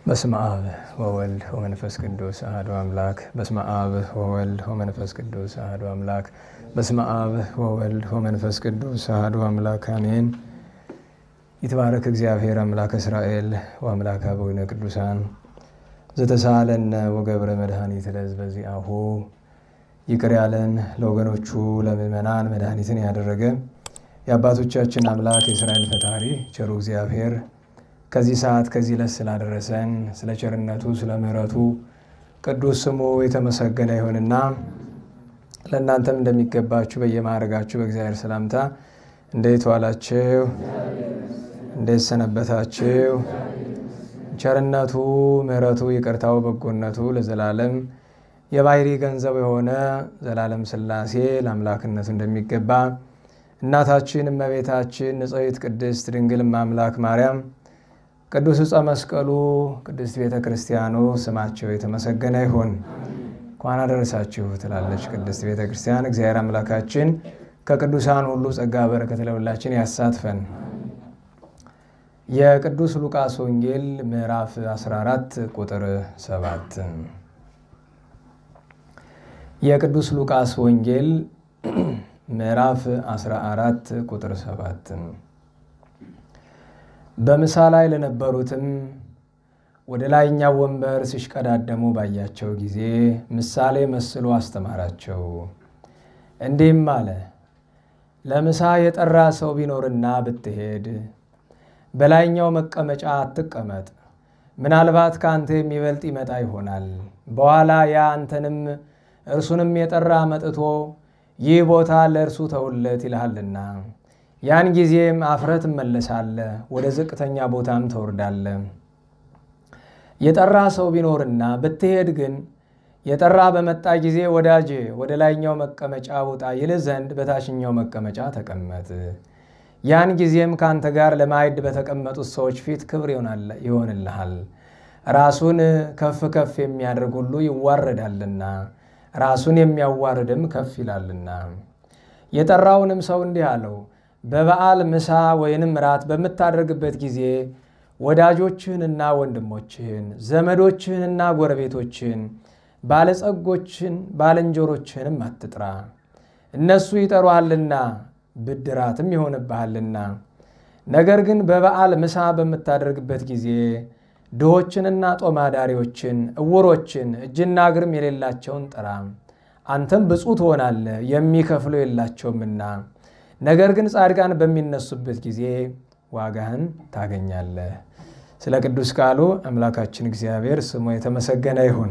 በስመ አብ ወወልድ ወመንፈስ ቅዱስ አሐዱ አምላክ። በስመ አብ ወወልድ ወመንፈስ ቅዱስ አሐዱ አምላክ። በስመ አብ ወወልድ ወመንፈስ ቅዱስ አሐዱ አምላክ አሜን። ይትባረክ እግዚአብሔር አምላክ እስራኤል ወአምላክ አበዊነ ቅዱሳን ዘተሳለነ ወገብረ መድኃኒት ለሕዝበ ዚአሁ። ይቅር ያለን ለወገኖቹ ለምእመናን መድኃኒትን ያደረገ የአባቶቻችን አምላክ የእስራኤል ፈጣሪ ቸሩ እግዚአብሔር ከዚህ ሰዓት ከዚህ ዕለት ስላደረሰን ስለ ቸርነቱ ስለ ምሕረቱ ቅዱስ ስሙ የተመሰገነ ይሁንና ለእናንተም እንደሚገባችሁ በየማዕረጋችሁ በእግዚአብሔር ሰላምታ እንዴት ዋላችሁ? እንዴት ሰነበታችሁ? ቸርነቱ ምሕረቱ ይቅርታው በጎነቱ ለዘላለም የባህሪ ገንዘብ የሆነ ዘላለም ሥላሴ ለአምላክነቱ እንደሚገባ እናታችን እመቤታችን ንጽሕት ቅድስት ድንግል አምላክ ማርያም ቅዱስ ዕፀ መስቀሉ ቅድስት ቤተ ክርስቲያኑ ስማቸው የተመሰገነ ይሁን። እንኳን አደረሳችሁ ትላለች ቅድስት ቤተ ክርስቲያን። እግዚአብሔር አምላካችን ከቅዱሳን ሁሉ ጸጋ በረከት ለሁላችን ያሳትፈን። የቅዱስ ሉቃስ ወንጌል ምዕራፍ 14 ቁጥር 7። የቅዱስ ሉቃስ ወንጌል ምዕራፍ 14 ቁጥር 7። በምሳ ላይ ለነበሩትም ወደ ላይኛው ወንበር ሲሽቀዳደሙ ባያቸው ጊዜ ምሳሌ መስሎ አስተማራቸው፣ እንዲህም አለ። ለምሳ የጠራ ሰው ቢኖርና ብትሄድ በላይኛው መቀመጫ አትቀመጥ። ምናልባት ከአንተ የሚበልጥ ይመጣ ይሆናል። በኋላ ያ አንተንም እርሱንም የጠራ መጥቶ ይህ ቦታ ለእርሱ ተውለት ይልሃልና ያን ጊዜም አፍረህ ትመለሳለህ፣ ወደ ዝቅተኛ ቦታም ትወርዳለህ። የጠራ ሰው ቢኖርና ብትሄድ ግን የጠራ በመጣ ጊዜ ወዳጄ ወደ ላይኛው መቀመጫ ውጣ ይልህ ዘንድ በታችኛው መቀመጫ ተቀመጥ። ያን ጊዜም ካንተ ጋር ለማዕድ በተቀመጡት ሰዎች ፊት ክብር ይሆንልሃል። ራሱን ከፍ ከፍ የሚያደርግ ሁሉ ይዋረዳልና ራሱን የሚያዋርድም ከፍ ይላልና። የጠራውንም ሰው እንዲህ አለው፣ በበዓል ምሳ ወይንም ራት በምታደርግበት ጊዜ ወዳጆችህንና ወንድሞችህን ዘመዶችህንና ጎረቤቶችህን ባለጸጎችን ባልንጀሮችህንም አትጥራ። እነሱ ይጠሩሃልና ብድራትም ይሆንብሃልና። ነገር ግን በበዓል ምሳ በምታደርግበት ጊዜ ድሆችንና ጦማዳሪዎችን ዕውሮችን እጅና እግርም የሌላቸውን ጥራ። አንተም ብፁዕ ትሆናለህ፣ የሚከፍሉ የላቸውምና። ነገር ግን ጻድቃን በሚነሱበት ጊዜ ዋጋህን ታገኛለህ። ስለ ቅዱስ ቃሉ አምላካችን እግዚአብሔር ስሙ የተመሰገነ ይሁን።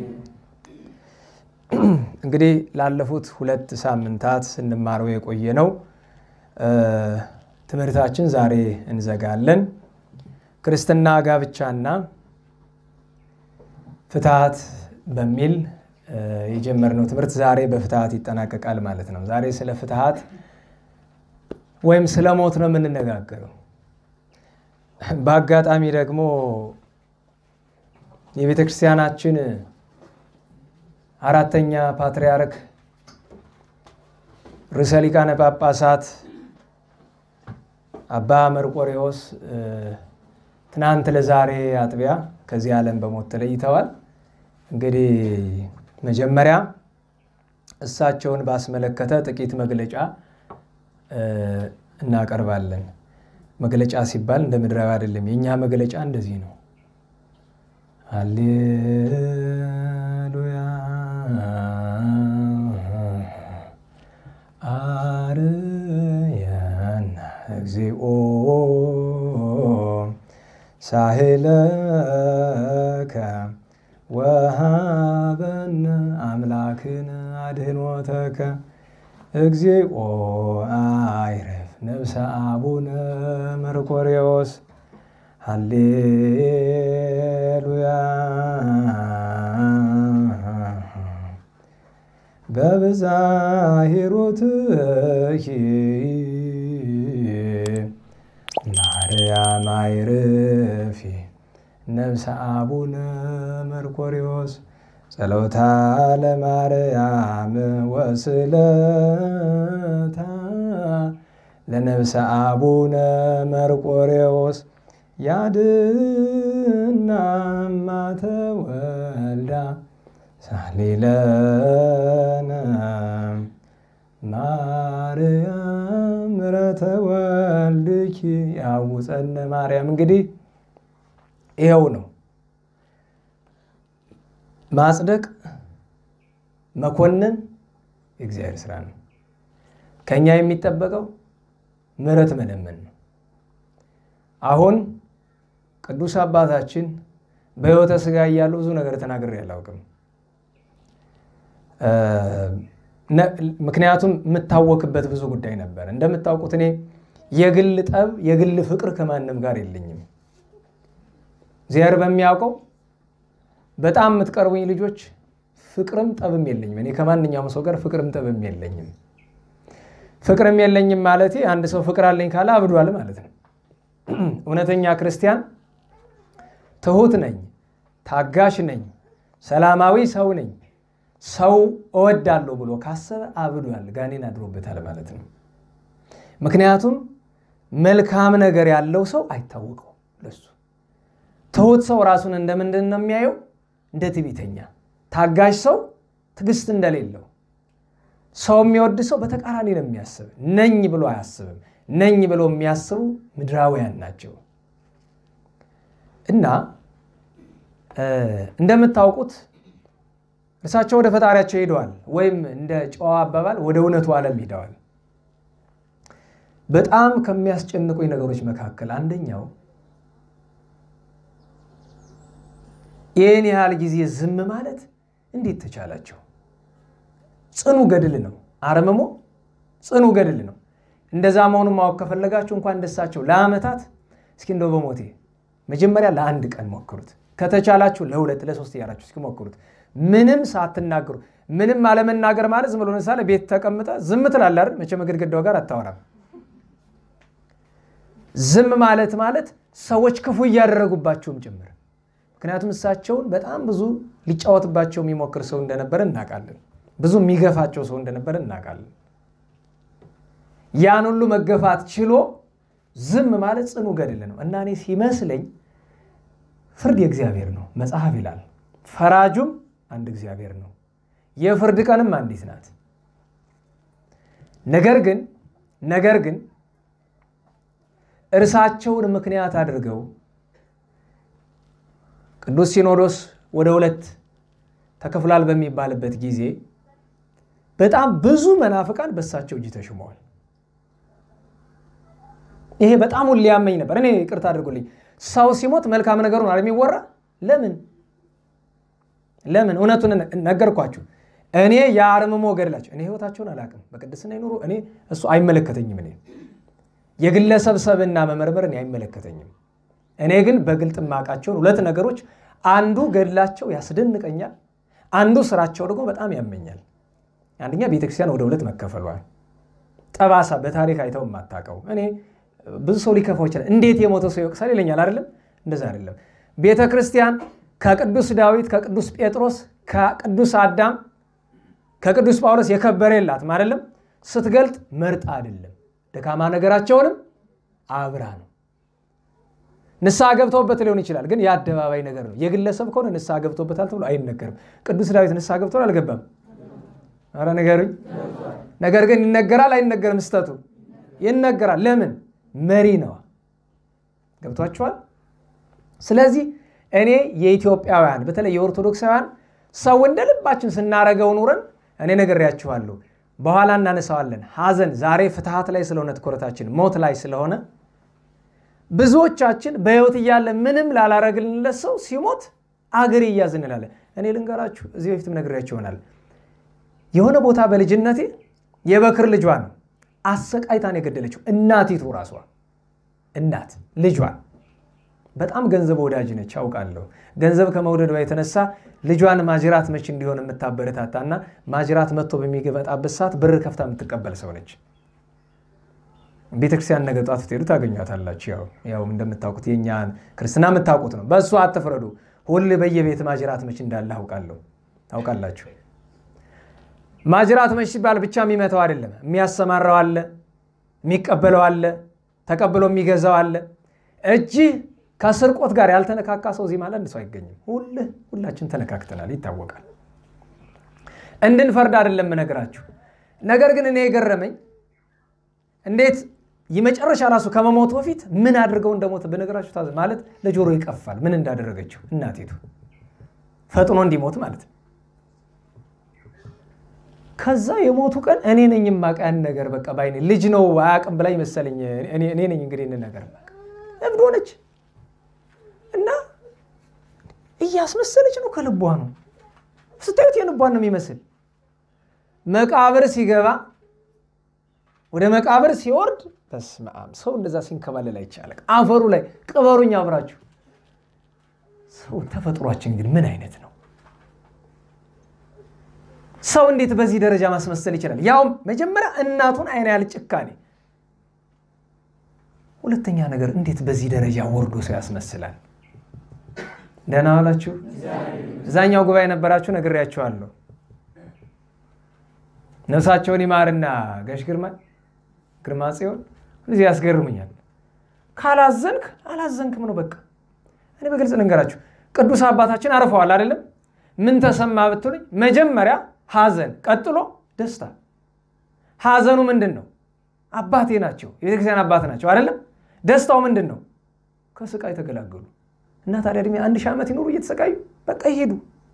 እንግዲህ ላለፉት 2 ሳምንታት ስንማረው የቆየነው ትምህርታችን ዛሬ እንዘጋለን። ክርስትና ጋብቻና ፍትሐት በሚል የጀመርነው ትምህርት ዛሬ በፍትሐት ይጠናቀቃል ማለት ነው። ዛሬ ስለ ፍትሐት ወይም ስለ ሞት ነው የምንነጋገረው። በአጋጣሚ ደግሞ የቤተ ክርስቲያናችን 4ኛ ፓትርያርክ ርዕሰ ሊቃነ ጳጳሳት አባ መርቆሬዎስ ትናንት ለዛሬ አጥቢያ ከዚህ ዓለም በሞት ተለይተዋል። እንግዲህ መጀመሪያ እሳቸውን ባስመለከተ ጥቂት መግለጫ እናቀርባለን። መግለጫ ሲባል እንደ ምድራዊ አይደለም። የኛ መግለጫ እንደዚህ ነው። ሃሌሉያ አርያና እግዚኦ ሳህለከ ወሃበነ አምላክነ አድኅኖተከ እግዚኦ አይረፍ ነፍሰ አቡነ መርቆሬዎስ። ሃሌሉያ በብዛሂሩትኪ ማርያም አይረፊ ነፍሰ አቡነ መርቆሬዎስ። ጸሎታ ለማርያም ወስለታ ለነፍሰ አቡነ መርቆሬዎስ ያድና ማተወልዳ ሳሊለነ ማርያም ምሕረተ ወልድኪ ያውፀነ ማርያም። እንግዲህ ይሄው ነው ማጽደቅ መኮንን የእግዚአብሔር ስራ ነው። ከኛ የሚጠበቀው ምሕረት መለመን ነው። አሁን ቅዱስ አባታችን በሕይወተ ሥጋ እያሉ ብዙ ነገር ተናግሬ አላውቅም። ምክንያቱም የምታወክበት ብዙ ጉዳይ ነበር። እንደምታውቁት እኔ የግል ጠብ የግል ፍቅር ከማንም ጋር የለኝም። እግዚአብሔር በሚያውቀው በጣም የምትቀርቡኝ ልጆች ፍቅርም ጠብም የለኝም። እኔ ከማንኛውም ሰው ጋር ፍቅርም ጠብም የለኝም። ፍቅርም የለኝም ማለት አንድ ሰው ፍቅር አለኝ ካለ አብዷል ማለት ነው። እውነተኛ ክርስቲያን ትሁት ነኝ፣ ታጋሽ ነኝ፣ ሰላማዊ ሰው ነኝ፣ ሰው እወዳለሁ ብሎ ካሰበ አብዷል፣ ጋኔን አድሮበታል ማለት ነው። ምክንያቱም መልካም ነገር ያለው ሰው አይታወቀው ለሱ። ትሁት ሰው ራሱን እንደምንድን ነው የሚያየው? እንደ ትዕቢተኛ። ታጋሽ ሰው ትዕግስት እንደሌለው። ሰው የሚወድ ሰው በተቃራኒ ነው የሚያስብ። ነኝ ብሎ አያስብም። ነኝ ብሎ የሚያስቡ ምድራውያን ናቸው። እና እንደምታውቁት እርሳቸው ወደ ፈጣሪያቸው ሄደዋል፣ ወይም እንደ ጨዋ አባባል ወደ እውነቱ ዓለም ሄደዋል። በጣም ከሚያስጨንቁኝ ነገሮች መካከል አንደኛው ይህን ያህል ጊዜ ዝም ማለት እንዴት ተቻላቸው? ጽኑ ገድል ነው። አርምሞ ጽኑ ገድል ነው። እንደዛ መሆኑን ማወቅ ከፈለጋችሁ እንኳን እንደሳቸው ለዓመታት እስኪ እንደው በሞቴ መጀመሪያ ለአንድ ቀን ሞክሩት። ከተቻላችሁ ለሁለት ለሶስት ያራችሁ እስኪ ሞክሩት። ምንም ሳትናገሩ። ምንም አለመናገር ማለት ዝም ብሎ ለምሳሌ ቤት ተቀምጠ ዝም ትላለህ አይደል? መቼም ግድግዳው ጋር አታወራም። ዝም ማለት ሰዎች ክፉ እያደረጉባቸውም ጭምር። ምክንያቱም እሳቸውን በጣም ብዙ ሊጫወትባቸው የሚሞክር ሰው እንደነበረ እናውቃለን። ብዙ የሚገፋቸው ሰው እንደነበረ እናውቃለን። ያን ሁሉ መገፋት ችሎ ዝም ማለት ጽኑ ገድል ነው። እና እኔ ሲመስለኝ ፍርድ የእግዚአብሔር ነው። መጽሐፍ ይላል ፈራጁም አንድ እግዚአብሔር ነው፣ የፍርድ ቀንም አንዲት ናት። ነገር ግን እርሳቸውን ምክንያት አድርገው ቅዱስ ሲኖዶስ ወደ ሁለት ተከፍሏል በሚባልበት ጊዜ በጣም ብዙ መናፍቃን በእሳቸው እጅ ተሾመዋል። ይሄ በጣም ሁሉ ያመኝ ነበር። እኔ ይቅርታ አድርጉልኝ፣ ሰው ሲሞት መልካም ነገር ነው የሚወራ። ለምን እውነቱን ነገርኳችሁ። እኔ የአርምሞ ገድላቸው እኔ ህይወታቸውን አላውቅም። በቅድስና ይኖሩ እኔ እሱ አይመለከተኝም። እኔ የግለሰብ ሰብና መመርመር እኔ አይመለከተኝም። እኔ ግን በግልጥ ማቃቸውን ሁለት ነገሮች፣ አንዱ ገድላቸው ያስደንቀኛል፣ አንዱ ስራቸው ደግሞ በጣም ያመኛል። አንደኛ ቤተክርስቲያን ወደ ሁለት መከፈሏል። ጠባሳ በታሪክ አይተው ማታቀው። እኔ ብዙ ሰው ሊከፋው ይችላል። እንዴት የሞተ ሰው ይወቅሳል ይለኛል አይደለም? እንደዛ አይደለም። ቤተክርስቲያን ከቅዱስ ዳዊት፣ ከቅዱስ ጴጥሮስ፣ ከቅዱስ አዳም፣ ከቅዱስ ጳውሎስ የከበረላት አይደለም? ስትገልጥ መርጣ አይደለም። ደካማ ነገራቸውንም አብራ ነው። ንስሐ ገብተውበት ሊሆን ይችላል፣ ግን የአደባባይ ነገር ነው። የግለሰብ ከሆነ ንስሐ ገብተውበታል ተብሎ አይነገርም። ቅዱስ ዳዊት ንስሐ ገብቷል አልገባም? አረ ነገሩኝ። ነገር ግን ይነገራል አይነገርም? ስተቱ ይነገራል። ለምን? መሪ ነው። ገብቷችኋል? ስለዚህ እኔ የኢትዮጵያውያን በተለይ የኦርቶዶክሳውያን ሰው እንደልባችን ስናረገው ኑረን እኔ ነግሬያችኋለሁ፣ በኋላ እናነሳዋለን። ሐዘን ዛሬ ፍትሃት ላይ ስለሆነ ትኩረታችን ሞት ላይ ስለሆነ ብዙዎቻችን በህይወት እያለ ምንም ላላረግልንለት ሰው ሲሞት አገር ይያዝን እንላለን። እኔ ልንገራችሁ፣ እዚህ በፊትም ነግሬያችሁ ይሆናል። የሆነ ቦታ በልጅነቴ የበክር ልጇ ነው አሰቃይታን የገደለችው እናቲቱ ራሷ። እናት ልጇን በጣም ገንዘብ ወዳጅ ነች አውቃለሁ። ገንዘብ ከመውደዷ የተነሳ ልጇን ማጅራት መች እንዲሆን የምታበረታታና ማጅራት መጥቶ በሚገበጣበት ሰዓት ብር ከፍታ የምትቀበል ሰው ነች። ቤተክርስቲያን ነገ ጧት ስትሄዱ ታገኟታላችሁ። ያው እንደምታውቁት የኛን ክርስትና የምታውቁት ነው። በእሱ አትፍረዱ። ሁሉ በየቤት ማጅራት መች እንዳለ ታውቃላችሁ። ማጅራት መች ሲባል ብቻ የሚመታው አይደለም፣ የሚያሰማራው አለ፣ የሚቀበለው አለ፣ ተቀብሎ የሚገዛው አለ። እጅ ከስርቆት ጋር ያልተነካካ ሰው እዚህ ማለት ሰው አይገኝም። ሁላችን ተነካክተናል ይታወቃል። እንድንፈርድ አይደለም ነገራችሁ። ነገር ግን እኔ የገረመኝ እንዴት የመጨረሻ ራሱ ከመሞቱ በፊት ምን አድርገው እንደሞተ በነገራችሁ ታዘ ማለት ለጆሮ ይቀፋል። ምን እንዳደረገችው እናቴቱ ፈጥኖ እንዲሞት ማለት ነው። ከዛ የሞቱ ቀን እኔ ነኝ ማቃን ነገር በቃ ባይኔ ልጅ ነው አያቅም ብላይ መሰለኝ እኔ ነኝ እንግዲህ እነ ነገር በቃ እብድ ሆነች እና እያስመሰለች ነው ከልቧ ነው ስታዩት የልቧን ነው የሚመስል መቃብር ሲገባ ወደ መቃብር ሲወርድ በስመአብ ሰው እንደዛ ሲንከባለል አይቻልም። አፈሩ ላይ ቅበሩኝ አብራችሁ ሰው ተፈጥሯችን ግን ምን አይነት ነው? ሰው እንዴት በዚህ ደረጃ ማስመሰል ይችላል? ያው መጀመሪያ እናቱን አይና ያለ ጭካኔ፣ ሁለተኛ ነገር እንዴት በዚህ ደረጃ ወርዶ ሰው ያስመስላል? ደህና ዋላችሁ? እዛኛው ጉባኤ ነበራችሁ ነግሬያችኋለሁ። ነፍሳቸውን ይማርና ጋሽ ግርማ ጽዮን እዚህ ያስገርሙኛል። ካላዘንክ አላዘንክም ነው በቃ። እኔ በግልጽ ልንገራችሁ ቅዱስ አባታችን አርፈዋል አይደለም? ምን ተሰማ ብትሉኝ መጀመሪያ ሐዘን ቀጥሎ ደስታ። ሐዘኑ ምንድነው? አባቴ ናቸው፣ የቤተክርስቲያን አባት ናቸው አይደለም? ደስታው ምንድነው? ከስቃይ ተገላገሉ። እና ታዲያ እድሜ 1000 ዓመት ይኖሩ እየተሰቃዩ በቃ ይሄዱ።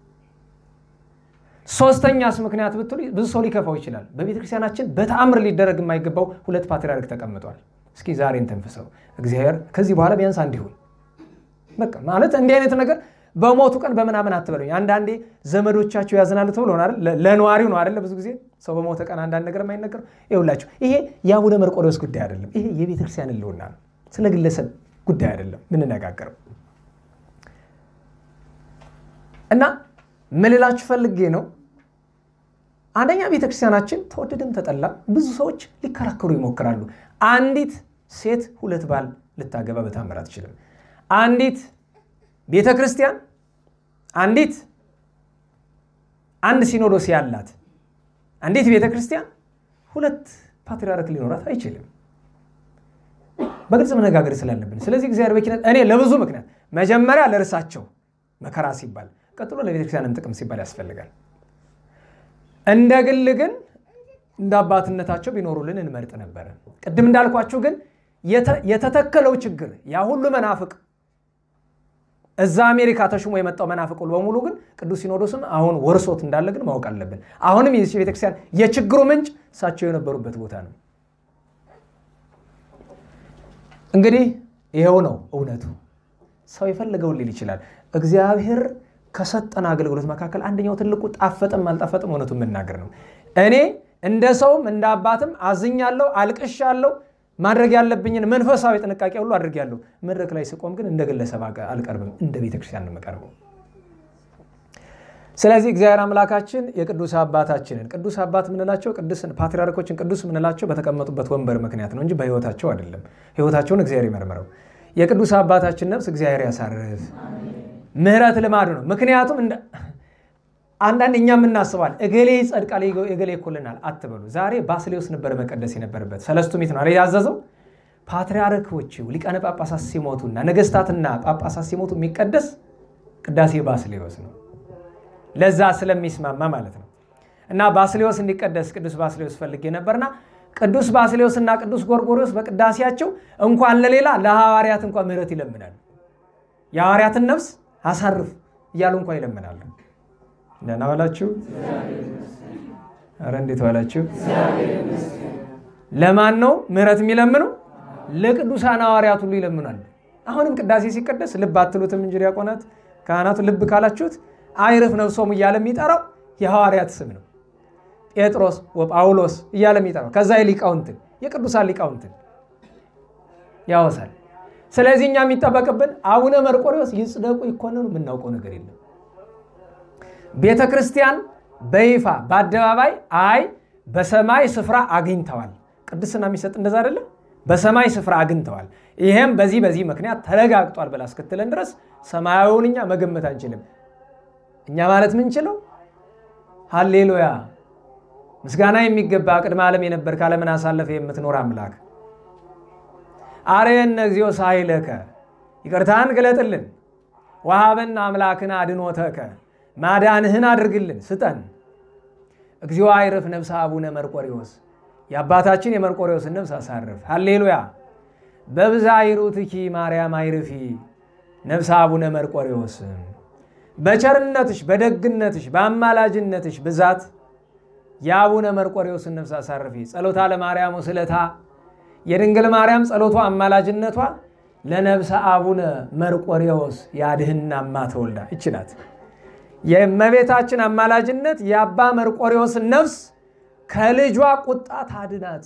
ሶስተኛስ ምክንያት ብትሉኝ ብዙ ሰው ሊከፋው ይችላል። በቤተክርስቲያናችን በተአምር ሊደረግ የማይገባው 2 ፓትርያርክ ተቀምጧል። እስኪ ዛሬን ተንፈሰው እግዚአብሔር ከዚህ በኋላ ቢያንስ አንድ ይሁን በቃ ማለት እንዲህ አይነት ነገር በሞቱ ቀን በመናመን አትበሉኝ። አንዳንዴ ዘመዶቻቸው ያዘናሉ ተብሎ ነው አይደል? ለነዋሪው ነው አይደል? ብዙ ጊዜ ሰው በሞተ ቀን አንዳንድ ነገር የማይነገር ይውላችሁ። ይሄ የአቡነ መርቆሬዎስ ጉዳይ አይደለም። ይሄ የቤተክርስቲያን ልውና ነው። ስለ ግለሰብ ጉዳይ አይደለም ምን ነጋገረው። እና መልላችሁ ፈልጌ ነው አንደኛ ቤተክርስቲያናችን ተወደደም ተጠላ ብዙ ሰዎች ሊከራከሩ ይሞክራሉ። አንዲት ሴት 2 ባል ልታገባ በታምራት ይችላል። አንዲት ቤተክርስቲያን አንድ ሲኖዶስ ያላት አንዲት ቤተክርስቲያን 2 ፓትርያርክ ሊኖራት አይችልም። በግልጽ መነጋገር ስላለብን ስለዚህ እግዚአብሔር በኪነት እኔ ለብዙ ምክንያት መጀመሪያ ለርሳቸው መከራ ሲባል ቀጥሎ ለቤተክርስቲያንም ጥቅም ሲባል ያስፈልጋል። እንደግል ግን እንደ አባትነታቸው ቢኖሩልን እንመርጥ ነበር። ቅድም እንዳልኳችሁ ግን የተተከለው ችግር ያ ሁሉ መናፍቅ እዛ አሜሪካ ተሽሞ የመጣው መናፍቅ ሁሉ በሙሉ ግን ቅዱስ ሲኖዶስም አሁን ወርሶት እንዳለ ግን ማወቅ አለብን። አሁንም የዚህ ቤተክርስቲያን የችግሩ ምንጭ ሳቸው የነበሩበት ቦታ ነው። እንግዲህ ይሄው ነው እውነቱ። ሰው ይፈልገው ሊል ይችላል። እግዚአብሔር ከሰጠን አገልግሎት መካከል አንደኛው ትልቁ ጣፈጠም አልጣፈጠም እውነቱን መናገር ነው። እኔ እንደ ሰውም እንደ አባትም አዝኛለሁ፣ አልቅሻለሁ፣ ማድረግ ያለብኝን መንፈሳዊ ጥንቃቄ ሁሉ አድርጌያለሁ። መድረክ ላይ ስቆም ግን እንደ ግለሰብ አልቀርብም፣ እንደ ቤተክርስቲያን ነው የምቀርበው። ስለዚህ እግዚአብሔር አምላካችን የቅዱስ አባታችንን ቅዱስ አባት ምንላቸው ቅዱስ ፓትርያርኮችን ቅዱስ ምንላቸው በተቀመጡበት ወንበር ምክንያት ነው እንጂ በህይወታቸው አይደለም። ህይወታቸውን እግዚአብሔር ይመርምረው። የቅዱስ አባታችን ነፍስ እግዚአብሔር ያሳርፍ። ምህረት ልማዱ ነው። ምክንያቱም አንዳንድ እኛም እናስባለን እገሌ ይጸድቃል እገሌ ይኮልናል አትበሉ። ዛሬ ባስሌዎስ ነበር መቀደስ የነበረበት። ሰለስቱ ምዕት ነው አይደል ያዘዘው። ፓትርያርኮቹ ሊቃነ ጳጳሳት ሲሞቱና ነገስታትና ጳጳሳት ሲሞቱ የሚቀደስ ቅዳሴ ባስሌዎስ ነው። ለዛ ስለሚስማማ ማለት ነው። እና ባስሌዎስ እንዲቀደስ ቅዱስ ባስሌዎስ ፈልጌ ነበርና ቅዱስ ባስሌዎስና ቅዱስ ጎርጎርዮስ በቅዳሴያቸው እንኳን ለሌላ ለሐዋርያት እንኳን ምህረት ይለምናሉ። የሐዋርያትን ነፍስ አሳርፍ እያሉ እንኳን ይለምናሉ። ደህና ዋላችሁ? ኧረ እንዴት ዋላችሁ? ለማን ነው ምህረት የሚለምነው? ለቅዱሳን ሐዋርያት ሁሉ ይለምናሉ። አሁንም ቅዳሴ ሲቀደስ ልብ አትሉትም እንጂ ዲያቆናት ካህናቱ ልብ ካላችሁት አይርፍ ነፍሶም እያለ የሚጠራው የሐዋርያት ስም ነው። ጴጥሮስ ወጳውሎስ እያለ የሚጠራው ከዛ ሊቃውንትን የቅዱሳን ሊቃውንትን ያወሳል። ስለዚህ እኛ የሚጠበቅብን አቡነ መርቆሬዎስ ይጽደቁ ይኮነኑ የምናውቀው ነገር የለም። ቤተክርስቲያን በይፋ በአደባባይ አይ በሰማይ ስፍራ አግኝተዋል ቅድስና የሚሰጥ እንደዛ አይደለ? በሰማይ ስፍራ አግኝተዋል ይሄም በዚህ ምክንያት ተረጋግጧል ብላ እስክትለን ድረስ ሰማያዊውን እኛ መገመት አንችልም። እኛ ማለት ምን ችለው ሃሌሉያ ምስጋና የሚገባ ቅድመ ዓለም የነበር ዓለምን አሳለፈ የምትኖር አምላክ አረየነ እግዚኦ ሳይለከ ይቅርታን ግለጥልን። ወሀበነ አምላክነ አድኅኖተከ ማዳንህን አድርግልን ስጠን። እግዚኦ አይረፍ ነፍሰ አቡነ መርቆሬዎስ የአባታችን የመርቆሬዎስን ነፍስ አሳርፍ። ሃሌሉያ። በብዛ ይሩትኪ ማርያም አይርፊ ነፍሰ አቡነ መርቆሬዎስ በቸርነትሽ በደግነትሽ በአማላጅነትሽ ብዛት የአቡነ መርቆሬዎስን ነፍስ አሳርፊ። ጸሎታ ለማርያም ወስለታ የድንግል ማርያም ጸሎቷ አማላጅነቷ ለነፍሰ አቡነ መርቆሬዎስ ያድኅናማ ተወልዳ ይችላል። የእመቤታችን አማላጅነት የአባ መርቆሬዎስን ነፍስ ከልጇ ቁጣ ታድናት።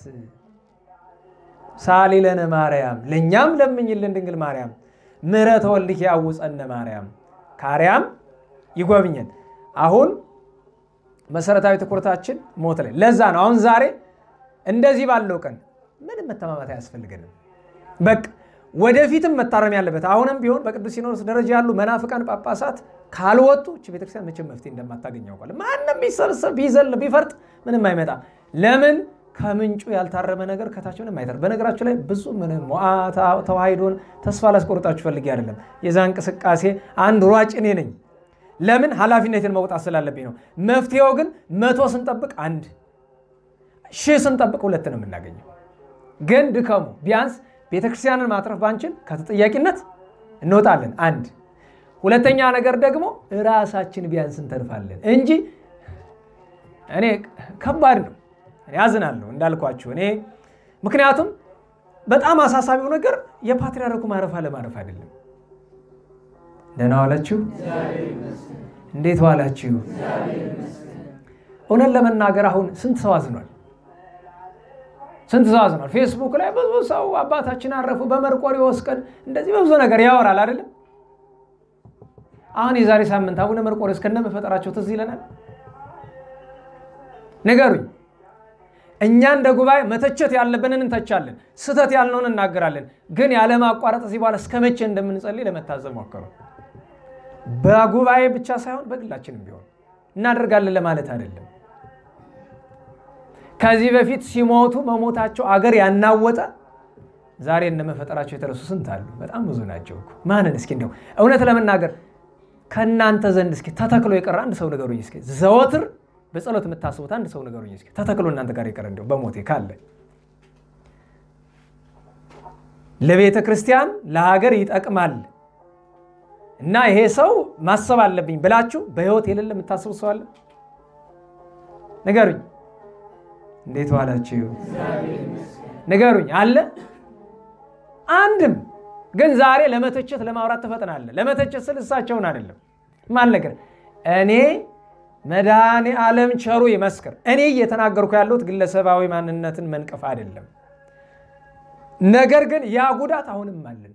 ሳሊ ለነ ማርያም ለኛም ለምኝልን ድንግል ማርያም ምሕረተ ወልድኪ ያውፀነ ማርያም ካርያም ይጎብኘን። አሁን መሰረታዊ ትኩረታችን ሞት ላይ። ለዛ ነው አሁን ዛሬ እንደዚህ ባለው ቀን ምንም መተማመት አያስፈልገንም። በቃ ወደፊትም መታረም ያለበት አሁንም ቢሆን በቅዱስ ሲኖዶስ ደረጃ ያሉ መናፍቃን ጳጳሳት ካልወጡ እቺ ቤተክርስቲያን መቼም መፍትሄ እንደማታገኝ ያውቃል። ማንንም ቢሰብሰብ ቢዘል ቢፈርጥ ምንም አይመጣም። ለምን? ከምንጩ ያልታረመ ነገር ከታች ምንም አይታር። በነገራችሁ ላይ ብዙ ምንም ሞዓታ ተዋሂዶን ተስፋ ላስቆርጣችሁ ፈልጌ አይደለም። የዛ እንቅስቃሴ አንድ ሯጭ እኔ ነኝ። ለምን? ኃላፊነትን መውጣት ስላለብኝ ነው። መፍትሄው ግን 100 ስንጠብቅ 1 1000 ስንጠብቅ 2 ነው የምናገኘው። ግን ድከሙ ቢያንስ ቤተክርስቲያንን ማትረፍ ባንችል ከተጠያቂነት እንወጣለን። 1 ሁለተኛ ነገር ደግሞ ራሳችን ቢያንስ እንተርፋለን እንጂ እኔ ከባድ ነው። እኔ ያዝናለሁ እንዳልኳችሁ እኔ ምክንያቱም በጣም አሳሳቢው ነገር የፓትርያርኩ ማረፍ አለማረፍ አይደለም። ደህና ዋላችሁ? እንዴት ዋላችሁ? እውነት ለመናገር አሁን ስንት ሰው አዝኗል? ስንት ሰው አዝኗል? ፌስቡክ ላይ ብዙ ሰው አባታችን አረፉ በመርቆሬዎስ ቀን እንደዚህ ብዙ ነገር ያወራል አይደለም? አሁን የዛሬ ሳምንት አቡነ መርቆሬዎስ ከነመፈጠራቸው ትዝ ይለናል? ነገሩኝ። እኛ እንደ ጉባኤ መተቸት ያለብንን እንተቻለን፣ ስተት ያልነውን እናገራለን። ግን ያለ ማቋረጥ እዚህ በኋላ እስከመቼ እንደምንጸልይ ለመታዘብ ሞክሩ። በጉባኤ ብቻ ሳይሆን በግላችንም ቢሆን እናደርጋለን ለማለት አይደለም። ከዚህ በፊት ሲሞቱ መሞታቸው አገር ያናወጠ ዛሬ እንደመፈጠራቸው የተረሱ ስንት አሉ? በጣም ብዙ ናቸው እኮ። ማንን እስኪ እንደው እውነት ለመናገር ከናንተ ዘንድ እስኪ ተተክሎ የቀረ አንድ ሰው ንገሩኝ እስኪ። ዘወትር በጸሎት የምታስቡት አንድ ሰው ንገሩኝ እስኪ። ተተክሎ እናንተ ጋር የቀረ እንደው በሞቴ ካለ ለቤተ ክርስቲያን ለሀገር ይጠቅማል እና ይሄ ሰው ማሰብ አለብኝ ብላችሁ በህይወት የሌለ የምታስቡ ሰው አለ? ንገሩኝ። እንዴት ዋላችሁ? ንገሩኝ። አለ? አንድም ግን ዛሬ ለመተቸት ለማውራት ተፈጥናለህ። ለመተቸት ስልሳቸውን አይደለም ማን ነገር እኔ መድኃኔ ዓለም ቸሩ ይመስክር እኔ እየተናገርኩ ያለሁት ግለሰባዊ ማንነትን መንቀፍ አይደለም። ነገር ግን ያ ጉዳት አሁንም አለን።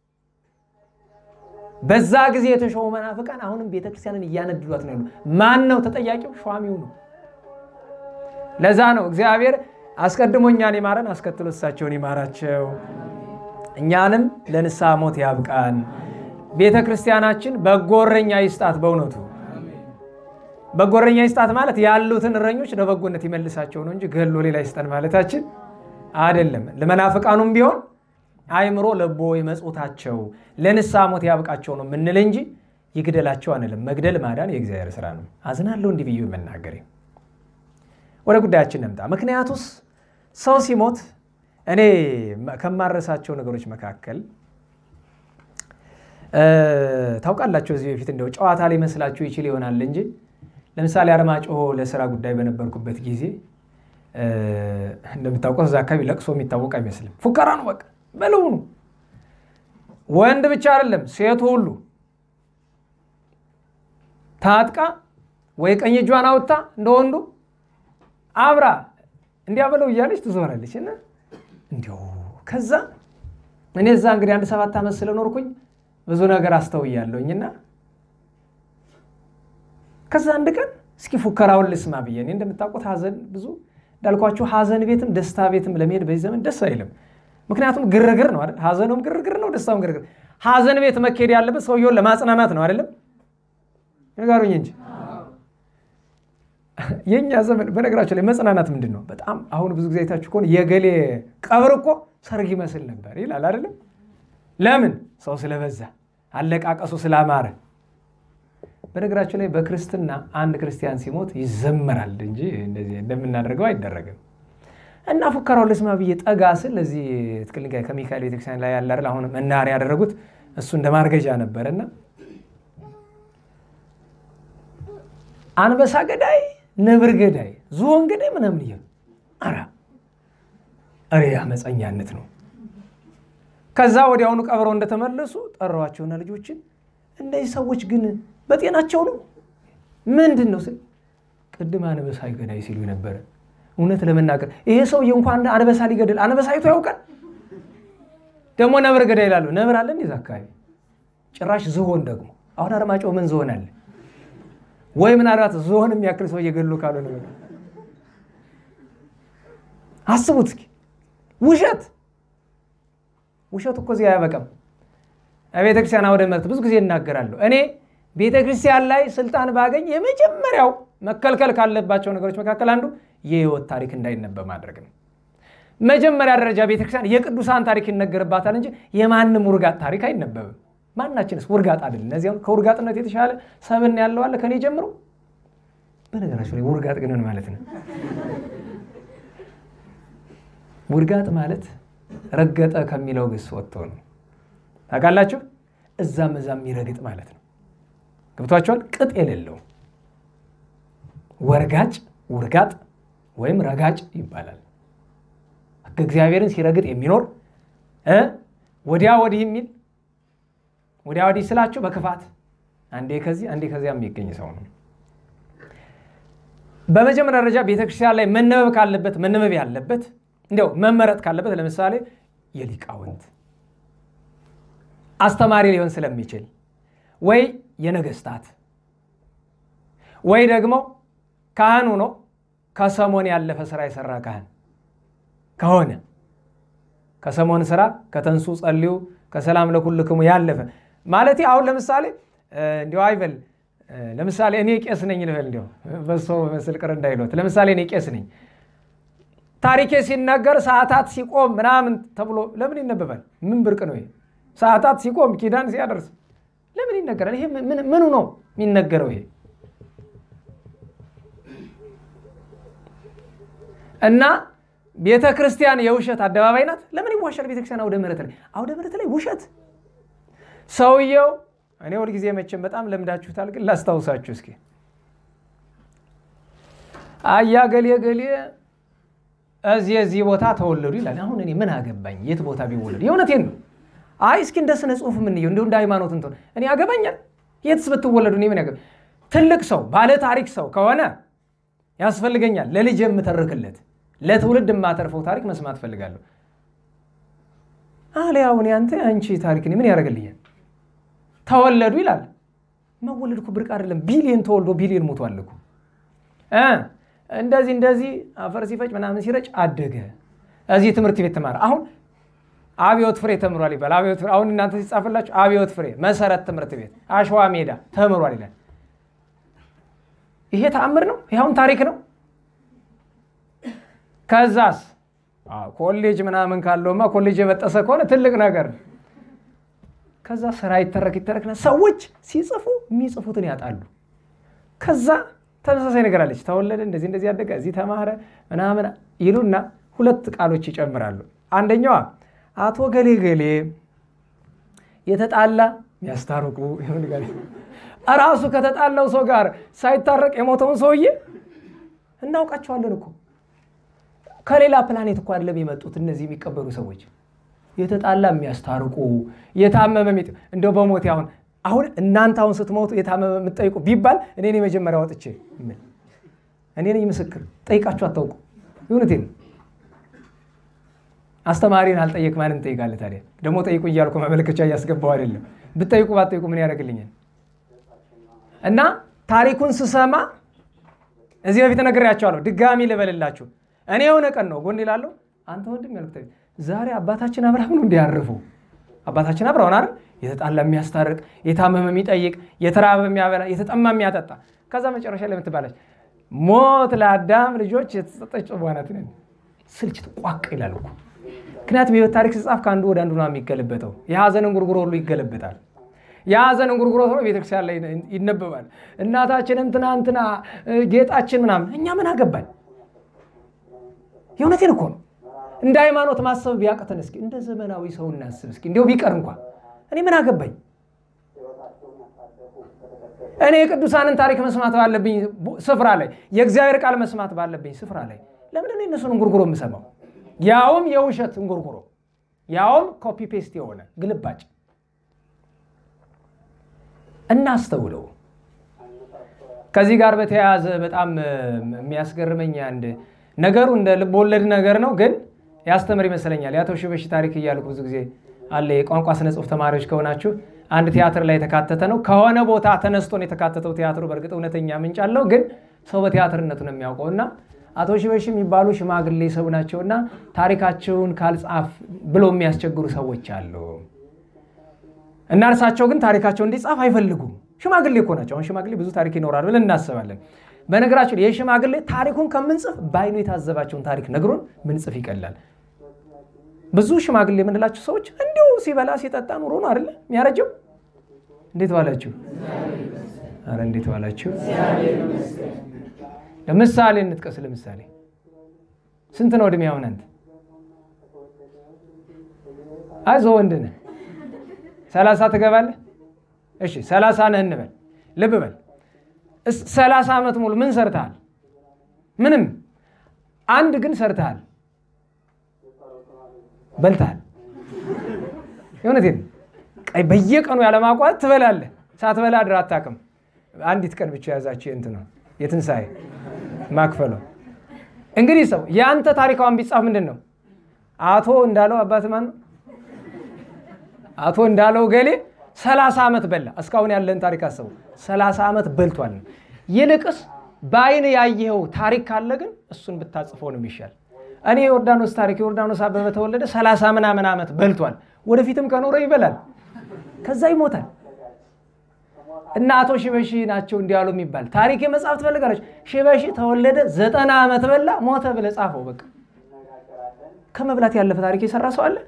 በዛ ጊዜ የተሾሙ መናፍቃን አሁንም ቤተክርስቲያንን እያነድዷት ነው። ማን ነው ተጠያቂው? ሿሚው ነው። ለዛ ነው እግዚአብሔር አስቀድሞ እኛን ይማረን አስከትሎ እሳቸውን ይማራቸው። እኛንም ለንስሐ ሞት ያብቃን። ቤተክርስቲያናችን በጎረኛ ይስጣት። በእውነቱ በጎረኛ ይስጣት ማለት ያሉትን እረኞች ለበጎነት ይመልሳቸው ነው እንጂ ገሎ ሌላ ይስጠን ማለታችን አይደለም። ለመናፍቃኑም ቢሆን አይምሮ ለቦ ይመጽውታቸው ለንስሐ ሞት ያብቃቸው ነው ምንል እንጂ ይግደላቸው አንልም። መግደል ማዳን የእግዚአብሔር ሥራ ነው። አዝናለሁ እንዲህ ብዬ መናገሬ። ወደ ጉዳያችን እንምጣ። ምክንያቱስ ሰው ሲሞት እኔ ከማረሳቸው ነገሮች መካከል ታውቃላችሁ እዚህ በፊት እንደው ጨዋታ ላይ መስላችሁ ይችል ይሆናል እንጂ ለምሳሌ አርማጭሆ ለሥራ ጉዳይ በነበርኩበት ጊዜ እንደምታውቁት እዛ አካባቢ ለቅሶ የሚታወቅ አይመስልም። ፉከራ ነው በቃ በለው ነው። ወንድ ብቻ አይደለም ሴቱ ሁሉ ታጥቃ ወይ ቀኝ እጇን አውጥታ እንደወንዱ አብራ እንዲያበለው እያለች ትዞራለች እና እንዲያው ከዛ እኔ እዛ እንግዲህ 7 ዓመት ስለኖርኩኝ ብዙ ነገር አስተውያለሁኝና ከዛ አንድ ቀን እስኪ ፉከራውን ልስማ ብዬ እኔ እንደምታውቁት ሐዘን ብዙ እንዳልኳችሁ ሐዘን ቤትም ደስታ ቤትም ለመሄድ በዚህ ዘመን ደስ አይልም። ምክንያቱም ግርግር ነው አይደል? ሐዘኑም ግርግር ነው፣ ደስታውም ግርግር። ሐዘን ቤት መከሄድ ያለበት ሰውየውን ለማጽናናት ነው አይደለም? ንገሩኝ እንጂ የኛ ዘመን በነገራችሁ ላይ መጽናናት ምንድነው? በጣም አሁን ብዙ ጊዜ አይታችሁ ከሆነ የገሌ ቀብር እኮ ሰርግ ይመስል ነበር ይላል አይደለም? ለምን ሰው ስለበዛ አለቃቀሱ ስላማረ በነገራችን ላይ በክርስትና አንድ ክርስቲያን ሲሞት ይዘመራል እንጂ እንደዚህ እንደምናደርገው አይደረግም እና ፉከራው ለስማ ብዬ ጠጋ ስል ለዚህ ትክክለኛ ከሚካኤል ቤተክርስቲያን ላይ ያለ አይደል አሁን መናሪያ ያደረጉት እሱ እንደማርገጃ ነበርና አንበሳ ገዳይ ነብር ገዳይ ዝሆን ገዳይ ምናምን ይያል አረ ያመፀኛነት ነው ከዛ ወዲያውኑ ቀብረው እንደተመለሱ ጠራዋቸውና ልጆችን እንደዚህ ሰዎች ግን በጤናቸው ነው ምንድነው ስል ቅድም አንበሳ ገዳይ ሲሉ ነበር እውነት ለመናገር ይሄ ሰው እንኳን አንበሳ ሊገድል አንበሳ አይቶ ያውቃል ደሞ ነብር ገዳይ ይላሉ ነብር አለ እንዴ ዘካይ ጭራሽ ዝሆን ደግሞ አሁን አርማጭሆ ምን ዝሆን አለ ወይ ምን አራት ዝሆን የሚያክል ሰው እየገሉ ካሉ ነው አስቡት እስኪ ውሸት እኮ እዚህ አያበቃም አቤተክርስቲያን አውደ ምሕረት ብዙ ጊዜ እናገራለሁ እኔ ቤተክርስቲያን ላይ ስልጣን ባገኝ የመጀመሪያው መከልከል ካለባቸው ነገሮች መካከል አንዱ የህይወት ታሪክ እንዳይነበብ ማድረግ ነው መጀመሪያ ደረጃ ቤተክርስቲያን የቅዱሳን ታሪክ ይነገርባታል እንጂ የማንም ውርጋጥ ታሪክ አይነበብም ማናችንስ ውርጋጥ አይደል እነዚያው ከውርጋጥነት የተሻለ ሰብን ያለው አለ ከኔ ጀምሮ በነገራችን ላይ ውርጋጥ ግን ምን ማለት ነው ውርጋጥ ማለት ረገጠ ከሚለው ግስ ወጥቶ ነው ታውቃላችሁ እዛም ይረግጥ ማለት ነው ገብቷችኋል ቅጥ የሌለው ውርጋጥ ወይም ረጋጭ ይባላል እግዚአብሔርን ሲረግጥ የሚኖር ወዲያ ወዲህ የሚል ወዲያ ወዲህ ስላችሁ በክፋት አንዴ ከዚያም የሚገኝ ሰው ነው በመጀመሪያ ደረጃ ቤተክርስቲያን ላይ መነበብ ያለበት እንደው መመረጥ ካለበት ለምሳሌ የሊቃውንት አስተማሪ ሊሆን ስለሚችል ወይ የነገስታት ወይ ደግሞ ካህኑ ነው ከሰሞን ያለፈ ስራ የሰራ ካህን ከሆነ ከሰሞን ስራ ከተንሱ ጸልዩ ከሰላም ለኩልክሙ ያለፈ ማለት አሁን ለምሳሌ እንዲው አይበል ለምሳሌ እኔ ቄስ ነኝ ልበል እንዲው በሶ መስልቅር እንዳይሎት ለምሳሌ እኔ ቄስ ነኝ ታሪኬ ሲነገር ሰዓታት ሲቆም ምናምን ተብሎ ለምን ይነበባል ምን ብርቅ ነው ይሄ ሰዓታት ሲቆም ኪዳን ሲያደርስ ለምን ይነገራል ይሄ ምኑ ነው የሚነገረው ይሄ እና ቤተክርስቲያን የውሸት አደባባይ ናት ለምን ይዋሻል ቤተክርስቲያን አውደ ምሕረት ላይ ውሸት ሰውየው እኔ ሁሉ ጊዜ መቼም በጣም ለምዳችሁታል ግን ላስታውሳችሁ እስኪ አያ ገሌ እዚህ ቦታ ተወለዱ ይላል አሁን እኔ ምን አገባኝ የት ቦታ ቢወለዱ የእውነቴን ነው አይ እስኪ እንደስነ ጽሁፍ ምን ነው እንደ ሃይማኖት እንትን እኔ አገባኛል የትስ ብትወለዱ እኔ ምን ያገባ ትልቅ ሰው ባለ ታሪክ ሰው ከሆነ ያስፈልገኛል ለልጅ የምተርክለት ለትውልድ የማተርፈው ታሪክ መስማት ፈልጋለሁ አለያውን አንቺ ታሪክ ምን ያደርግልኛል ተወለዱ ይላል መወለድኩ ብርቅ አይደለም ቢሊየን ተወልዶ ቢሊየን ሞቷል እኮ እንደዚህ አፈር ሲፈጭ ምናምን ሲረጭ አደገ እዚህ ትምህርት ቤት ተማረ አሁን አብዮት ፍሬ ተምሯል ይባል አብዮት ፍሬ አሁን እናንተ ሲጻፈላችሁ አብዮት ፍሬ መሰረት ትምህርት ቤት አሸዋ ሜዳ ተምሯል ይላል ይሄ ተአምር ነው ይሄውን ታሪክ ነው ከዛስ ኮሌጅ ምናምን ካለውማ ኮሌጅ የመጠሰ ከሆነ ትልቅ ነገር ከዛ ስራ ይተረክና ሰዎች ሲጽፉ የሚጽፉትን ያጣሉ ከዛ ተመሳሳይ ነገር አለች ተወለደ እንደዚህ ያደገ እዚህ ተማረ ምናምን ይሉና ሁለት ቃሎች ይጨምራሉ አንደኛው አቶ ገሌ የተጣላ ያስታርቁ ይሁን ጋር አራሱ ከተጣላው ሰው ጋር ሳይታረቅ የሞተውን ሰውዬ እናውቃቸዋለን እኮ ከሌላ ፕላኔት እኮ አይደለም የመጡት እነዚህ የሚቀበሩ ሰዎች የተጣላ የሚያስታርቁ የታመመ እንደው በሞት አሁን እናንተ አሁን ስትሞቱ የታመመ የምትጠይቁ ቢባል እኔ መጀመሪያ ወጥቼ እኔ ነኝ ምስክር ጠይቃችሁ አታውቁ ይሁንቴን አስተማሪን አልጠየቅ ማንን ጠይቃለ ታዲያ ደሞ ጠይቁ እያልኩ መመልከቻ ያስገባው አይደለም ብትጠይቁ ባትጠይቁ ምን ያደርግልኛል እና ታሪኩን ስሰማ እዚህ በፊት ነግሬያችኋለሁ ድጋሚ ልበልላችሁ እኔ የሆነ ቀን ነው ጎን ይላል አንተ ወንድም ያልኩት ዛሬ አባታችን አብርሃም ነው እንዲያርፉ አባታችን አብርሃም አይደል የተጣላ የሚያስታርቅ የታመመ የሚጠይቅ የተራበ የሚያበላ የተጠማ የሚያጠጣ ከዛ መጨረሻ ላይ ምትባለች ሞት ለአዳም ልጆች የተሰጠች ጽዋናት ነው ስልችት ቋቅ ይላል እኮ ምክንያቱም የህይወት ታሪክ ሲጻፍ ከአንዱ ወደ አንዱ ነው የሚገለበጠው። የሐዘንን ጉርጉሮ ሁሉ ይገለበጣል። የሐዘንን ጉርጉሮ ሁሉ ቤተክርስቲያን ላይ ይነበባል። እናታችንም ትናንትና ጌጣችን ምናምን እኛ ምን አገባን? የእውነቴን እኮ ነው። እንደ ሃይማኖት ማሰብ ቢያቅተን እስኪ እንደ ዘመናዊ ሰው እናስብ እስኪ እንደው ቢቀር እንኳን እኔ ምን አገባኝ? እኔ የቅዱሳንን ታሪክ መስማት ባለብኝ ስፍራ ላይ የእግዚአብሔር ቃል መስማት ባለብኝ ስፍራ ላይ ለምን ነው እነሱን እንጉርጉሮ የምሰማው? ያውም የውሸት እንጉርጉሮ፣ ያውም ኮፒ ፔስት የሆነ ግልባጭ። እናስተውለው። ከዚህ ጋር በተያያዘ በጣም የሚያስገርመኝ አንድ ነገሩ እንደ ልብ ወለድ ነገር ነው፣ ግን ያስተምር ይመስለኛል። የአቶ ሽበሺ ታሪክ እያልኩ ብዙ ጊዜ አለ። የቋንቋ ስነ ጽሑፍ ተማሪዎች ከሆናችሁ አንድ ቲያትር ላይ የተካተተ ነው። ከሆነ ቦታ ተነስቶ ነው የተካተተው ቲያትሩ። በእርግጥ እውነተኛ ምንጭ አለው፣ ግን ሰው በቲያትርነቱ ነው የሚያውቀውና አቶ ሽበሺ የሚባሉ ሽማግሌ ሰው ናቸውና ታሪካቸውን ካልጻፍ ብለው የሚያስቸግሩ ሰዎች አሉ። እና እርሳቸው ግን ታሪካቸው እንዲጻፍ አይፈልጉም። ሽማግሌ እኮ ናቸው። አሁን ሽማግሌ ብዙ ታሪክ ይኖራል ብለን እናስባለን። በነገራችን የሽማግሌ ታሪኩን ከምንጽፍ ባይኑ የታዘባቸውን ታሪክ ነግሩን ምንጽፍ ይቀላል። ብዙ ሽማግሌ የምንላቸው ሰዎች እንዲሁ ሲበላ ሲጠጣ ኑሮ ነው አይደል የሚያረጀው። እንዴት ዋላችሁ? አረ እንዴት ዋላችሁ? ለምሳሌ እንጥቀስ። ለምሳሌ ስንት ነው እድሜ አሁን አንተ? አይዞህ ወንድ ነህ 30 ትገባለህ። እሺ 30 ነህ እንበል። ልብ በል 30 ዓመት ሙሉ ምን ሰርተሃል? ምንም። አንድ ግን ሰርተሃል፣ በልተሃል። የእውነቴን ቀይ በየቀኑ ያለማቋረጥ ትበላለህ። ሳትበላ አድረህ አታውቅም። አንዲት ቀን ብቻ ያዛችሁ እንትን ነው የትንሳኤ ማክፈሉ። እንግዲህ ሰው ያንተ ታሪካውን ቢጻፍ ምንድነው? አቶ እንዳለው አባት ማን ነው? አቶ እንዳለው ገሌ 30 ዓመት በላ። እስካሁን ያለን ታሪክ አሰቡ። 30 ዓመት በልቷል። ይልቅስ በአይን ያየኸው ታሪክ ካለ ግን እሱን ብታጽፈው ነው የሚሻል። እኔ ዮርዳኖስ ታሪክ ዮርዳኖስ አበበ ተወለደ 30 ምናምን ዓመት በልቷል። ወደፊትም ከኖረ ይበላል፣ ከዛ ይሞታል። እና አቶ ሽበሺ ናቸው እንዲያሉ የሚባል ታሪክ የመጻፍ ትፈልጋለች። ሽበሺ ተወለደ 90 ዓመት በላ ሞተ ብለህ ጻፈው። በቃ ከመብላት ያለፈ ታሪክ የሰራ ሰው አለ?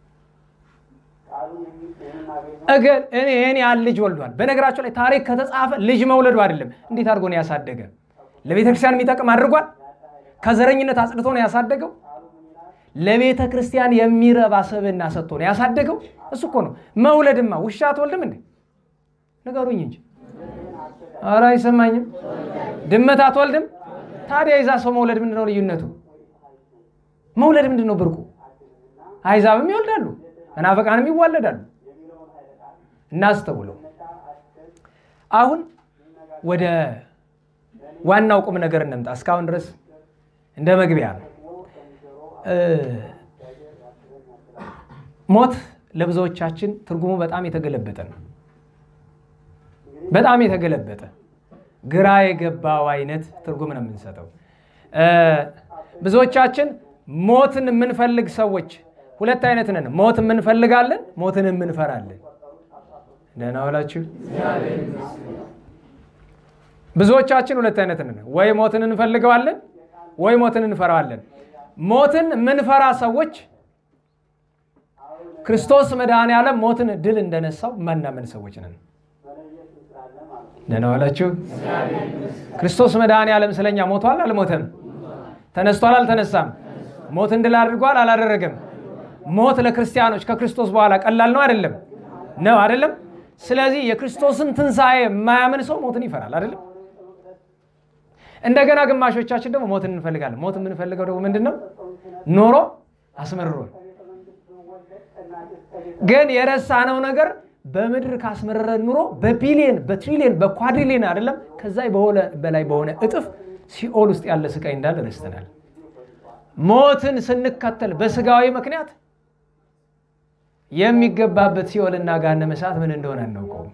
እገል እኔ ያል ልጅ ወልዷል። በነገራቸው ላይ ታሪክ ከተጻፈ ልጅ መውለዱ አይደለም እንዴት አድርጎ ነው ያሳደገ? ለቤተክርስቲያን የሚጠቅም አድርጓል? ከዘረኝነት አጽድቶ ነው ያሳደገው? ለቤተ ክርስቲያን የሚረባ ሰብዕና ሰጥቶ ነው ያሳደገው? እሱ እኮ ነው። መውለድማ ውሻ አትወልድም እንዴ? ነገሩኝ እንጂ ኧረ አይሰማኝም። ድመት አትወልድም? ታዲያ ይዛ ሰው መውለድ ምንድነው ልዩነቱ? መውለድ ምንድነው ብርቁ? አይዛብም ይወልዳሉ፣ መናፍቃንም ይዋለዳሉ። እናስተውለው። አሁን ወደ ዋናው ቁም ነገር እንምጣ። እስካሁን ድረስ እንደ መግቢያ ነው። ሞት ለብዙዎቻችን ትርጉሙ በጣም የተገለበጠ ነው። በጣም የተገለበጠ ግራ የገባው አይነት ትርጉም ነው የምንሰጠው። ብዙዎቻችን ሞትን የምንፈልግ ሰዎች ሁለት አይነት ነን። ሞት የምንፈልጋለን፣ ሞትን የምንፈራለን። ደህና ዋላችሁ? ብዙዎቻችን ሁለት አይነት ነን። ወይ ሞትን እንፈልገዋለን ወይ ሞትን እንፈራዋለን። ሞትን የምንፈራ ሰዎች ክርስቶስ መድኃኔዓለም ሞትን ድል እንደነሳው ማናመን ሰዎች ነን። ደህና ዋላችሁ? ክርስቶስ መድኃኔዓለም ስለኛ ሞቷል አልሞተም? ተነስቷል አልተነሳም? ሞትን ድል አድርጓል አላደረገም? ሞት ለክርስቲያኖች ከክርስቶስ በኋላ ቀላል ነው አይደለም? ነው አይደለም? ስለዚህ የክርስቶስን ትንሣኤ የማያምን ሰው ሞትን ይፈራል አይደለም? እንደገና ግማሾቻችን ደግሞ ሞትን እንፈልጋለን። ሞት የምንፈልገው ደግሞ ምንድነው? ኖሮ አስመርሮን ግን የረሳነው ነገር በምድር ካስመረረን ኑሮ በቢሊየን በትሪሊየን በኳድሪሊየን አይደለም ከዛ በላይ በሆነ እጥፍ ሲኦል ውስጥ ያለ ስቃይ እንዳለ ረስተናል። ሞትን ስንከተል በስጋዊ ምክንያት የሚገባበት ሲኦልና ገሃነመ እሳት ምን እንደሆነ እናውቀው።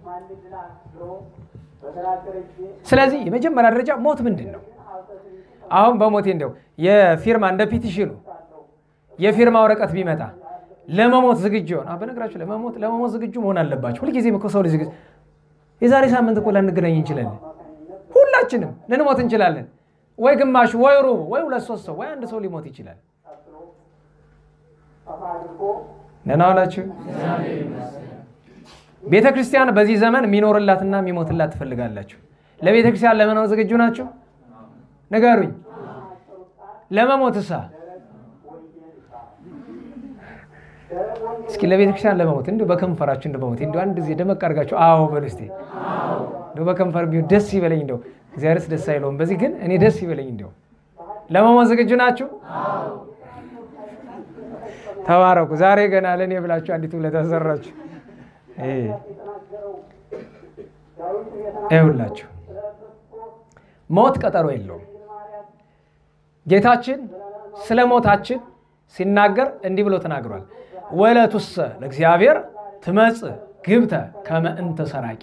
ስለዚህ የመጀመሪያ ደረጃ ሞት ምንድነው? አሁን በሞቴ እንደው የፊርማ እንደ ፒቲሽኑ የፊርማ ወረቀት ቢመጣ ለመሞት ዝግጁ ሆነ። በነገራችሁ ለመሞት ዝግጁ መሆን አለባችሁ። ሁሉ ጊዜ መኮ ሰው ልጅ የዛሬ ሳምንት እኮ ላንገናኝ እንችላለን። ሁላችንም ልንሞት እንችላለን። ወይ ግማሽ ወይ ሩብ ወይ ሁለት ሶስት ሰው ወይ አንድ ሰው ሊሞት ይችላል። ደህና ዋላችሁ። ቤተ ክርስቲያን በዚህ ዘመን የሚኖርላትና የሚሞትላት ትፈልጋላችሁ? ለቤተ ክርስቲያን ለመኖር ዝግጁ ናችሁ? ንገሩኝ። ለመሞትሳ? እስኪ ለቤተ ክርስቲያን ለመሞት እንደው በከንፈራችሁ እንደሞት እንደው አንድ ጊዜ ደመቅ አድርጋችሁ አዎ በሉ እስቲ። እንደው በከንፈር ቢሆን ደስ ይበለኝ። እንደው እግዚአብሔርስ ደስ አይለውም። በዚህ ግን እኔ ደስ ይበለኝ። እንደው ለመሞት ዝግጁ ናችሁ? ተባረኩ። ዛሬ ገና ለኔ ብላችሁ አንዲት ውለታ ሰራችሁ። ይኸውላችሁ ሞት ቀጠሮ የለውም። ጌታችን ስለ ሞታችን ሲናገር እንዲህ ብሎ ተናግሯል። ወለቱሰ ለእግዚአብሔር ትመጽእ ግብተ ከመ እንተ ሰራቂ።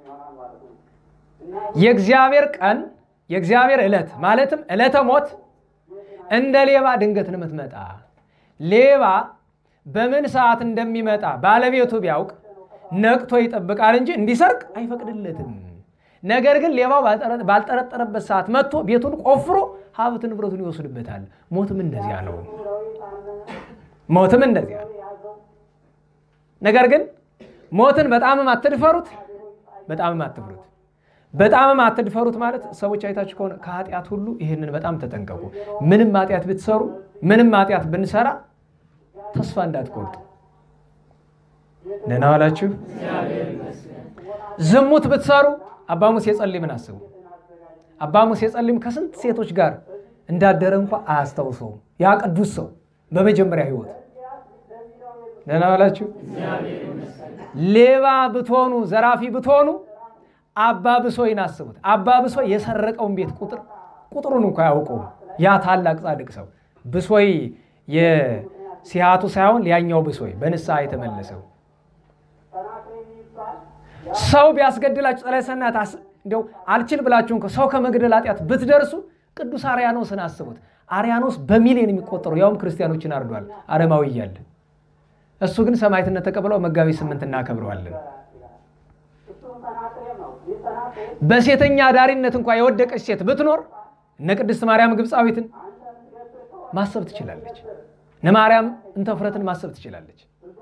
የእግዚአብሔር ቀን የእግዚአብሔር ዕለት ማለትም ዕለተ ሞት እንደ ሌባ ድንገት ነው የምትመጣ። ሌባ በምን ሰዓት እንደሚመጣ ባለቤቱ ቢያውቅ ነቅቶ ይጠብቃል እንጂ እንዲሰርቅ አይፈቅድለትም። ነገር ግን ሌባው ባልጠረጠረበት ሰዓት መጥቶ ቤቱን ቆፍሮ ሀብት ንብረቱን ይወስድበታል። ሞትም እንደዚያ ነው። ሞትም እንደዚያ ነው። ነገር ግን ሞትን በጣምም አትድፈሩት፣ በጣምም አትፍሩት። በጣምም አትድፈሩት ማለት ሰዎች አይታችሁ ከሆነ ከኃጢአት ሁሉ ይሄንን በጣም ተጠንቀቁ። ምንም ኃጢአት ብትሰሩ፣ ምንም ኃጢአት ብንሰራ ተስፋ እንዳትቆርጡ። ደህና ዋላችሁ። ዝሙት ብትሰሩ አባ ሙሴ ጸሊምን አስቡ። አባ ሙሴ ጸሊም ከስንት ሴቶች ጋር እንዳደረ እንኳን አያስታውሰውም። ያ ቅዱስ ሰው በመጀመሪያ ህይወት። ደህና ዋላችሁ። ሌባ ብትሆኑ ዘራፊ ብትሆኑ አባ ብሶይን አስቡት። አባ ብሶይ የሰረቀውን ቤት ቁጥሩን እንኳን ያውቀው ያ ታላቅ ጻድቅ ሰው ብሶይ የሲያቱ ሳይሆን ያኛው ብሶይ በንስሐ የተመለሰው ሰው ቢያስገድላችሁ ጸላይ ሰናት እንደው አልችል ብላችሁን ሰው ከመግደል ኃጢአት ብትደርሱ ቅዱስ አርያኖስን አስቡት። አርያኖስ በሚሊዮን የሚቆጠሩ ያውም ክርስቲያኖችን አርዷል አረማዊ እያለ። እሱ ግን ሰማዕትነት ተቀበለው መጋቢት 8 እናከብረዋለን። በሴተኛ ዳሪነት እንኳን የወደቀች ሴት ብትኖር እነ ቅድስት ማርያም ግብፃዊትን ማሰብ ትችላለች። እነ ማርያም እንተ ፍረትን ማሰብ ትችላለች።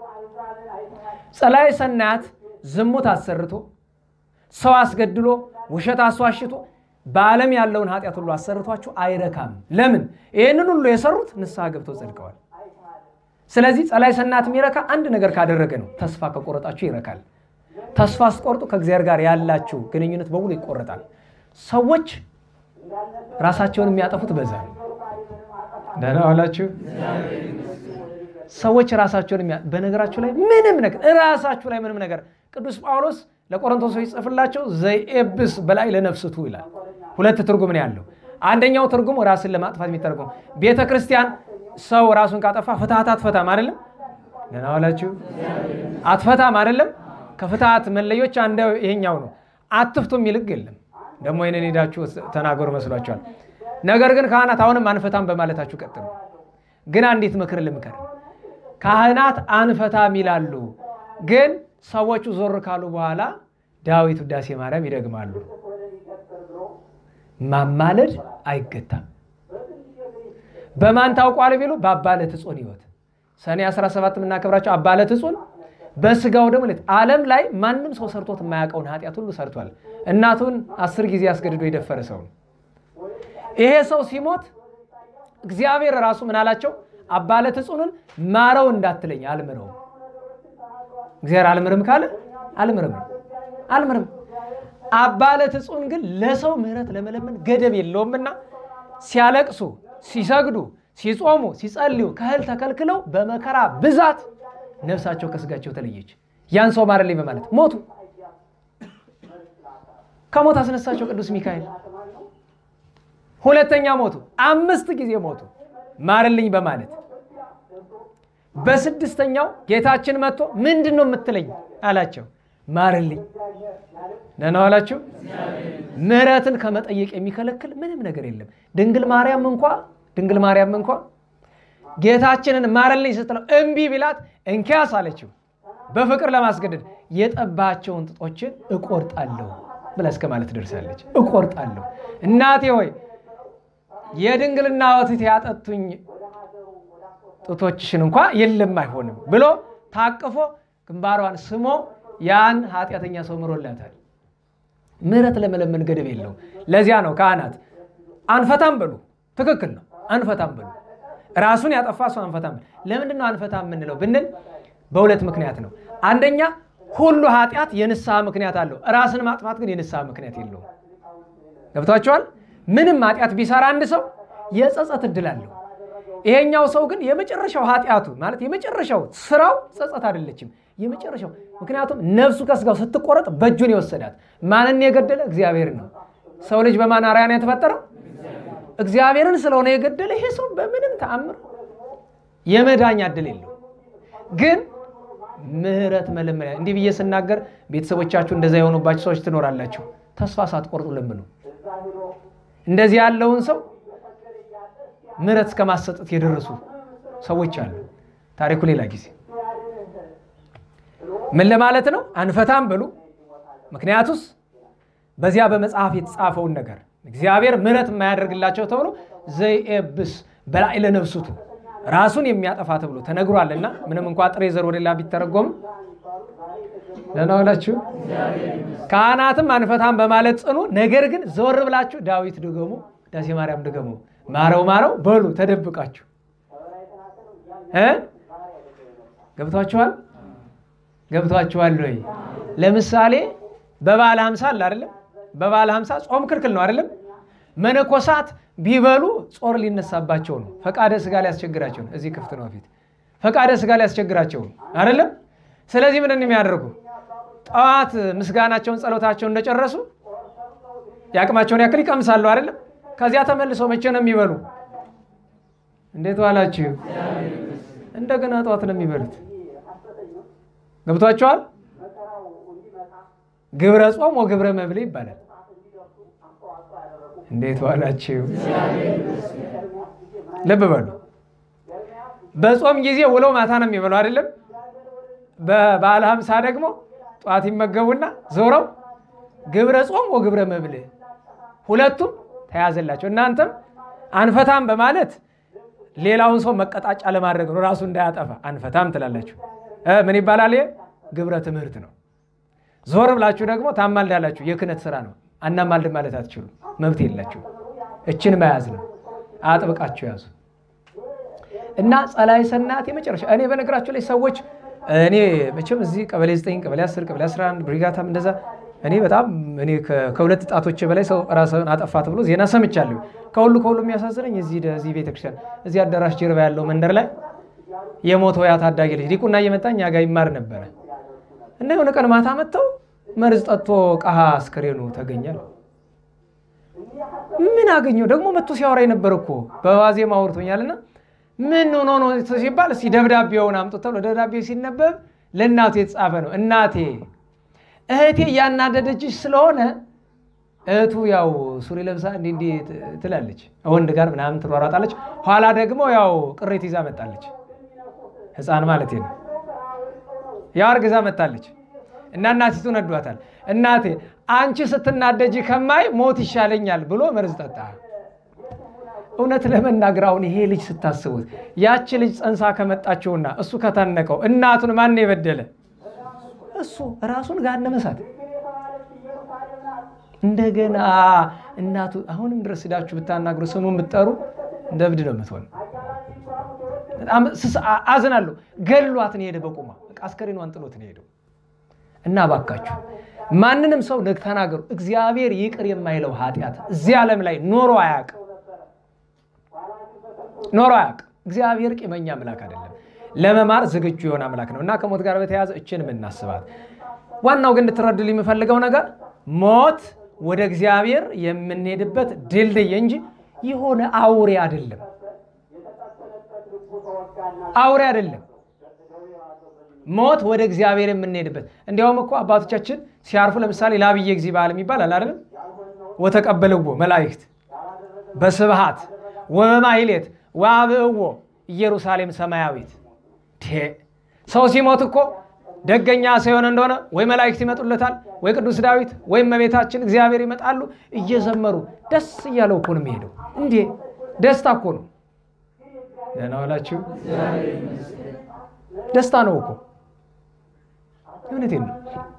ጸላይ ሰናት ዝሙት አሰርቶ ሰው አስገድሎ ውሸት አስዋሽቶ በዓለም ያለውን ኃጢአት ሁሉ አሰርቷችሁ አይረካም። ለምን? ይሄንን ሁሉ የሰሩት ንስሐ ገብተው ጸድቀዋል። ስለዚህ ጸላይ ሰናት የሚረካ አንድ ነገር ካደረገ ነው። ተስፋ ከቆረጣችሁ ይረካል። ተስፋ አስቆርጡ ከእግዚአብሔር ጋር ያላችሁ ግንኙነት በሙሉ ይቆረጣል። ሰዎች ራሳቸውን የሚያጠፉት በዛ ነው። ደህና ዋላችሁ። ሰዎች ራሳቸውን በነገራችሁ ላይ ምንም ነገር ራሳችሁ ላይ ምንም ነገር ቅዱስ ጳውሎስ ለቆሮንቶሶች ጽፍላቸው ዘይኤብስ በላይ ለነፍስቱ ይላል። ሁለት ትርጉም ነው ያለው። አንደኛው ትርጉም ራስን ለማጥፋት የሚተረጎም ቤተክርስቲያን ሰው ራሱን ካጠፋ ፍትሃት አትፈታም አይደለም? ደህና ዋላችሁ። አትፈታም አይደለም? ከፍትሃት መለዮች አንዱ ይሄኛው ነው። አትፍቱ የሚል ሕግ የለም። ደግሞ ይሄንን ሄዳችሁ ተናገሩ መስሏችኋል። ነገር ግን ካህናት አሁንም አንፈታም በማለታችሁ ቀጥሉ። ግን አንዲት ምክር ልምከር። ካህናት አንፈታም ይላሉ፣ ግን ሰዎቹ ዞር ካሉ በኋላ ዳዊት ውዳሴ ማርያም ይደግማሉ። ማማለድ አይገታም። በማን ታውቋል ቢሉ በአባለት ጽዮን ሕይወት ሰኔ 17 የምናከብራቸው አባለት ጽዮን በስጋው ደግሞ ዓለም ላይ ማንም ሰው ሰርቶት የማያውቀውን ኃጢአት ሁሉ ሰርቷል። እናቱን 10 ጊዜ አስገድዶ የደፈረ ሰው። ይሄ ሰው ሲሞት እግዚአብሔር ራሱ ምን አላቸው? አባለት ጽዮንን ማረው እንዳትለኝ አልምረው። እግዚአብሔር አልምርም ካለ አልምርም። አባለት ጽዮን ግን ለሰው ምህረት ለመለመን ገደብ የለውምና ሲያለቅሱ፣ ሲሰግዱ፣ ሲጾሙ፣ ሲጸልዩ ከእህል ተከልክለው በመከራ ብዛት ነፍሳቸው ከስጋቸው ተለየች። ያን ሰው ማረልኝ በማለት ሞቱ። ከሞት አስነሳቸው ቅዱስ ሚካኤል። ሁለተኛ ሞቱ። 5 ጊዜ ሞቱ ማረልኝ በማለት። በስድስተኛው ጌታችን መጥቶ ምንድነው የምትለኝ አላቸው። ማረልኝ። ደህና ዋላችሁ። ምህረትን ከመጠየቅ የሚከለክል ምንም ነገር የለም። ድንግል ማርያም እንኳን ጌታችንን ማረልኝ ስትለው እምቢ ቢላት እንኪያስ አለችው። በፍቅር ለማስገደድ የጠባቸውን ጥጦችን እቆርጣለሁ ብላ እስከ ማለት ደርሳለች። እቆርጣለሁ እናቴ ሆይ የድንግልና ወተት ያጠጡኝ ጡቶችሽን እንኳን የለም አይሆንም ብሎ ታቅፎ ግንባሯን ስሞ ያን ኃጢአተኛ ሰው ምሮላታል። ምህረት ለመለመን ገደብ የለውም። ለዚያ ነው ካህናት አንፈታም በሉ። ትክክል ነው፣ አንፈታም በሉ። ራሱን ያጠፋ ሰው አንፈታም። ለምንድን ነው አንፈታም የምንለው ብንል በሁለት ምክንያት ነው። አንደኛ ሁሉ ኃጢአት የንስሐ ምክንያት አለው። ራስን ማጥፋት ግን የንስሐ ምክንያት የለውም። ገብቷችኋል? ምንም ኃጢአት ቢሰራ አንድ ሰው የጸጸት እድል አለው። ይሄኛው ሰው ግን የመጨረሻው ኃጢአቱ ማለት የመጨረሻው ስራው ጸጸት አይደለችም። የመጨረሻው ምክንያቱም ነፍሱ ከስጋው ስትቆረጥ በእጁን ይወሰዳት ማንን የገደለ? እግዚአብሔርን ነው። ሰው ልጅ በማን አርአያ ነው የተፈጠረው? እግዚአብሔርን ስለሆነ የገደለ ይሄ ሰው በምንም ተአምር የመዳኛ እድል የለው። ግን ምህረት መለመን እንዲህ ብዬ ስናገር ቤተሰቦቻችሁ እንደዛ የሆኑባችሁ ሰዎች ትኖራላችሁ። ተስፋ ሳትቆርጡ ለምኑ። እንደዚህ ያለውን ሰው ምህረት እስከማሰጠት የደረሱ ሰዎች አሉ። ታሪኩ ሌላ ጊዜ። ምን ለማለት ነው? አንፈታም በሉ። ምክንያቱስ በዚያ በመጽሐፍ የተጻፈውን ነገር እግዚአብሔር ምህረት የማያደርግላቸው ተብሎ ዘይኤብስ በላይ ለነፍሱቱ ራሱን የሚያጠፋ ተብሎ ተነግሯልና ምንም እንኳን ጥሬ ዘር ወደ ሌላ ቢተረጎም ለናውላችሁ ካህናትም አንፈታም በማለት ጽኑ። ነገር ግን ዘወር ብላችሁ ዳዊት ድገሙ፣ ዳሴ ማርያም ድገሙ፣ ማረው ማረው በሉ ተደብቃችሁ። ገብቷችኋል? ገብቷችኋል ወይ? ለምሳሌ በበዓለ ሃምሳ አለ አይደለም? በበዓለ ሃምሳ ጾም ክልክል ነው አይደለም? መነኮሳት ቢበሉ ጾር ሊነሳባቸው ነው። ፈቃደ ስጋ ሊያስቸግራቸው ነው። እዚህ ክፍት ነው ፊት ፈቃደ ስጋ ሊያስቸግራቸው ነው አይደለም? ስለዚህ ምን እንደሚያደርጉ ጠዋት ምስጋናቸውን ጸሎታቸውን እንደጨረሱ ያቅማቸውን ያክል ይቀምሳሉ አይደለም? ከዚያ ተመልሰው መቼ ነው የሚበሉ? እንዴት ዋላችሁ? እንደገና ጠዋት ነው የሚበሉት። ገብቷችኋል? ግብረ ጾም ወግብረ መብል ይባላል። እንዴት ዋላችሁ? ልብ በሉ። በጾም ጊዜ ውለው ማታ ነው የሚበሉ አይደለም? በበዓለ ሃምሳ ደግሞ ጧት ይመገቡና ዞረው ግብረ ጾም ወግብረ መብል ሁለቱም ተያዘላቸው። እናንተም አንፈታም በማለት ሌላውን ሰው መቀጣጫ ለማድረግ ነው፣ ራሱ እንዳያጠፋ አንፈታም ትላላችሁ። ምን ይባላል? ግብረ ትምህርት ነው። ዞር ብላችሁ ደግሞ ታማልዳላችሁ። የክህነት ስራ ነው። አናማልድ ማለት አትችሉም፣ መብት የላችሁ። እችን መያዝ ነው። አጥብቃችሁ ያዙ እና ጸላይ ሰናት የመጨረሻ። እኔ በነገራችሁ ላይ ሰዎች እኔ መቼም እዚህ ቀበሌ 9 ቀበሌ 10 ቀበሌ 11 ብሪጋታም እንደዛ እኔ በጣም እኔ ከሁለት ጣቶች በላይ ሰው ራስን አጠፋ ተብሎ ዜና ሰምቻለሁ። ከሁሉ የሚያሳዝነኝ እዚህ ቤተክርስቲያን እዚህ አዳራሽ ጀርባ ያለው መንደር ላይ የሞተው ያ ታዳጊ ልጅ ዲቁና እየመጣኝ ያጋ ይማር ነበር እና የሆነ ቀን ማታ መጥተው መርዝ ጠጥቶ ቀሃ አስከሬኑ ተገኛል። ምን አገኘው ደግሞ መጥቶ ሲያወራኝ ነበር እኮ በዋዜማ አውርቶኛልና ምን ሆኖ ነው ሲባል እስኪ ደብዳቤውን አምጥተው ለደብዳቤው ሲነበብ ለእናቱ የተጻፈ ነው። እናቴ እህቴ ያናደደችሽ ስለሆነ እህቱ ያው ሱሪ ለብሳ እንዲህ ትላለች፣ ወንድ ጋር ምናምን ትሯሯጣለች። ኋላ ደግሞ ያው ቅሬት ይዛ መጣለች። ህፃን ማለት ነው። ያው አርግዛ መጣለች እና እናቲቱ ነዷታል። እናቴ አንቺ ስትናደጂ ከማይ ሞት ይሻለኛል ብሎ መርዝ ጠጣ። እውነት ለመናገር አሁን ይሄ ልጅ ስታስቡት ያቺ ልጅ ጸንሳ ከመጣችውና እሱ ከታነቀው እናቱን ማን የበደለ? እሱ ራሱን ገሃነመ እሳት። እንደገና እናቱ አሁንም ድረስ ሄዳችሁ ብታናግሩ ስሙን ብትጠሩ እንደ እብድ ነው የምትሆን። በጣም አዝናለሁ። ገሏት ነው ሄደ በቁማ አስከሬኗን ጥሎት ነው ሄደው እና ባካችሁ ማንንም ሰው ተናገሩ። እግዚአብሔር ይቅር የማይለው ኃጢአት እዚህ ዓለም ላይ ኖሮ አያውቅም። እግዚአብሔር ቂመኛ አምላክ አይደለም። ለመማር ዝግጁ የሆነ አምላክ ነው እና ከሞት ጋር በተያያዘ እችን የምናስባት ዋናው ግን እንድትረዱልኝ የምፈልገው ነገር ሞት ወደ እግዚአብሔር የምንሄድበት ድልድይ እንጂ የሆነ አውሬ አይደለም። ሞት ወደ እግዚአብሔር የምንሄድበት እንዲያውም እኮ አባቶቻችን ሲያርፉ ለምሳሌ ለአብየ ጊዜ በዓል የሚባል አለ አይደል? ወተቀበልዎ መላእክት በስብሐት ወበማሕሌት ወአብዕዎ ኢየሩሳሌም ሰማያዊት። ሰው ሲሞት እኮ ደገኛ ሳይሆን እንደሆነ ወይ መላእክት ይመጡለታል ወይ ቅዱስ ዳዊት ወይ እመቤታችን እግዚአብሔር ይመጣሉ እየዘመሩ ደስ እያለው እኮ ነው የሚሄደው። እንዴ ደስታ እኮ ነው። ደህና ዋላችሁ። ደስታ ነው እኮ እውነቴን ነው።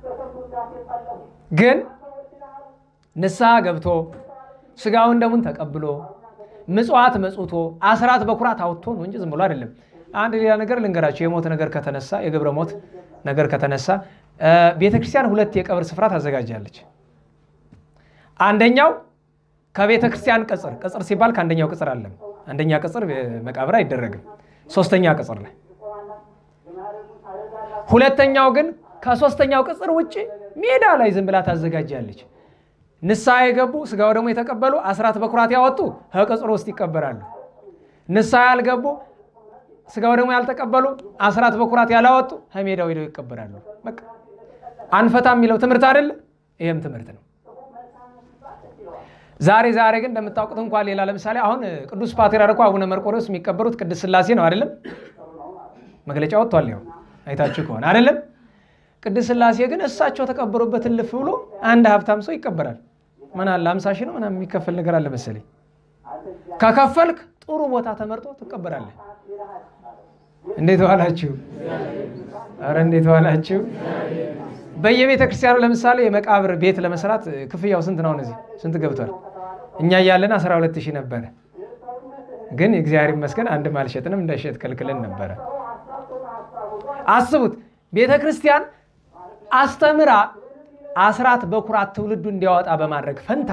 ግን ንስሐ ገብቶ ስጋውን ደሙን ተቀብሎ ምጽዋት መጽውቶ አስራት በኩራት አውጥቶ ነው እንጂ ዝም ብሎ አይደለም። አንድ ሌላ ነገር ልንገራችሁ። የሞት ነገር ከተነሳ የግብረ ሞት ነገር ከተነሳ ቤተክርስቲያን ሁለት የቀብር ስፍራ ታዘጋጃለች። አንደኛው ከቤተክርስቲያን ቅጽር ሲባል ከአንደኛው ቅጽር አለ። አንደኛ ቅጽር መቃብር አይደረግም፣ ሶስተኛ ቅጽር ላይ። ሁለተኛው ግን ከሶስተኛው ቅጽር ውጪ ሜዳ ላይ ዝም ብላ ታዘጋጃለች። ንስሐ የገቡ ስጋው ደግሞ የተቀበሉ አስራት በኩራት ያወጡ ከቅጽሩ ውስጥ ይቀበራሉ። ንስሐ ያልገቡ ስጋው ደግሞ ያልተቀበሉ አስራት በኩራት ያላወጡ ከሜዳው ሄደው ይቀበራሉ። በቃ አንፈታም የሚለው ትምህርት አይደለ? ይሄም ትምህርት ነው። ዛሬ ግን እንደምታውቁት እንኳን ሌላ ለምሳሌ አሁን ቅዱስ ፓትርያርኩ አቡነ መርቆሬዎስ የሚቀበሩት ቅድስት ሥላሴ ነው አይደለም? መግለጫ ወጥቷል። ያው አይታችሁ ከሆነ አይደለም? ቅድስት ሥላሴ ግን እሳቸው ተቀበሩበት ልፍ ብሎ አንድ ሀብታም ሰው ይቀበራል። ምን አለ 50 ሺህ ነው ምናምን የሚከፈል ነገር አለ መሰለኝ። ከከፈልክ ጥሩ ቦታ ተመርጦ ትቀበራለህ። እንዴት ዋላችሁ? አረ እንዴት ዋላችሁ? በየቤተ ክርስቲያኑ ለምሳሌ የመቃብር ቤት ለመስራት ክፍያው ስንት ነው? እነዚህ ስንት ገብቷል? እኛ ያያለን 12000 ነበር። ግን እግዚአብሔር ይመስገን አንድ ማልሸጥንም እንዳይሸጥ ከልክለን ነበር። አስቡት፣ ቤተ ክርስቲያን አስተምራ አስራት በኩራት ትውልዱ እንዲያወጣ በማድረግ ፈንታ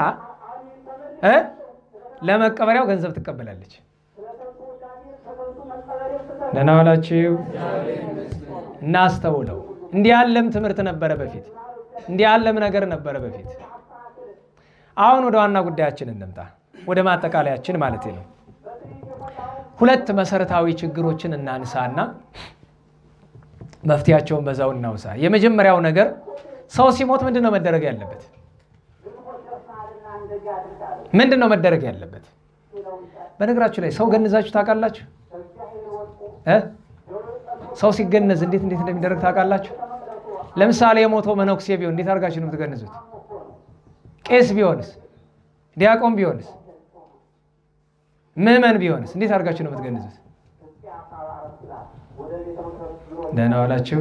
ለመቀበሪያው ገንዘብ ትቀበላለች። ደህና ዋላችሁ። እናስተውለው። እንዲህ ያለም ትምህርት ነበረ በፊት፣ እንዲህ ያለም ነገር ነበረ በፊት። አሁን ወደ ዋና ጉዳያችን እንምጣ፣ ወደ ማጠቃለያችን ማለት ነው። ሁለት መሰረታዊ ችግሮችን እናንሳና መፍትያቸውን በዛው እናውሳ። የመጀመሪያው ነገር ሰው ሲሞት ምንድነው መደረግ ያለበት? ምንድነው መደረግ ያለበት? በነገራችሁ ላይ ሰው ገንዛችሁ ታውቃላችሁ? ሰው ሲገነዝ እንዴት እንደሚደረግ ታውቃላችሁ? ለምሳሌ የሞተው መነኩሴ ቢሆን እንዴት አድርጋችሁ ነው የምትገነዙት? ቄስ ቢሆንስ? ዲያቆን ቢሆንስ? ምዕመን ቢሆንስ እንዴት አድርጋችሁ ነው የምትገነዙት? ደህና ዋላችሁ።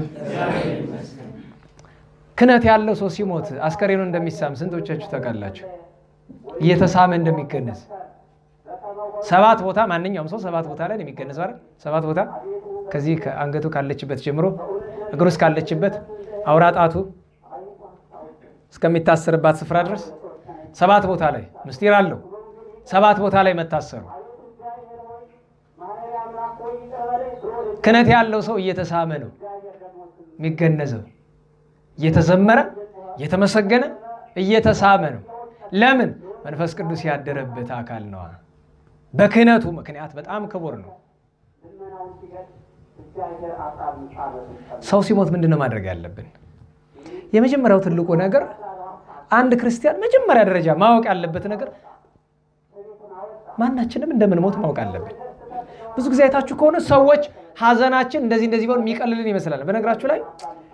ክህነት ያለው ሰው ሲሞት አስከሬኑ እንደሚሳም ስንቶቻችሁ ታውቃላችሁ? እየተሳመ እንደሚገነዝ 7 ቦታ ማንኛውም ሰው 7 ቦታ ላይ የሚገነዘው አይደል? 7 ቦታ ከዚህ ከአንገቱ ካለችበት ጀምሮ እግሩ እስካለችበት አውራ ጣቱ እስከሚታሰርባት ስፍራ ድረስ 7 ቦታ ላይ ምስጢር አለው። 7 ቦታ ላይ መታሰሩ ክህነት ያለው ሰው እየተሳመ ነው የሚገነዘው። እየተዘመረ እየተመሰገነ እየተሳመ ነው። ለምን? መንፈስ ቅዱስ ያደረበት አካል ነው። በክህነቱ ምክንያት በጣም ክቡር ነው። ሰው ሲሞት ምንድነው ማድረግ ያለብን? የመጀመሪያው ትልቁ ነገር አንድ ክርስቲያን መጀመሪያ ደረጃ ማወቅ ያለበት ነገር ማናችንም እንደምንሞት ማወቅ አለብን። ብዙ ጊዜ አይታችሁ ከሆነ ሰዎች ሐዘናችን እንደዚህ ቢሆን የሚቀልልን ይመስላል። በነገራችሁ ላይ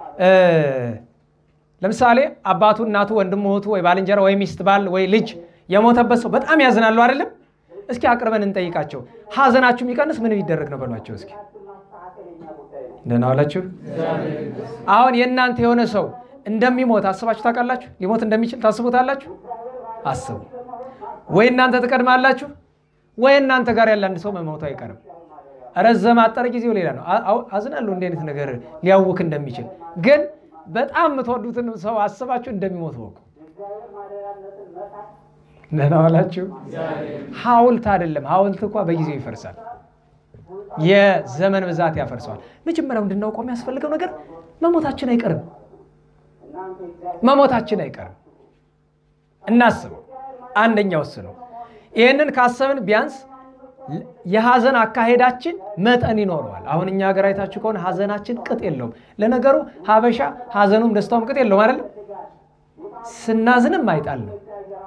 ለምሳሌ አባቱ፣ እናቱ፣ ወንድሙ፣ እህቱ ወይ ባልንጀራ ወይ ሚስት፣ ባል ወይ ልጅ የሞተበት ሰው በጣም ያዝናሉ አይደለም? እስኪ አቅርበን እንጠይቃቸው። ሐዘናችሁ የሚቀንስ ምን ቢደረግ ነው በሏቸው እስኪ። ደህና ዋላችሁ። አሁን የእናንተ የሆነ ሰው እንደሚሞት አስባችሁ ታውቃላችሁ? ሊሞት እንደሚችል ታስቡታላችሁ? አስቡ። ወይ እናንተ ትቀድማላችሁ ወይ እናንተ ጋር ያለ አንድ ሰው መሞቱ አይቀርም። ረዘም አጠረ ጊዜው ሌላ ነው። አዝናለሁ እንደ አይነት ነገር ሊያውክ እንደሚችል። ግን በጣም የምትወዱትን ሰው አስባችሁ እንደሚሞት ወቁ። ደህና ዋላችሁ። ሐውልት አይደለም፣ ሐውልት እንኳን በጊዜው ይፈርሳል። የዘመን ብዛት ያፈርሰዋል። መጀመሪያው እንድናውቀው የሚያስፈልገው ነገር መሞታችን አይቀርም። መሞታችን አይቀርም። እናስበው። አንደኛው እሱ ነው። ይሄንን ካሰብን ቢያንስ የሐዘን አካሄዳችን መጠን ይኖረዋል። አሁን እኛ ሀገር አይታችሁ ከሆነ ሐዘናችን ቅጥ የለውም። ለነገሩ ሀበሻ ሐዘኑም ደስታውም ቅጥ የለውም አይደል? ስናዝንም አይጣል ነው፣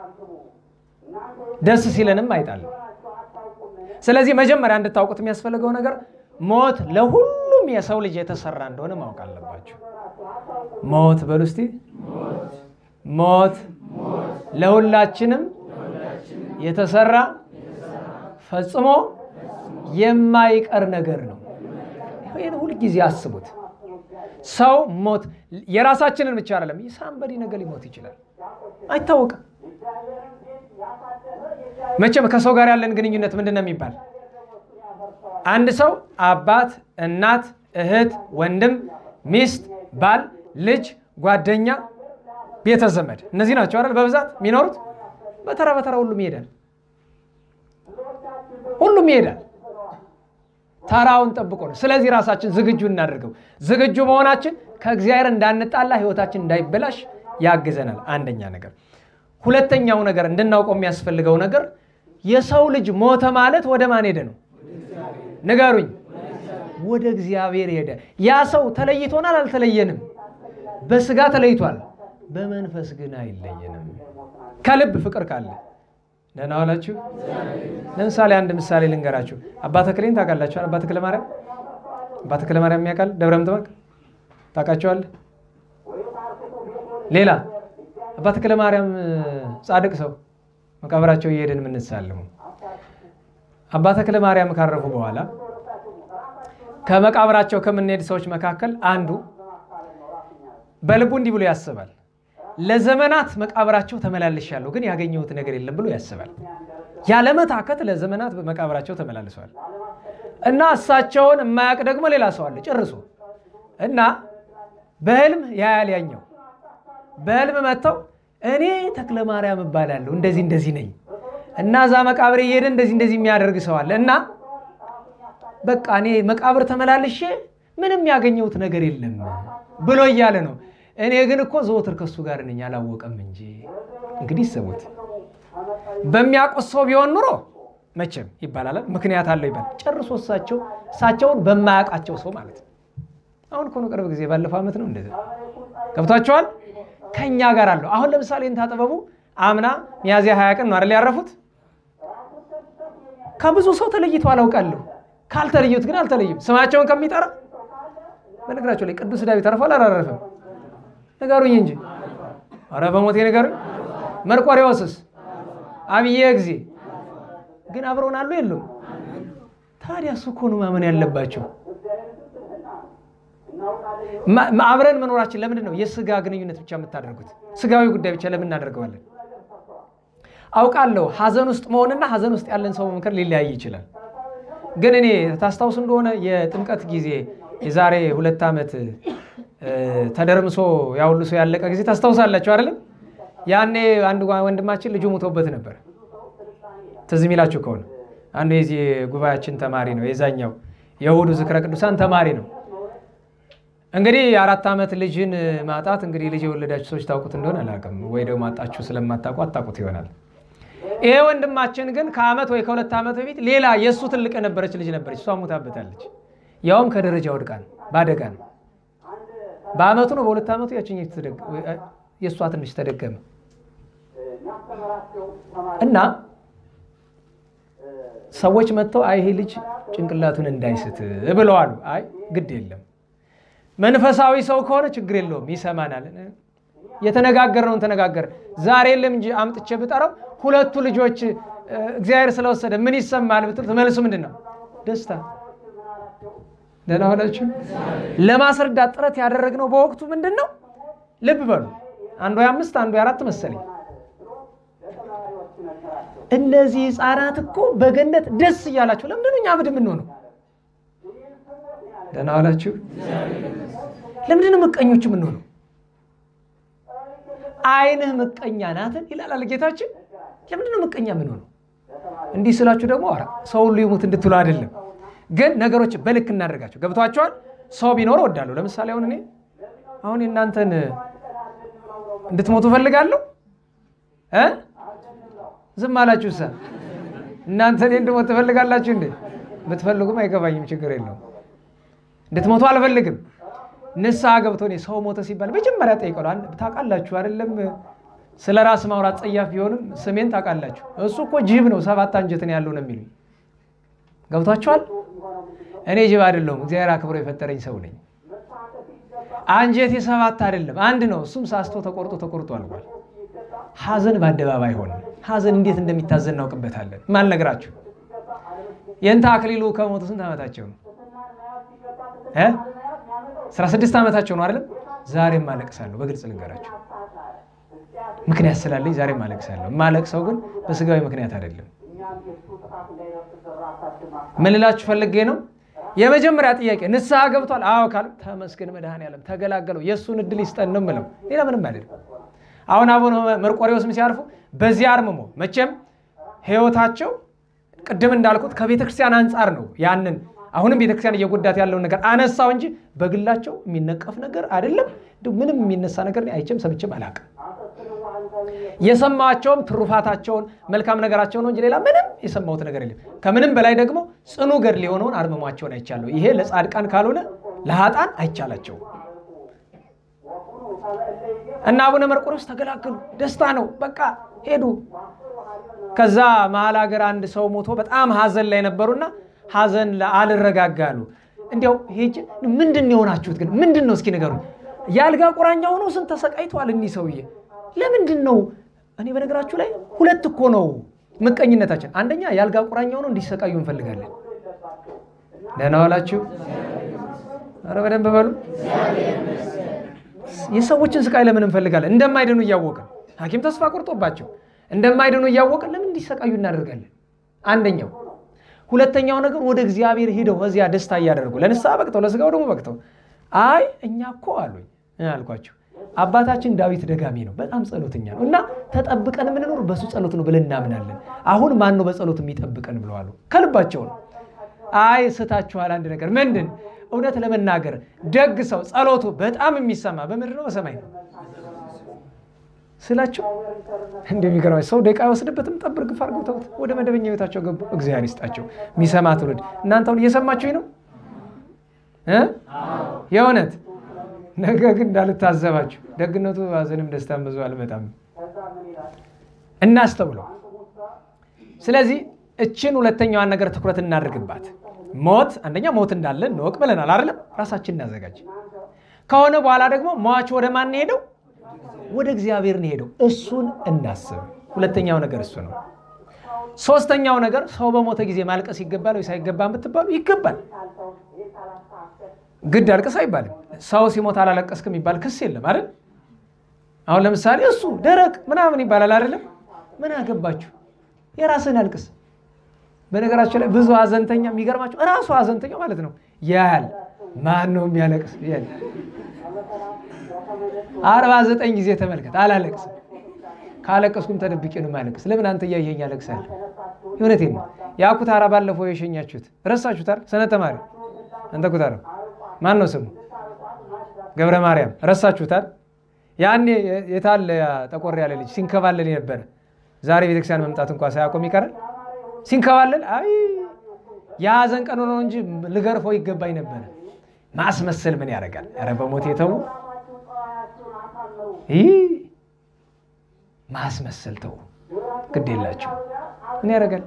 ደስ ሲለንም አይጣል ነው። ስለዚህ መጀመሪያ እንድታውቁት የሚያስፈልገው ነገር ሞት ለሁሉም የሰው ልጅ የተሰራ እንደሆነ ማወቅ አለባችሁ። ሞት በሉ እስቲ። ሞት ለሁላችንም የተሰራ ፈጽሞ የማይቀር ነገር ነው። ይሄን ሁሉ ጊዜ አስቡት። ሰው ሞት የራሳችንን ብቻ አይደለም፣ የሳምበዲ ነገር ሊሞት ይችላል፣ አይታወቅም። መቼም ከሰው ጋር ያለን ግንኙነት ምንድነው የሚባል? አንድ ሰው አባት፣ እናት፣ እህት፣ ወንድም፣ ሚስት፣ ባል፣ ልጅ፣ ጓደኛ፣ ቤተዘመድ እነዚህ ናቸው አይደል በብዛት የሚኖሩት። በተራ በተራ ሁሉም ይሄዳል፣ ሁሉም ይሄዳል። ተራውን ጠብቆ ነው። ስለዚህ ራሳችን ዝግጁ እናድርገው። ዝግጁ መሆናችን ከእግዚአብሔር እንዳንጣላ ህይወታችን እንዳይበላሽ ያግዘናል። አንደኛ ነገር። ሁለተኛው ነገር እንድናውቀው የሚያስፈልገው ነገር የሰው ልጅ ሞተ ማለት ወደ ማን ሄደ ነው? ንገሩኝ። ወደ እግዚአብሔር ሄደ። ያ ሰው ተለይቶናል አልተለየንም? በስጋ ተለይቷል፣ በመንፈስ ግን አይለየንም። ከልብ ፍቅር ካለ ደህና ዋላችሁ። ለምሳሌ አንድ ምሳሌ ልንገራችሁ። አባ ተክሌን ታውቃላችሁ? አባ ተክለ ማርያም፣ አባ ተክለ ማርያም የሚያውቃል? ደብረ ምጥማቅ ታውቃቸዋለህ? ሌላ አባ ተክለ ማርያም ጻድቅ ሰው መቃብራቸው እየሄድን የምንሳለሙ። አባ ተክለ ማርያም ካረፉ በኋላ ከመቃብራቸው ከምንሄድ ሰዎች መካከል አንዱ በልቡ እንዲህ ብሎ ያስባል። ለዘመናት መቃብራቸው ተመላልሻለሁ ግን ያገኘሁት ነገር የለም ብሎ ያስባል። ያለመታከት ለዘመናት በመቃብራቸው ተመላልሰዋል እና እሳቸውን የማያውቅ ደግሞ ሌላ ሰው አለ ጭርሶ እና በህልም ያያልያኛው በህልም መጥተው እኔ ተክለ ማርያም እባላለሁ እንደዚህ እንደዚህ ነኝ እና ዛ መቃብር እየሄደ እንደዚህ እንደዚህ የሚያደርግ ሰው አለ እና በቃ እኔ መቃብር ተመላልሼ ምንም ያገኘሁት ነገር የለም ብሎ እያለ ነው። እኔ ግን እኮ ዘወትር ከሱ ጋር ነኝ አላወቀም እንጂ። እንግዲህ ሰውት በሚያቆስ ሰው ቢሆን ኑሮ መቼም ይባላል ምክንያት አለው ይባል። ጨርሶ እሳቸውን በማያውቃቸው ሰው ማለት ነው። አሁን እኮ ነው ቅርብ ጊዜ ባለፈው አመት ነው እንደዚህ ገብታችኋል። ከኛ ጋር አለው። አሁን ለምሳሌ እንታጠበቡ አምና ሚያዝያ 20 ቀን ነው አይደል ያረፉት። ከብዙ ሰው ተለይቶ አላውቃለሁ። ካልተለዩት ግን አልተለዩም። ስማቸውን ከሚጠራ በነገራቸው ላይ ቅዱስ ዳዊት አረፈው አላረፈም? ነገሩኝ እንጂ አረ በሞቴ ነገሩኝ። መርቆሬዎስስ አብዬ ጊዜ ግን አብረውን አሉ የሉም? ታዲያ እሱ እኮ ነው ማመን ያለባቸው። አብረን መኖራችን ለምንድን ነው የስጋ ግንኙነት ብቻ የምታደርጉት? ስጋዊ ጉዳይ ብቻ ለምን እናደርገዋለን? አውቃለሁ ሐዘን ውስጥ መሆንና ሐዘን ውስጥ ያለን ሰው መምከር ሊለያይ ይችላል። ግን እኔ ታስታውስ እንደሆነ የጥምቀት ጊዜ የዛሬ 2 አመት ተደርምሶ ያውሉ ሰው ያለቀ ጊዜ ታስታውሳላችሁ አይደል? ያኔ አንድ ወንድማችን ልጁ ሞቶበት ነበር። ትዝ የሚላችሁ ከሆነ አንዱ የዚህ ጉባኤያችን ተማሪ ነው። የዛኛው የእሑዱ ዝክረ ቅዱሳን ተማሪ ነው። እንግዲህ 4 አመት ልጅን ማጣት እንግዲህ ልጅ የወለዳችሁ ሰዎች ታውቁት እንደሆነ አላውቅም፣ ወይ ደግሞ ማጣችሁ ስለማታውቁ አታውቁት ይሆናል። ይሄ ወንድማችን ግን ከአመት ወይ ከ2 አመት በፊት ሌላ የሱ ትልቅ የነበረች ልጅ ነበረች። እሷ ሞታበታለች። ያውም ከደረጃ ወድቃ ነው፣ ባደጋ ነው። በአመቱ ነው በ2 አመቱ ያቺኛው የሷ ትንሽ ተደገመ እና ሰዎች መጥተው አይ ይሄ ልጅ ጭንቅላቱን እንዳይስት ብለዋል። አይ ግድ የለም መንፈሳዊ ሰው ከሆነ ችግር የለውም ይሰማናል። የተነጋገርነውን ተነጋገር። ዛሬ የለም እንጂ አምጥቼ ብጠራው 2 ልጆች እግዚአብሔር ስለወሰደ ምን ይሰማል ብትል ተመልሱ ምንድነው? ደስታ። ደህና ዋላችሁ። ለማስረዳት ጥረት ያደረግነው በወቅቱ ምንድነው? ልብ በሉ። አንዱ 5 አንዱ 4 መሰለኝ። እነዚህ ህፃናት እኮ በገነት ደስ እያላቸው ለምንድነው እኛ አብድ ምን ሆነው? ደህና ዋላችሁ። ለምንድነው ምቀኞች ምን ሆነው? አይንህ ምቀኛ ናት ይላል ጌታችን። ለምንድነው ምቀኛ ምን ሆነው? እንዲህ ስላችሁ ደግሞ አራ ሰው ሁሉ ይሙት እንድትሉ አይደለም፣ ግን ነገሮች በልክ እናደርጋቸው። ገብቷችኋል? ሰው ቢኖር ወዳለሁ። ለምሳሌ አሁን እናንተን እንድትሞቱ ፈልጋለሁ ዝም አላችሁ። እናንተ እንድትሞቱ ፈልጋላችሁ እንዴ? ብትፈልጉም አይገባኝም፣ ችግር የለውም። እንድትሞቱ አልፈልግም። ንስሐ ገብቶ ነው ሰው ሞተ ሲባል መጀመሪያ ጠይቀው ታውቃላችሁ አይደለም? ስለራስ ማውራት ጸያፍ ቢሆንም ስሜን ታውቃላችሁ። እሱ እኮ ጅብ ነው 7 አንጀት ነው ያለው ነው የሚሉኝ። ገብቷችኋል? እኔ ጅብ አይደለሁም፣ እግዚአብሔር አክብሮ የፈጠረኝ ሰው ነኝ። አንጀቴ 7 አይደለም አንድ ነው፣ እሱም ሳስቶ ተቆርጦ አልቋል። ሐዘን በአደባባይ ሆነ። ሐዘን እንዴት እንደሚታዘን እናውቅበታለን። ማን ነገራችሁ? የእንታ አክሊሉ ከሞቱ ስንት ዓመታቸው ነው? 16 ዓመታቸው ነው አይደል? ዛሬም ማለቅሳለሁ። በግልጽ ልንገራችሁ ምክንያት ስላለኝ ዛሬም ማለቅሳለሁ። ማለቅሰው ግን በስጋዊ ምክንያት አይደለም። ምን ልላችሁ ፈልጌ ነው? የመጀመሪያ ጥያቄ ንስሐ ገብቷል? አዎ ካሉ ተመስገን መድኃኔዓለም ተገላገለው፣ የሱን እድል ይስጠን ነው የምለው። ሌላ ምንም አይደለም። አሁን አቡነ መርቆሬዎስም ሲያርፉ በዚህ አርምሞ መቼም ህይወታቸው ቅድም እንዳልኩት ከቤተ ክርስቲያን አንጻር ነው። ያንን አሁንም ቤተ ክርስቲያን እየጎዳት ያለውን ነገር አነሳው እንጂ በግላቸው የሚነቀፍ ነገር አይደለም። ምንም የሚነሳ ነገር አይቼም ሰምቼም አላውቅም። የሰማቸውም ትሩፋታቸውን መልካም ነገራቸው ነው እንጂ ሌላ ምንም የሰማሁት ነገር የለም። ከምንም በላይ ደግሞ ጽኑ ገድል የሆነውን አርምሟቸውን አይቻለሁ። ይሄ ለጻድቃን ካልሆነ ለኃጥአን አይቻላቸውም። እና አቡነ መርቆሬዎስ ተገላገሉ። ደስታ ነው። በቃ ሄዱ። ከዛ መሀል ሀገር አንድ ሰው ሞቶ በጣም ሀዘን ላይ ነበሩና ሀዘን አልረጋጋሉ። እንዲያው ሄጅ ምንድነው የሆናችሁት ግን ምንድነው እስኪ ንገሩኝ። ያልጋ ቁራኛ ሆኖ ስንት ተሰቃይቷል እኒህ ሰውዬ። ለምንድነው? እኔ በነገራችሁ ላይ ሁለት እኮ ነው ምቀኝነታችን። አንደኛ ያልጋ ቁራኛ ሆኖ እንዲሰቃዩ እንፈልጋለን። ደህና ዋላችሁ? ኧረ በደንብ በሉ። የሰዎችን ስቃይ ለምን እንፈልጋለን? እንደማይድኑ እያወቅን ሐኪም ተስፋ ቆርጦባቸው እንደማይድኑ እያወቅን ለምን እንዲሰቃዩ እናደርጋለን? አንደኛው። ሁለተኛው ነገር ወደ እግዚአብሔር ሄደው እዚያ ደስታ እያደረጉ ለንስሐ በቅተው ለስጋው ደግሞ በቅተው አይ እኛ እኮ አሉኝ አልኳቸው አባታችን ዳዊት ደጋሚ ነው፣ በጣም ጸሎተኛ ነው እና ተጠብቀን የምንኖር በሱ ጸሎት ነው ብለን እናምናለን። አሁን ማን ነው በጸሎት የሚጠብቀን ብለው አሉ። ከልባቸው ነው። አይ ስታችኋል አንድ ነገር። ምንድን? እውነት ለመናገር ደግ ሰው ጸሎቱ በጣም የሚሰማ በምድር ነው በሰማይ ነው ስላቸው እንደሚገርማቸው ሰው ደቂቃ አይወስድበትም። ጠብር ግፍ አድርገው ተውት፣ ወደ መደበኛ ህይወታቸው ገቡ። እግዚአብሔር ይስጣቸው የሚሰማ ትውልድ። እናንተ አሁን እየሰማችሁኝ ነው የእውነት ነገ ግን እንዳልታዘባችሁ። ደግነቱ ሐዘንም ደስታም ብዙ አልመጣም። እናስተውለው። ስለዚህ እችን ሁለተኛዋን ነገር ትኩረት እናድርግባት። ሞት አንደኛ ሞት እንዳለ እንወቅ ብለናል አይደለም? ራሳችን እናዘጋጅ። ከሆነ በኋላ ደግሞ ሟች ወደ ማን ሄደው? ወደ እግዚአብሔር ሄደው እሱን እናስብ። ሁለተኛው ነገር እሱ ነው። ሶስተኛው ነገር ሰው በሞተ ጊዜ ማልቀስ ይገባል ወይ ሳይገባም ብትባሉ ይገባል። ግድ አልቅስ አይባልም። ሰው ሲሞት አላለቀስክም ይባል ክስ የለም አይደል? አሁን ለምሳሌ እሱ ደረቅ ምናምን ይባላል አይደለም? ምን አገባችሁ? የራስህን አልቅስ። በነገራችን ላይ ብዙ ሐዘንተኛ የሚገርማችሁ ራሱ ሐዘንተኛው ማለት ነው ያያል ማን ነው የሚያለቅስ ያያል። 49 ጊዜ ተመልከት አላለቅስም። ካለቀስኩም ተደብቄ ነው ማለቅስ። ለምን አንተ እያየኸኝ አለቅሳለህ? እውነቴን ነው። ያ ኩታራ ባለፈው የሸኛችሁት ረሳችሁታል? ሰነ ተማሪ አንተ ኩታራ ማን ነው ስሙ? ገብረ ማርያም ረሳችሁታል? ያኔ የታለ ጠቆር ያለ ልጅ ሲንከባለል ነበር። ዛሬ ቤተክርስቲያን መምጣት እንኳን ሳያቆም ይቀራል ሲንከባለል። አይ ያዘን ቀን ነው እንጂ ልገርፈው ይገባኝ ነበር። ማስመሰል ምን ያደርጋል? ኧረ በሞት የተው ማስመሰል ተው፣ ግድ የላችሁ። ምን ያደርጋል?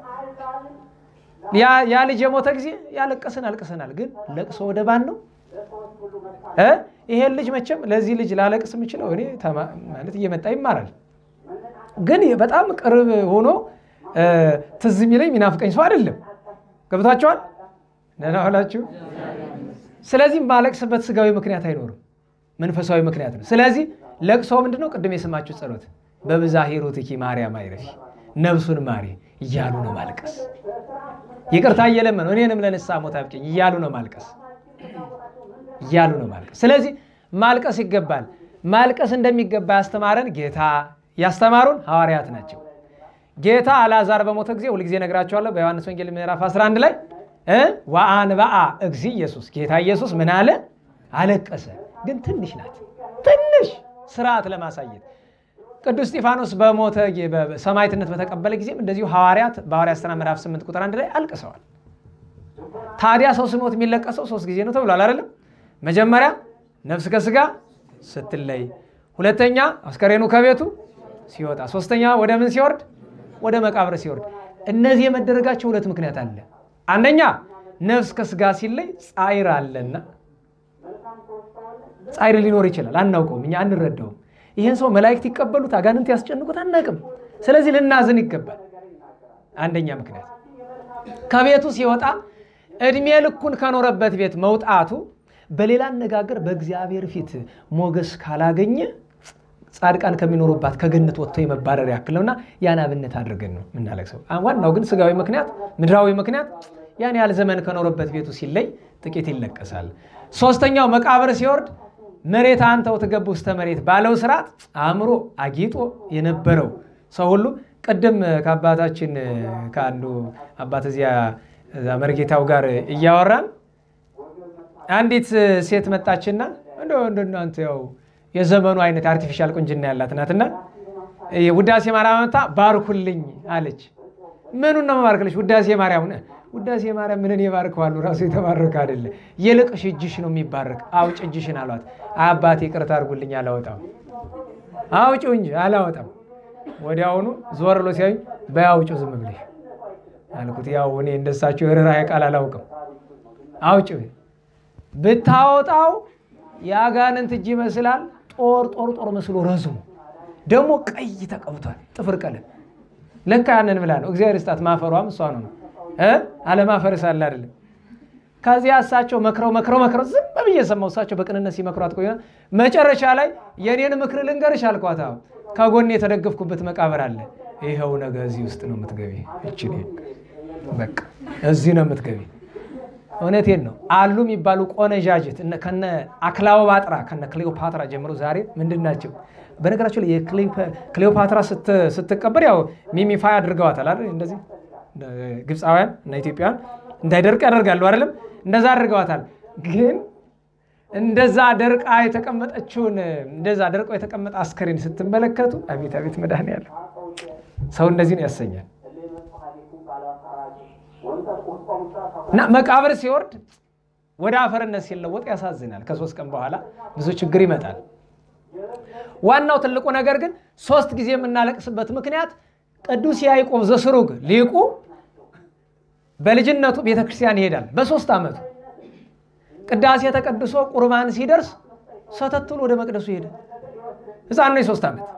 ያ ልጅ የሞተ ጊዜ ያለቀሰን አልቀሰናል። ግን ለቅሶ ወደ ባን ነው ይሄን ልጅ መቼም ለዚህ ልጅ ላለቅስ የምችለው እኔ ማለት እየመጣ ይማራል። ግን በጣም ቅርብ ሆኖ ትዝ የሚለኝ የሚናፍቀኝ ሰው አይደለም። ገብታችኋል? ደህና ዋላችሁ? ስለዚህ ማለቅስበት ስጋዊ ምክንያት አይኖርም፣ መንፈሳዊ ምክንያት ነው። ስለዚህ ለቅሶ ምንድነው? ቅድም የሰማችሁ ጸሎት በብዛ ሂሩትኪ ማርያም አይረፊ ነፍሱን ማሪ እያሉ ነው ማልቀስ። ይቅርታ እየለመኑ እኔንም ለንስሐ ሞት አብቂኝ እያሉ ነው ማልቀስ እያሉ ነው ማልቀስ። ስለዚህ ማልቀስ ይገባል። ማልቀስ እንደሚገባ ያስተማረን ጌታ፣ ያስተማሩን ሐዋርያት ናቸው። ጌታ አልዓዛር በሞተ ጊዜ ሁልጊዜ ነግራቸዋለሁ በዮሐንስ ወንጌል ምዕራፍ 11 ላይ ወአንበአ እግዚ ኢየሱስ ጌታ ኢየሱስ ምን አለ? አለቀሰ። ግን ትንሽ ናት፣ ትንሽ ስርዓት ለማሳየት ቅዱስ እስጢፋኖስ በሞተ በሰማዕትነት በተቀበለ ጊዜም እንደዚሁ ሐዋርያት በሐዋርያት ሥራ ምዕራፍ 8 ቁጥር 1 ላይ አልቅሰዋል። ታዲያ ሰው ሲሞት የሚለቀሰው 3 ጊዜ ነው ተብሏል አይደለም? መጀመሪያ ነፍስ ከስጋ ስትለይ፣ ሁለተኛ አስከሬኑ ከቤቱ ሲወጣ፣ ሶስተኛ ወደ ምን ሲወርድ? ወደ መቃብር ሲወርድ። እነዚህ የመደረጋቸው ሁለት ምክንያት አለ። አንደኛ ነፍስ ከስጋ ሲለይ ጻይር አለና፣ ጻይር ሊኖር ይችላል አናውቀውም፣ እኛ አንረዳውም። ይሄን ሰው መላእክት ይቀበሉት አጋንንት ያስጨንቁት አናውቅም። ስለዚህ ልናዝን ይገባል። አንደኛ ምክንያት። ከቤቱ ሲወጣ እድሜ ልኩን ከኖረበት ቤት መውጣቱ በሌላ አነጋገር በእግዚአብሔር ፊት ሞገስ ካላገኘ ጻድቃን ከሚኖሩባት ከገነት ወጥቶ የመባረር ያክል ነውና ያን አብነት አድርገን ነው ምናለቅሰው። ዋናው ግን ስጋዊ ምክንያት ምድራዊ ምክንያት ያን ያህል ዘመን ከኖረበት ቤቱ ሲለይ ጥቂት ይለቀሳል። ሶስተኛው መቃብር ሲወርድ መሬት አንተው ተገቡ ውስተ መሬት ባለው ስርዓት አእምሮ አጊጦ የነበረው ሰው ሁሉ ቀደም ከአባታችን ካንዱ አባት እዚያ መርጌታው ጋር እያወራን አንዲት ሴት መጣችና እንደናንተ ያው የዘመኑ አይነት አርቲፊሻል ቁንጅና ያላት ናትና ውዳሴ ማርያም መጣ ባርኩልኝ አለች። ምኑን ነው ማርክልሽ? ውዳሴ ማርያም ነው። ውዳሴ ማርያም ምንን ይባርካሉ? ራሱ የተባረከ አይደለ። ይልቅሽ እጅሽ ነው የሚባረክ። አውጭ እጅሽን አሏት። አባቴ ይቅርታ አድርጉልኝ አላወጣም። አውጪው እንጂ አላወጣም። ወዲያውኑ ዞር ብሎ ሲያዩኝ በያውጪው ዝም ብለሽ አልኩት። ያው እኔ እንደሳቸው የርህራሄ ቃል አላውቅም። አውጪው ብታወጣው ያጋንንት እጅ ይመስላል። ጦር መስሎ ረዝሙ ደግሞ ቀይ ተቀብቷል ጥፍር ቀለም። ለካ ያንን ብላ ነው እግዚአብሔር ስጣት ማፈሯም እሷ ነው አለማፈርስ አለ አይደለም። ከዚያ እሳቸው መክረው ዝም ብዬ ሰማው። እሳቸው በቅንነት ሲመክሯት ቆይና መጨረሻ ላይ የኔን ምክር ልንገርሽ አልኳት። ከጎኔ የተደገፍኩበት መቃብር አለ። ይሄው ነገ እዚህ ውስጥ ነው የምትገቢ። እቺ ነው በቃ እዚህ ነው የምትገቢ። እውነቴን ነው አሉ የሚባሉ ቆነጃጅት ከነ አክላዎፓትራ ከነ ክሊዮፓትራ ጀምሮ ዛሬ ምንድናቸው? በነገራቸው ላይ ክሊዮፓትራ ስትቀበር ያው ሚሚፋይ አድርገዋታል አይደል? እንደዚህ ግብፃውያን እና ኢትዮጵያውያን እንዳይደርቅ ያደርጋሉ አይደለም? እንደዛ አድርገዋታል። ግን እንደዛ ደርቃ የተቀመጠችውን እንደዛ ደርቆ የተቀመጠ አስከሬን ስትመለከቱ አቤት አቤት መድኃኒዓለም ሰው እንደዚህ ነው ያሰኛል። እና መቃብር ሲወርድ ወደ አፈርነት ሲለወጥ ያሳዝናል። ከ3 ቀን በኋላ ብዙ ችግር ይመጣል። ዋናው ትልቁ ነገር ግን 3 ጊዜ የምናለቅስበት ምክንያት ቅዱስ ያዕቆብ ዘስሩግ ሊቁ በልጅነቱ ቤተክርስቲያን ይሄዳል። በ3 ዓመቱ ቅዳሴ ተቀድሶ ቁርባን ሲደርስ ሰተትሎ ወደ መቅደሱ ሄደ። ሕፃን ነው 3 ዓመት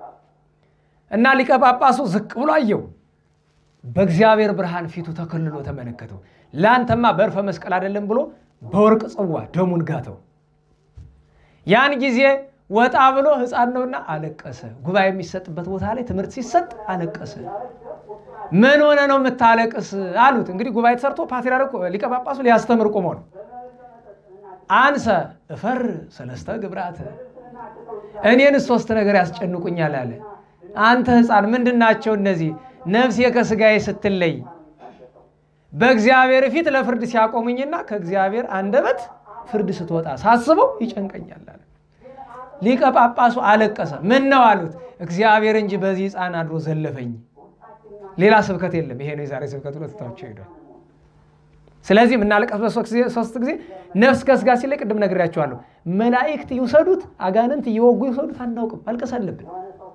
እና ሊቀ ጳጳሱ ዝቅ ብሎ አየው። በእግዚአብሔር ብርሃን ፊቱ ተከልሎ ተመለከተው። ላንተማ በርፈ መስቀል አይደለም ብሎ በወርቅ ጽዋ ደሙን ጋተው። ያን ጊዜ ወጣ ብሎ ሕፃን ነውና አለቀሰ። ጉባኤ የሚሰጥበት ቦታ ላይ ትምህርት ሲሰጥ አለቀሰ። ምን ሆነ ነው የምታለቅስ አሉት። እንግዲህ ጉባኤ ተሰርቶ ፓትርያርኩ ሊቀ ጳጳሱ ሊያስተምር ቆሞ ነው። አንሰ እፈር ሰለስተ ግብራት እኔን 3 ነገር ያስጨንቁኛል አለ። አንተ ሕፃን ምንድናቸው እነዚህ? ነፍሴ ከስጋዬ ስትለይ በእግዚአብሔር ፊት ለፍርድ ሲያቆሙኝና ከእግዚአብሔር አንደበት ፍርድ ስትወጣ ሳስበው ይጨንቀኛል አለ። ሊቀ ጳጳሱ አለቀሰ። ምን ነው አሉት። እግዚአብሔር እንጂ በዚህ ሕፃን አድሮ ዘለፈኝ። ሌላ ስብከት የለም። ይሄ ነው የዛሬ ስብከት ለተታውቸው ይሄዳል። ስለዚህ ምናለቀስበት 3 ጊዜ ነፍስ ከስጋ ሲለይ ቅድም ነግሬያችኋለሁ። መላእክት ይወሰዱት አጋንንት ይወጉ ይወሰዱት አናውቅም። ማልቀስ አለብን።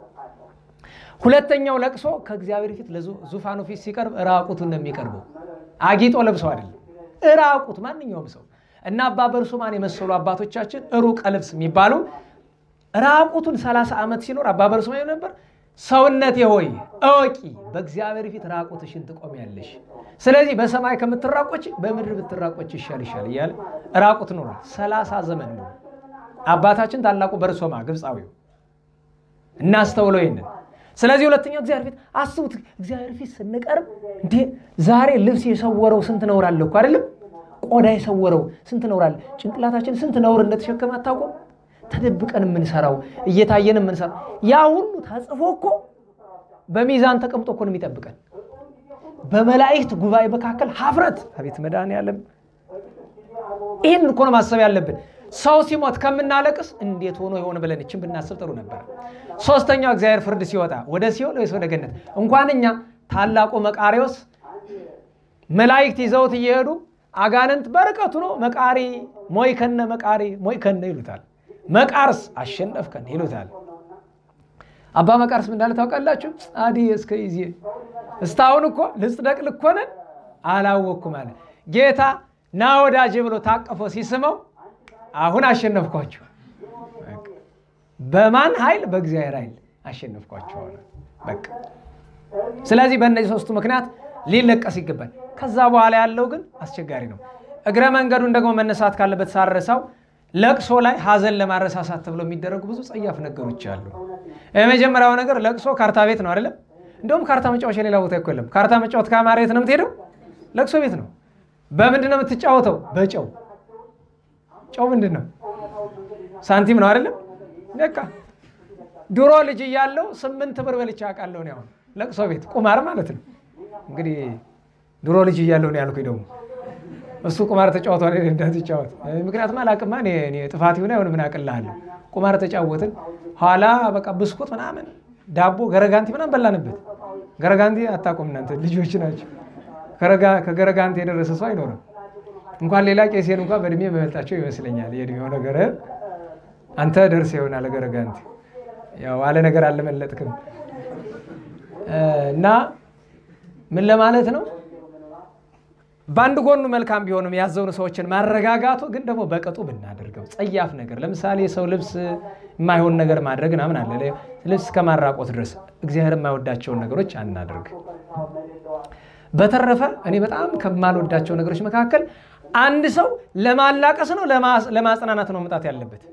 ሁለተኛው ለቅሶ ከእግዚአብሔር ፊት ለዙፋኑ ፊት ሲቀርብ ራቁቱን ነው የሚቀርበው። አጊጦ ለብሶ አይደለም። ራቁት ማንኛውም ሰው እና አባ በርሱማን የመሰሉ አባቶቻችን ሩቀ ልብስ የሚባሉ ራቁቱን 30 ዓመት ሲኖር አባ በርሱማን ነበር። ሰውነቴ ሆይ እወቂ በእግዚአብሔር ፊት ራቁትሽን ትቆሚያለሽ። ስለዚህ በሰማይ ከምትራቆች በምድር ብትራቆች ይሻልሻል እያለ ራቁት ኖሯል 30 ዘመን ነው አባታችን ታላቁ በርሱማ ግብፃዊው። እናስተውለው ይሄንን። ስለዚህ ሁለተኛው እግዚአብሔር ፊት አስቡት። እግዚአብሔር ፊት ስንቀርብ እንዴ ዛሬ ልብስ የሰወረው ስንት ነውር አለ እኮ አይደለም? ቆዳ የሰወረው ስንት ነውር አለ። ጭንቅላታችን ስንት ነውር እንደተሸከመ አታውቁም? ተደብቀን የምንሰራው እየታየን የምንሰራው ያ ሁሉ ታጽፎ እኮ በሚዛን ተቀምጦ እኮ ነው የሚጠብቀን። በመላእክት ጉባኤ መካከል ሀፍረት አቤት መድኃኒዓለም። ይሄን እኮ ነው ማሰብ ያለብን። ሰው ሲሞት ከምናለቅስ እንዴት ሆኖ ይሆን ብለን እቺን ብናስብ ጥሩ ነበር። ሶስተኛው እግዚአብሔር ፍርድ ሲወጣ ወደ ሲኦል ወይስ ወደ ገነት? እንኳንኛ ታላቁ መቃሪዎስ መላእክት ይዘውት እየሄዱ አጋንንት በርቀቱ ነው መቃሪ ሞይከነ ይሉታል። መቃርስ አሸነፍከን ይሉታል። አባ መቃርስ ምን እንዳለ ታውቃላችሁ? አዲ እስከ ይዜ እስታውን እኮ ልጽደቅ ልኮነን አላወኩም አለ ጌታ። ና ወዳጄ ብሎ ታቀፎ ሲስመው አሁን አሸነፍኳችሁ። በማን ኃይል? በእግዚአብሔር ኃይል አሸነፍኳችሁ በቃ። ስለዚህ በእነዚህ 3ቱ ምክንያት ሊለቀስ ይገባል። ከዛ በኋላ ያለው ግን አስቸጋሪ ነው። እግረ መንገዱን ደግሞ መነሳት ካለበት ሳረሳው ለቅሶ ላይ ሐዘን ለማረሳሳት ተብሎ የሚደረጉ ብዙ ጸያፍ ነገሮች አሉ። የመጀመሪያው ነገር ለቅሶ ካርታ ቤት ነው አይደለም? እንደውም ካርታ መጫወቻ ሌላ ቦታ እኮ የለም። ካርታ መጫወት ከአማራ የት ነው የምትሄደው? ለቅሶ ቤት ነው። በምንድን ነው የምትጫወተው? በጨው። ጨው ምንድን ነው? ሳንቲም ነው አይደለም? በቃ ድሮ ልጅ እያለሁ 8 ብር በልቼ አውቃለሁ ነው። አሁን ለቅሶ ቤት ቁማር ማለት ነው። እንግዲህ ድሮ ልጅ እያለሁ ነው ያልኩኝ። ደግሞ እሱ ቁማር ተጫወቷል እንዳትጫወት። ምክንያቱም አላቅማ እኔ ጥፋት ይሁን አይሆን ምን አቅልሃለሁ። ቁማር ተጫወትን። ኋላ በቃ ብስኩት ምናምን ዳቦ ገረጋንቲ ምናምን በላንበት። ገረጋንቲ አታውቁም እናንተ ልጆች ናቸው። ከገረጋንቲ የደረሰ ሰው አይኖርም። እንኳን ሌላ ቄሴን እንኳን በእድሜ በመልጣቸው ይመስለኛል። የእድሜው ነገር አንተ ደርሰህ ይሆናል ገረጋንቲ። ያው አለ ነገር አልመለጥክም። እና ምን ለማለት ነው? ባንድ ጎኑ መልካም ቢሆንም ያዘውን ሰዎችን ማረጋጋቱ ግን ደግሞ በቀጡ ብናደርገው ጸያፍ ነገር ለምሳሌ ሰው ልብስ የማይሆን ነገር ማድረግ ምናምን አለ። ልብስ ከማራቆት ድረስ እግዚአብሔር የማይወዳቸውን ነገሮች አናድርግ። በተረፈ እኔ በጣም ከማልወዳቸው ነገሮች መካከል አንድ ሰው ለማላቀስ ነው ለማጽናናት ነው መምጣት ያለበት።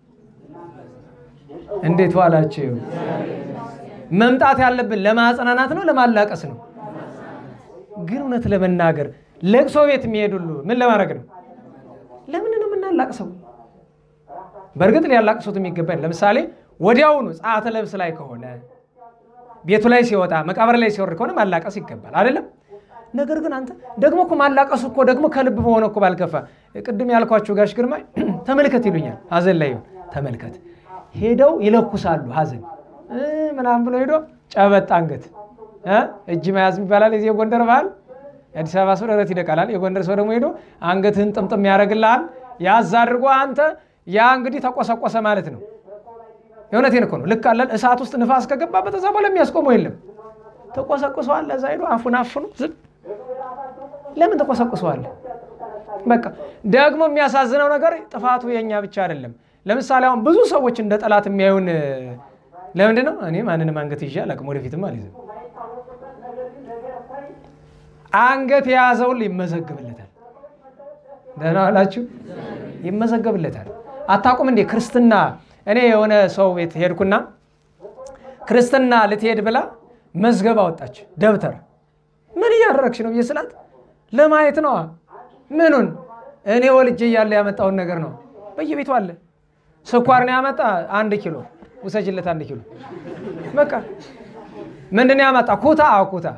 እንዴት ዋላችሁ? መምጣት ያለብን ለማጽናናት ነው ለማላቀስ ነው? ግን እውነት ለመናገር ለቅሶ ቤት የሚሄዱሉ ምን ለማድረግ ነው? ለምን ነው የምናላቅሰው? በእርግጥ ሊያላቅሱት የሚገባኝ ለምሳሌ ወዲያውኑ ጻአተ ለብስ ላይ ከሆነ ቤቱ ላይ ሲወጣ መቃብር ላይ ሲወርድ ከሆነ ማላቀስ ይገባል አይደለም? ነገር ግን አንተ ደግሞ እኮ ማላቀሱ እኮ ደግሞ ከልብ በሆነ እኮ ባልከፋ ቅድም ያልኳችሁ ጋሽ ግርማይ ተመልከት ይሉኛል። ሐዘን ላይ ተመልከት ሄደው ይለኩሳሉ። ሐዘን ምናምን ብሎ ሄዶ ጨበጥ አንገት እጅ መያዝ ይባላል። የዚህ የጎንደር ባህል የአዲስ አበባ ሰው ደረት ይደቃላል። የጎንደር ሰው ደግሞ ሄዶ አንገትህን ጥምጥም ያደርግልሃል። ያዝ አድርጎ አንተ ያ እንግዲህ ተቆሰቆሰ ማለት ነው። የእውነቴን እኮ ነው። ልክ አለን እሳት ውስጥ ንፋስ ከገባበት እዛ በኋላ የሚያስቆመው የለም። ተቆሰቁሰዋል። ለዛ ሄዶ አፉን አፍኑ ዝም። ለምን ተቆሰቁሰዋል? በቃ ደግሞ የሚያሳዝነው ነገር ጥፋቱ የኛ ብቻ አይደለም። ለምሳሌ አሁን ብዙ ሰዎች እንደ ጠላት የሚያዩን ለምንድን ነው? እኔ ማንንም አንገት ይዤ አላውቅም፣ ወደፊትም አልይዝም። አንገት የያዘውን ይመዘግብለታል። ደህና ዋላችሁ? ይመዘግብለታል። አታውቁም እንዴ ክርስትና? እኔ የሆነ ሰው ቤት ሄድኩና ክርስትና ልትሄድ ብላ መዝገብ አወጣች ደብተር። ምን እያደረግሽ ነው ብዬ ስላት ለማየት ነው። ምኑን? እኔ ወልጄ እያለ ያመጣውን ነገር ነው። በየቤቱ አለ። ስኳር ነው ያመጣ 1 ኪሎ ውሰጅለት 1 ኪሎ። በቃ ምንድን ያመጣ? ኩታ ኩታ።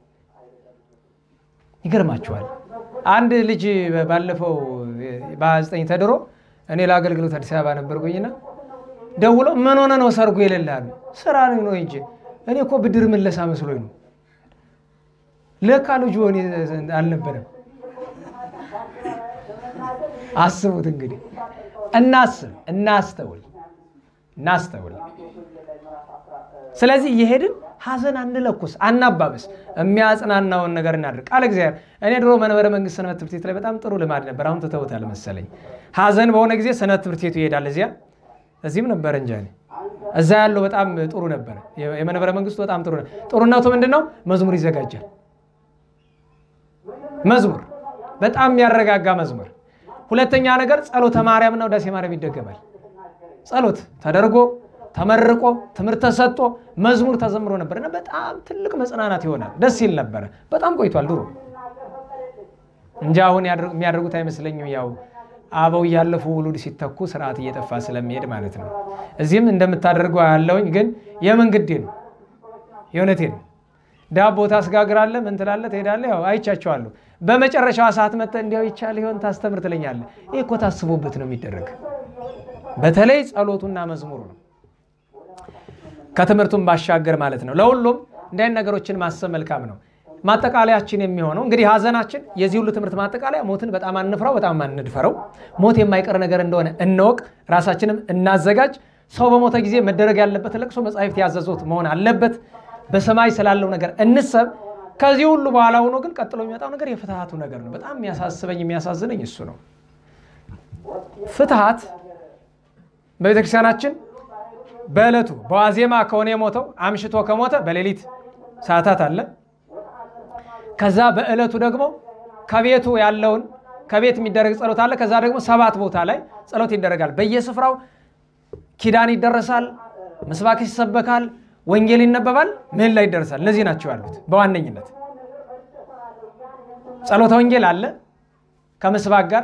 ይገርማችኋል። አንድ ልጅ ባለፈው በ29 ተድሮ እኔ ለአገልግሎት አዲስ አበባ ነበርኩኝና ደውሎ ምን ሆነ ነው ሰርጉ የሌላሉ? ስራ ነው እንጂ እኔ እኮ ብድር መለሳ መስሎኝ ነው። ለካ ልጁ እኔ አልነበረም። አስቡት እንግዲህ። እናስተውል። ስለዚህ የሄድን ሐዘን አንለኩስ፣ አናባብስ፣ የሚያጽናናውን ነገር እናድርግ። ቃል እግዚአብሔር እኔ ድሮ መንበረ መንግስት ሰንበት ትምህርት ቤት ላይ በጣም ጥሩ ልማድ ነበር። አሁን ተተውታል መሰለኝ። ሐዘን በሆነ ጊዜ ሰንበት ትምህርት ቤቱ ይሄዳል። እዚህም ነበር እንጂ እዛ ያለው በጣም ጥሩ ነበር። የመንበረ መንግስቱ በጣም ጥሩ ነው። ጥሩነቱ ምንድነው? መዝሙር ይዘጋጃል። መዝሙር በጣም የሚያረጋጋ መዝሙር። ሁለተኛ ነገር ጸሎተ ማርያም ነው። ዳሴ ማርያም ይደገማል። ጸሎት ተደርጎ ተመርቆ ትምህርት ተሰጥቶ መዝሙር ተዘምሮ ነበርና በጣም ትልቅ መጽናናት ይሆናል። ደስ ይል ነበር። በጣም ቆይቷል ድሮ እንጂ አሁን የሚያደርጉት አይመስለኝም። ያው አበው ያለፉ ውሉድ ሲተኩ ስርዓት እየጠፋ ስለሚሄድ ማለት ነው። እዚህም እንደምታደርገው ያለውኝ ግን የምን ግዴ ነው? የእውነቴን ዳቦ ታስጋግራለህ፣ ምን ትላለህ፣ ትሄዳለህ። ያው አይቻቸዋለሁ። በመጨረሻው ሰዓት መጥተህ እንዲያው ይቻል ይሆን ታስተምር ትለኛለህ። ይሄ እኮ ታስቦበት ነው የሚደረግ። በተለይ ጸሎቱና መዝሙሩ ነው ከትምህርቱም ባሻገር ማለት ነው። ለሁሉም እንዳይን ነገሮችን ማሰብ መልካም ነው። ማጠቃለያችን የሚሆነው እንግዲህ ሐዘናችን የዚህ ሁሉ ትምህርት ማጠቃለያ ሞትን በጣም አንፍራው፣ በጣም አንድፈረው። ሞት የማይቀር ነገር እንደሆነ እንወቅ፣ ራሳችንም እናዘጋጅ። ሰው በሞተ ጊዜ መደረግ ያለበት ለቅሶ መጻሕፍት ያዘዙት መሆን አለበት። በሰማይ ስላለው ነገር እንሰብ። ከዚህ ሁሉ በኋላ ሆኖ ግን ቀጥሎ የሚመጣው ነገር የፍትሃቱ ነገር ነው። በጣም የሚያሳስበኝ የሚያሳዝነኝ እሱ ነው። ፍትሃት በቤተክርስቲያናችን በእለቱ በዋዜማ ከሆነ የሞተው አምሽቶ ከሞተ በሌሊት ሰዓታት አለ። ከዛ በእለቱ ደግሞ ከቤቱ ያለውን ከቤት የሚደረግ ጸሎት አለ። ከዛ ደግሞ 7 ቦታ ላይ ጸሎት ይደረጋል። በየስፍራው ኪዳን ይደረሳል፣ ምስባክ ይሰበካል፣ ወንጌል ይነበባል፣ ምን ላይ ይደረሳል። እነዚህ ናቸው ያሉት በዋነኝነት። ጸሎተ ወንጌል አለ ከምስባክ ጋር፣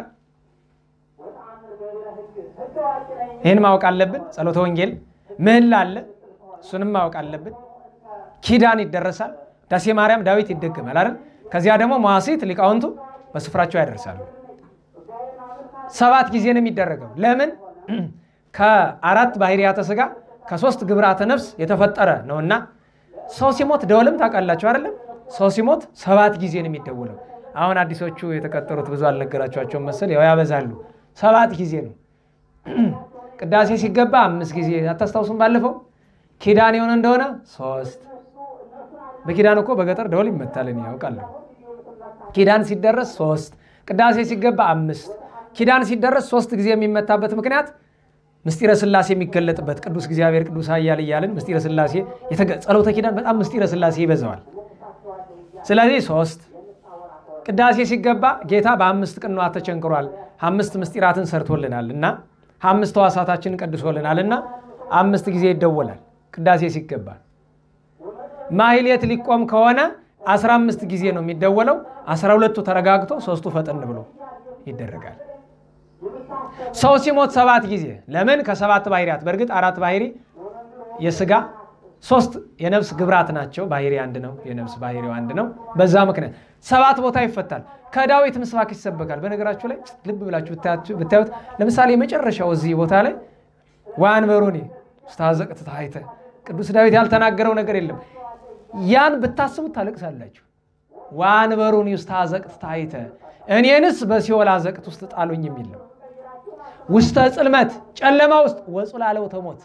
ይሄን ማወቅ አለብን። ጸሎተ ወንጌል ምህላ አለ፣ እሱንም ማወቅ አለብን። ኪዳን ይደረሳል፣ ዳሴ ማርያም ዳዊት ይደገማል አይደል? ከዚያ ደግሞ መዋሥዕት ሊቃውንቱ በስፍራቸው ያደርሳሉ። 7 ጊዜ ነው የሚደረገው። ለምን? ከ4 ባህሪያተ ሥጋ ከ3 ግብራተ ነፍስ የተፈጠረ ነውና ሰው ሲሞት ደወልም ታውቃላችሁ አይደለም? ሰው ሲሞት 7 ጊዜ ነው የሚደወለው። አሁን አዲሶቹ የተቀጠሩት ብዙ አልነገራቸዋቸውም መሰል ያው ያበዛሉ። 7 ጊዜ ነው። ቅዳሴ ሲገባ 5 ጊዜ አታስታውሱም? ባለፈው ኪዳን የሆነ እንደሆነ 3 በኪዳን እኮ በገጠር ደወል ይመታል እኔ ያውቃለሁ። ኪዳን ሲደረስ 3 ቅዳሴ ሲገባ 5 ኪዳን ሲደረስ 3 ጊዜ የሚመታበት ምክንያት ምስጢረ ሥላሴ የሚገለጥበት ቅዱስ እግዚአብሔር ቅዱስ ኃያል እያልን ምስጢረ ሥላሴ ጸሎተ ኪዳን በጣም ምስጢረ ሥላሴ ይበዛዋል። ስለዚህ 3 ቅዳሴ ሲገባ ጌታ በ5 ቅንዋት ተቸንክሯል። 5 ምስጢራትን ሰርቶልናልና 5 ሕዋሳታችንን ቀድሶልናልና 5 ጊዜ ይደወላል ቅዳሴ ሲገባ። ማህሌት ሊቆም ከሆነ 15 ጊዜ ነው የሚደወለው። 12ቱ ተረጋግቶ 3ቱ ፈጠን ብሎ ይደረጋል። ሰው ሲሞት 7 ጊዜ ለምን? ከ7 ባህሪያት በእርግጥ 4 ባህሪ የሥጋ 3 የነፍስ ግብራት ናቸው። ባህሪ አንድ ነው፣ የነፍስ ባህሪው አንድ ነው። በዛ ምክንያት 7 ቦታ ይፈታል። ከዳዊት ምስባክ ይሰበካል። በነገራችሁ ላይ ልብ ብላችሁ ብታዩት ለምሳሌ የመጨረሻው እዚህ ቦታ ላይ ወአንበሩኒ ውስተ አዘቅት ታሕተ ቅዱስ ዳዊት ያልተናገረው ነገር የለም። ያን ብታስቡት ታለቅሳላችሁ። ወአንበሩኒ ውስተ አዘቅት ታሕተ እኔንስ በሲኦል አዘቅት ውስጥ ጣሉኝ የሚል ነው። ውስተ ጽልመት ጨለማ ውስጥ ወጽላለው ተሞት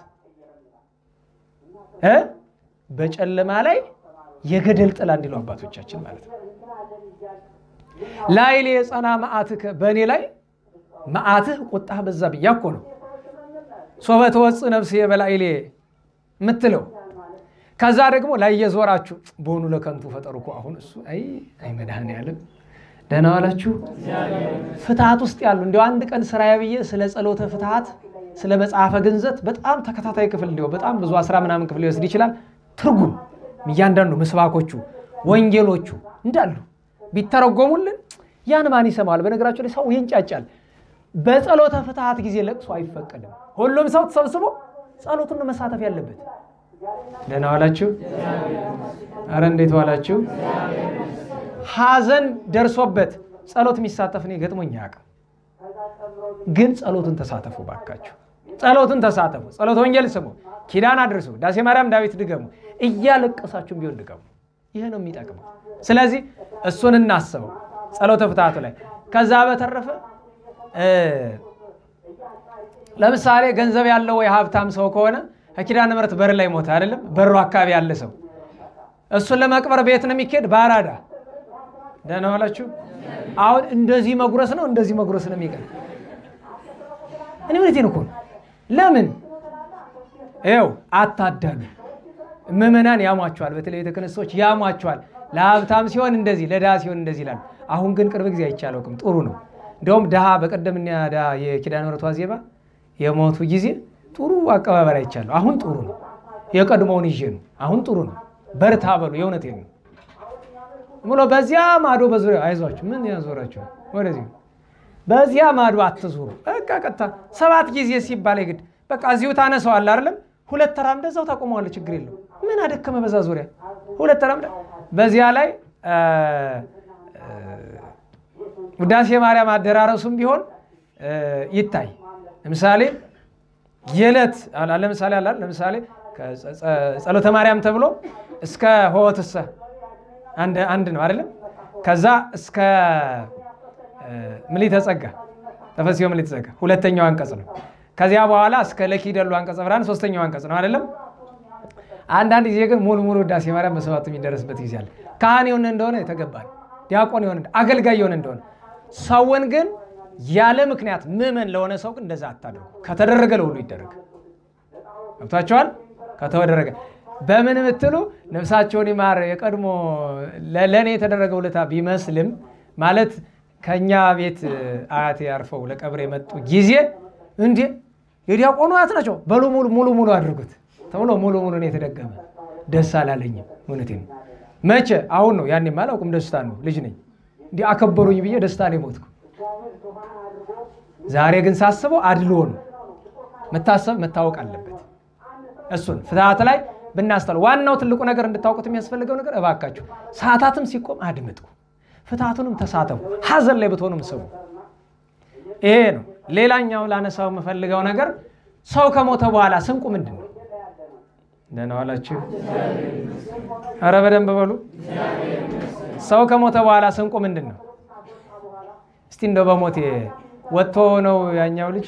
በጨለማ ላይ የገደል ጥላ እንዲሉ አባቶቻችን ማለት ነው። ላይሌ የጸና መዓትከ በእኔ ላይ መዓትህ ቁጣህ በዛብኝ ያኮ ነው። ሶበ ተወጽእ ነፍሴ በላይሌ ምትለው ከዛ ደግሞ ላይ የዞራችሁ በሆኑ ለከንቱ ፈጠሩኮ አሁን እሱ አይ መድኃኔዓለም ደህና ዋላችሁ። ፍትሐት ውስጥ ያሉ እንደው አንድ ቀን ስራዬ ብዬ ስለ ጸሎተ ፍትሐት ስለ መጽሐፈ ግንዘት በጣም ተከታታይ ክፍል እንደው በጣም ብዙ 10 ምናምን ክፍል ሊወስድ ይችላል። ትርጉም እያንዳንዱ ምስባኮቹ ወንጌሎቹ እንዳሉ ቢተረጎሙልን ያን ማን ይሰማል? በነገራችሁ ላይ ሰው ይንጫጫል። በጸሎተ ፍትሐት ጊዜ ለቅሶ አይፈቀድም። ሁሉም ሰው ተሰብስቦ ጸሎቱን ነው መሳተፍ ያለበት። ደህና ዋላችሁ። አረ እንዴት ዋላችሁ? ሐዘን ደርሶበት ጸሎት የሚሳተፍ ነው ገጥሞኝ ያውቃል። ግን ጸሎቱን ተሳተፉ ባካችሁ። ጸሎቱን ተሳተፉ። ጸሎተ ወንጌል ስሙ፣ ኪዳን አድርሱ፣ ዳሴ ማርያም ዳዊት ድገሙ፣ እያለቀሳችሁም ቢሆን ድገሙ። ይሄ ነው የሚጠቅመው። ስለዚህ እሱን እናስበው ጸሎተ ፍትሐቱ ላይ። ከዛ በተረፈ ለምሳሌ ገንዘብ ያለው ወይ ሀብታም ሰው ከሆነ ከኪዳነ ምሕረት በር ላይ ሞተ አይደለም? በሩ አካባቢ ያለ ሰው እሱን ለመቅበር ቤት ነው የሚኬድ ባራዳ። ደህና ዋላችሁ። አሁን እንደዚህ መጉረስ ነው እንደዚህ መጉረስ ነው የሚቀር። እኔ እውነቴን እኮ ነው። ለምን ይኸው አታዳሉ። ምዕመናን ያሟቸዋል፣ በተለይ የተከነሶች ያሟቸዋል። ለሀብታም ሲሆን እንደዚህ ለድሃ ሲሆን እንደዚህ ይላል። አሁን ግን ቅርብ ጊዜ አይቻለውም። ጥሩ ነው። እንደውም ድሃ በቀደምኛ ድሃ የኪዳነ ምሕረቷ ዜባ የሞቱ ጊዜ ጥሩ አቀባበል አይቻለሁ። አሁን ጥሩ ነው። የቀድሞውን ይዤ ነው። አሁን ጥሩ ነው። በርታ በሉ። የእውነቴን ነው። ሙሉ በዚያ ማዶ በዙሪያ አይዟችሁ። ምን ያዞራችሁ? ወደዚህ በዚያ ማዶ አትዙሩ። በቃ ቀጥታ 7 ጊዜ ሲባል ይግድ በቃ እዚሁ ታነሳዋል አይደለም? 2 ተራምደ እዛው ታቆመዋለህ። ችግር የለው። ምን አደከመ በዛ ዙሪያ 2 ተራምደ። በዚያ ላይ ውዳሴ ማርያም አደራረሱም ቢሆን ይታይ። ለምሳሌ የለት ለምሳሌ አላል ለምሳሌ ጸሎተ ማርያም ተብሎ እስከ ሆወትሰ አንድ ነው አይደለም? ከዛ እስከ ምልዕተ ጸጋ ተፈስዮ ምልዕተ ጸጋ ሁለተኛው አንቀጽ ነው። ከዚያ በኋላ እስከ ለኪደሉ አንቀጽ ብርሃን ሶስተኛው አንቀጽ ነው አይደለም? አንዳንድ ጊዜ ግን ሙሉ ውዳሴ ማርያም በሰባቱ የሚደረስበት ጊዜ አለ። ካህን የሆነ እንደሆነ የተገባል፣ ዲያቆን የሆነ አገልጋይ የሆነ እንደሆነ። ሰውን ግን ያለ ምክንያት ምዕመን ለሆነ ሰው ግን እንደዛ አታድርጉ። ከተደረገ ለሁሉ ይደረግ። ገብታችኋል? ከተደረገ በምን ምትሉ ነፍሳቸውን ይማር የቀድሞ ለኔ የተደረገው ለታ ቢመስልም ማለት ከኛ ቤት አያቴ ያርፈው ለቀብር የመጡ ጊዜ እንዴ የዲያቆኑ አያት ናቸው በሉ ሙሉ አድርጉት ተብሎ ሙሉ ነው የተደገመ ደስ አላለኝም እውነቴን መቼ አሁን ነው ያኔ ማላውቁም ደስታ ነው ልጅ ነኝ እንዴ አከበሩኝ ብዬ ደስታ ነው ሞትኩ ዛሬ ግን ሳስበው አድሎ ነው መታወቅ አለበት እሱን ፍትሃት ላይ ብናስተል ዋናው ትልቁ ነገር እንድታውቁት የሚያስፈልገው ነገር እባካችሁ ሰዓታትም ሲቆም አድምጡ ፍትሃቱንም ተሳተፉ ሐዘን ላይ ብትሆኑም ሰው ይሄ ነው ሌላኛው ላነሳው የምፈልገው ነገር ሰው ከሞተ በኋላ ስንቁ ምንድነው ደህና ዋላችሁ ኧረ በደንብ በሉ ሰው ከሞተ በኋላ ስንቁ ምንድነው እስቲ እንደው በሞቴ ወጥቶ ነው ያኛው ልጅ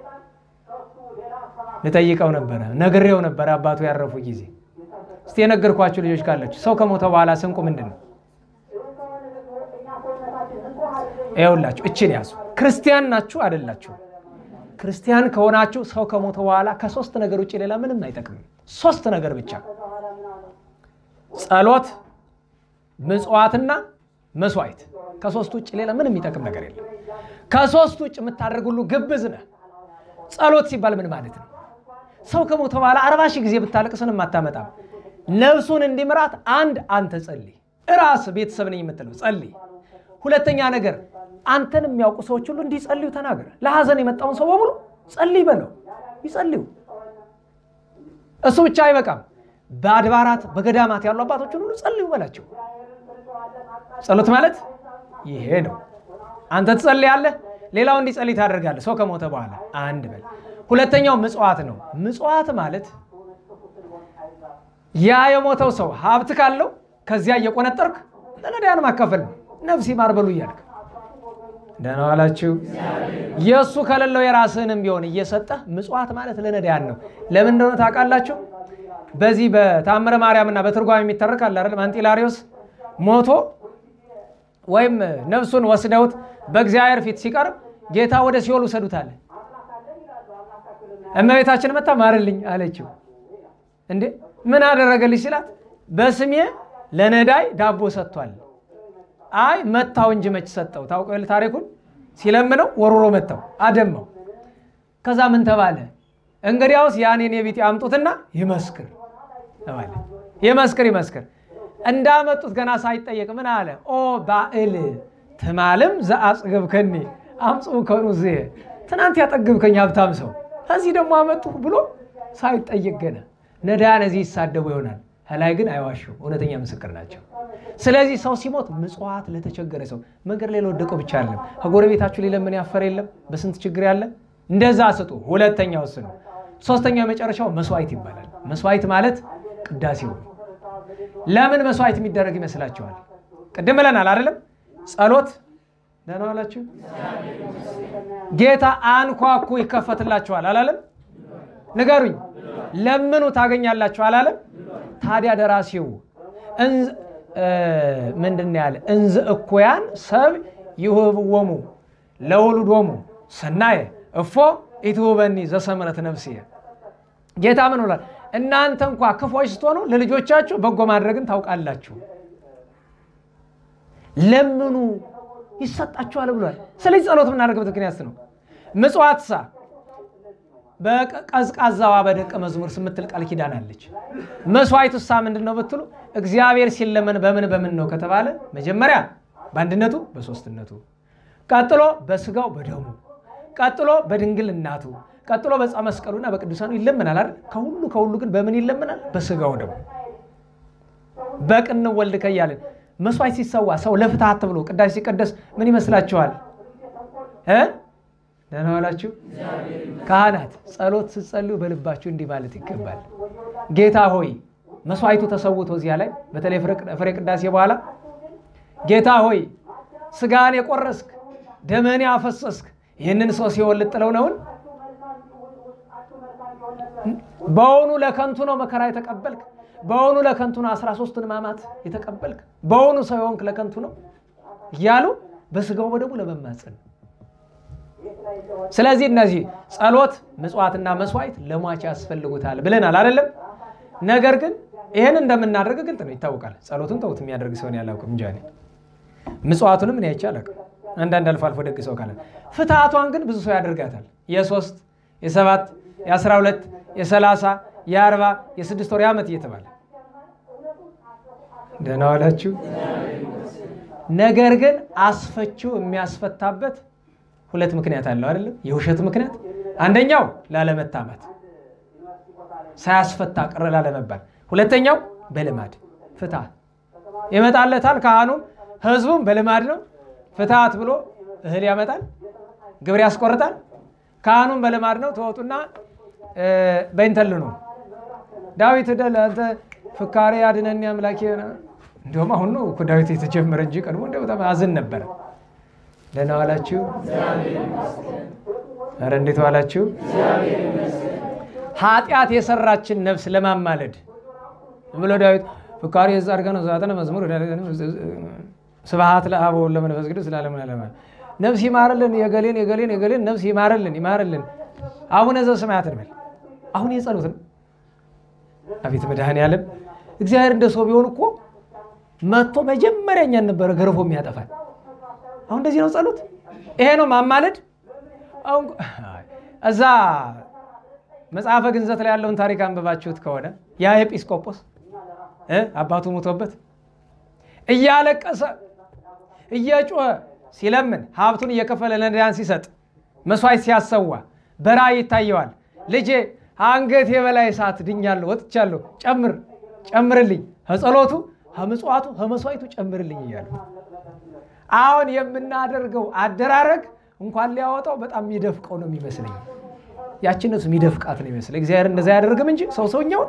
ለጠይቀው ነበር ነግሬው ነበር አባቱ ያረፉ ጊዜ እስቲ የነገርኳችሁ ልጆች ካላችሁ ሰው ከሞተ በኋላ ስንቁ ምንድነው ይኸውላችሁ እቺን ያዙ ክርስቲያን ናችሁ አይደላችሁ ክርስቲያን ከሆናችሁ ሰው ከሞተ በኋላ ከሶስት ነገር ውጪ ሌላ ምንም አይጠቅምም ሶስት ነገር ብቻ ጸሎት ምጽዋትና መስዋዕት ከሶስት ውጪ ሌላ ምንም የሚጠቅም ነገር የለም ከሶስት ውጪ የምታደርጉሉ ግብዝ ነህ ጸሎት ሲባል ምን ማለት ነው ሰው ከሞተ በኋላ 40 ሺህ ጊዜ ብታለቅስንም አታመጣም ነፍሱን እንዲምራት አንተ ጸልይ ራስ ቤተሰብ ነኝ የምትለው ጸልይ ሁለተኛ ነገር አንተን የሚያውቁ ሰዎች ሁሉ እንዲጸልዩ ተናገር ለሐዘን የመጣውን ሰው በሙሉ ጸልይ በለው ይጸልዩ እሱ ብቻ አይበቃም በአድባራት በገዳማት ያሉ አባቶች ሁሉ ጸልዩ በላቸው ጸሎት ማለት ይሄ ነው አንተ ትጸልያለህ ሌላው እንዲጸልይ ታደርጋለህ ሰው ከሞተ በኋላ አንድ በል ሁለተኛው ምጽዋት ነው ምጽዋት ማለት ያ የሞተው ሰው ሀብት ካለው ከዚያ እየቆነጠርክ ለነዳያን ማካፈል ነው ነፍስ ይማር በሉ ይያልክ ደህና ዋላችሁ ኢየሱስ ከሌለው የራስህንም ቢሆን እየሰጠ ምጽዋት ማለት ለነዳያን ነው ለምን እንደሆነ ታውቃላችሁ በዚህ በታምረ ማርያምና በትርጓሜ የሚተረካል አይደል አንጢላሪዮስ ሞቶ ወይም ነፍሱን ወስደውት በእግዚአብሔር ፊት ሲቀርብ ጌታ ወደ ሲኦል ወሰዱታል እመቤታችን መጣ ማርልኝ አለችው እንዴ ምን አደረገልሽ ሲላት በስሜ ለነዳይ ዳቦ ሰጥቷል አይ መታው እንጂ መች ሰጠው ታውቀው ታሪኩን ሲለምነው ወሮሮ መታው አደመው ከዛ ምን ተባለ እንግዲያውስ ያኔን የቤት ያምጡትና ይመስክር ተባለ ይመስክር እንዳመጡት ገና ሳይጠየቅ ምን አለ ኦ ባእል ተማለም ዘአጽገብከኒ አምጹ ከኑዜ ትናንት ያጠገብከኝ ሀብታም ሰው እዚህ ደግሞ አመጡ ብሎ ሳይጠየቅ ገና ነዳያን እዚህ ይሳደቡ ይሆናል ሀላይ ግን አይዋሹ እውነተኛ ምስክር ናቸው ስለዚህ ሰው ሲሞት ምጽዋት ለተቸገረ ሰው መንገድ ላይ ለወደቀው ብቻ አይደለም ከጎረቤታችሁ ሊለምን ያፈር የለም በስንት ችግር ያለ እንደዛ አሰጡ ሁለተኛው እሱ ነው ሶስተኛው የመጨረሻው መስዋዕት ይባላል መስዋዕት ማለት ቅዳሴው ለምን መስዋዕት የሚደረግ ይመስላችኋል ቀደም ብለናል አይደለም ጸሎት ደህና ዋላችሁ ጌታ አንኳኩ ይከፈትላችኋል አላለም ንገሩኝ ለምኑ ታገኛላችሁ አላለም ታዲያ ደራሲው ምንድነው ያለ እንዝ እኮያን ሰብ ይሁብወሙ ለውሉዶሙ ሰናየ እፎ ኢትሁበኒ ዘሰመረት ነፍሲየ ጌታ ምን ብሏል እናንተ እንኳን ክፎች ስትሆኑ ለልጆቻችሁ በጎ ማድረግን ታውቃላችሁ ለምኑ ይሰጣችኋል ብሏል ስለዚህ ጸሎት ምናደርግበት ምክንያት ነው ምጽዋትሳ በቀዝቃዛዋ በደቀ መዝሙር ስምትል ቃል ኪዳን አለች መስዋዕቱሳ ምንድነው በትሉ እግዚአብሔር ሲለመን በምን ነው ከተባለ መጀመሪያ በአንድነቱ በሶስትነቱ ቀጥሎ በስጋው በደሙ ቀጥሎ በድንግል እናቱ ቀጥሎ በጻ መስቀሉና በቅዱሳኑ ይለመናል አይደል ከሁሉ ግን በምን ይለመናል በስጋው ደሙ በቅን ወልድ ከያለን መስዋዕት ሲሰዋ ሰው ለፍትሃት ተብሎ ቅዳሴ ሲቀደስ ምን ይመስላችኋል ደህና ዋላችሁ ካህናት ጸሎት ስትጸልዩ በልባችሁ እንዲህ ማለት ይገባል ጌታ ሆይ መስዋዕቱ ተሰውቶ እዚያ ላይ በተለይ ፍሬ ቅዳሴ በኋላ ጌታ ሆይ ስጋን የቆረስክ ደመን ያፈሰስክ ይሄንን ሰው ሲወል ጥለው ነው በእውኑ ለከንቱ ነው መከራ የተቀበልክ በእውኑ ለከንቱ ነው 13ን ማማት የተቀበልክ በእውኑ ሰው ሆንክ ለከንቱ ነው ያሉ በስጋው በደሙ ለመማጸን ስለዚህ እነዚህ ጸሎት ምጽዋትና መስዋዕት ለሟች ያስፈልጉታል ብለናል አይደለም ነገር ግን ይሄን እንደምናደርግ ግልጥ ነው ይታወቃል ጸሎቱን ተውት የሚያደርግ ሰው ነው ያላውቅም እንጂ አይደል ምጽዋቱንም እኔ አይቻለሁ አንዳንድ አልፎ አልፎ ደግ ሰው ካለ ፍትሃቷን ግን ብዙ ሰው ያደርጋታል የ3 የ7 የ12 የ30 የ40 የ6 ወር ዓመት እየተባለ ደህና ዋላችሁ ነገር ግን አስፈችው የሚያስፈታበት ሁለት ምክንያት አለው አይደል የውሸት ምክንያት አንደኛው ላለመታማት ሳያስፈታ ቀረ ላለመባል ሁለተኛው በልማድ ፍታ ይመጣለታል ካህኑ ህዝቡም በልማድ ነው ፍታት ብሎ እህል ያመጣል ግብር ያስቆርጣል ካህኑም በልማድ ነው ተወጡና በእንተል ነው ዳዊት አንተ ፍካሬ ያድነኝ አምላኬ እንደውም አሁን ነው ዳዊት የተጀመረ እንጂ ቀድሞ እንደው በጣም አዝን ነበር ደህና ዋላችሁ አረ እንዴት ዋላችሁ ኃጢአት የሰራችን ነፍስ ለማማለድ ብሎ ዳዊት ፍካሬ ዘርገነ ዘአተነ መዝሙር ስብሐት ለአብ ወወልድ ወመንፈስ ቅዱስ ለዓለሙ ዓለም ነፍስ ይማረልን የገሌን ነፍስ ይማረልን አቡነ ዘበሰማያት እንበል አሁን የጸሎት ነው አቤት መድኃኔዓለም እግዚአብሔር እንደሰው ቢሆን እኮ መጥቶ መጀመሪያኛ ነበር ገርፎ የሚያጠፋል አሁን እንደዚህ ነው ጸሎት ይሄ ነው ማማለድ አሁን እዛ መጽሐፈ ግንዘት ላይ ያለውን ታሪክ አንብባችሁት ከሆነ ያ ኤጲስቆጶስ አባቱ ሞቶበት እያለቀሰ እየጮኸ ሲለምን ሀብቱን እየከፈለ ለነዳያን ሲሰጥ መስዋዕት ሲያሰዋ በራእይ ይታየዋል ልጄ አንገት የበላይ ሰዓት ድኛለሁ ወጥቻለሁ ጨምርልኝ ጸሎቱ ምጽዋቱ መስዋዕቱ ጨምርልኝ ይያሉ አሁን የምናደርገው አደራረግ እንኳን ሊያወጣው በጣም የሚደፍቀው ነው የሚመስለኝ ያችንስ የሚደፍቃት ነው የሚመስለኝ እግዚአብሔር እንደዛ ያደርግም እንጂ ሰውኛው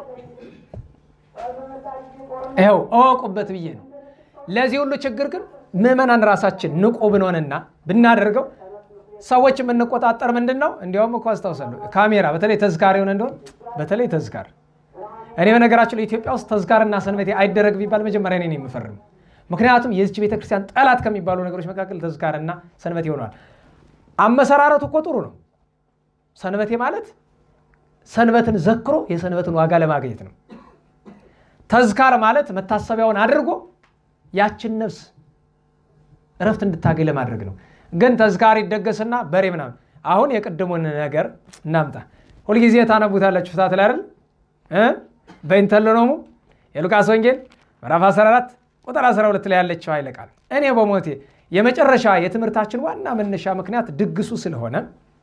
ይሄው አውቆበት ብዬ ነው ለዚህ ሁሉ ችግር ግን ምእመናን ራሳችን ንቁ ብንሆንና ብናደርገው ሰዎች የምንቆጣጠር ምንድነው እንዲያውም እኮ አስተውሳለሁ ካሜራ በተለይ ተዝካር ይሆነ እንደሆነ በተለይ ተዝካር እኔ በነገራችን ለኢትዮጵያ ውስጥ ተዝካርና ሰንበቴ አይደረግ ቢባል መጀመሪያ እኔ ነኝ የምፈርም ምክንያቱም የዚች ቤተክርስቲያን ጠላት ከሚባሉ ነገሮች መካከል ተዝካርና ሰንበቴ ሆነዋል አመሰራረቱ እኮ ጥሩ ነው ሰንበቴ ማለት ሰንበትን ዘክሮ የሰንበትን ዋጋ ለማግኘት ነው ተዝካር ማለት መታሰቢያውን አድርጎ ያችን ነፍስ እረፍት እንድታገኝ ለማድረግ ነው ግን ተዝካር ይደገስና በሬ ምናምን አሁን የቀደሙን ነገር እናምጣ ሁሉ ጊዜ ታነቡታላችሁ ፍታት ላይ አይደል በእንተልኖሙ የሉቃስ ወንጌል ምዕራፍ 14 ቁጥር 12 ላይ ያለችው ኃይለ ቃል እኔ በሞቴ የመጨረሻ የትምህርታችን ዋና መነሻ ምክንያት ድግሱ ስለሆነ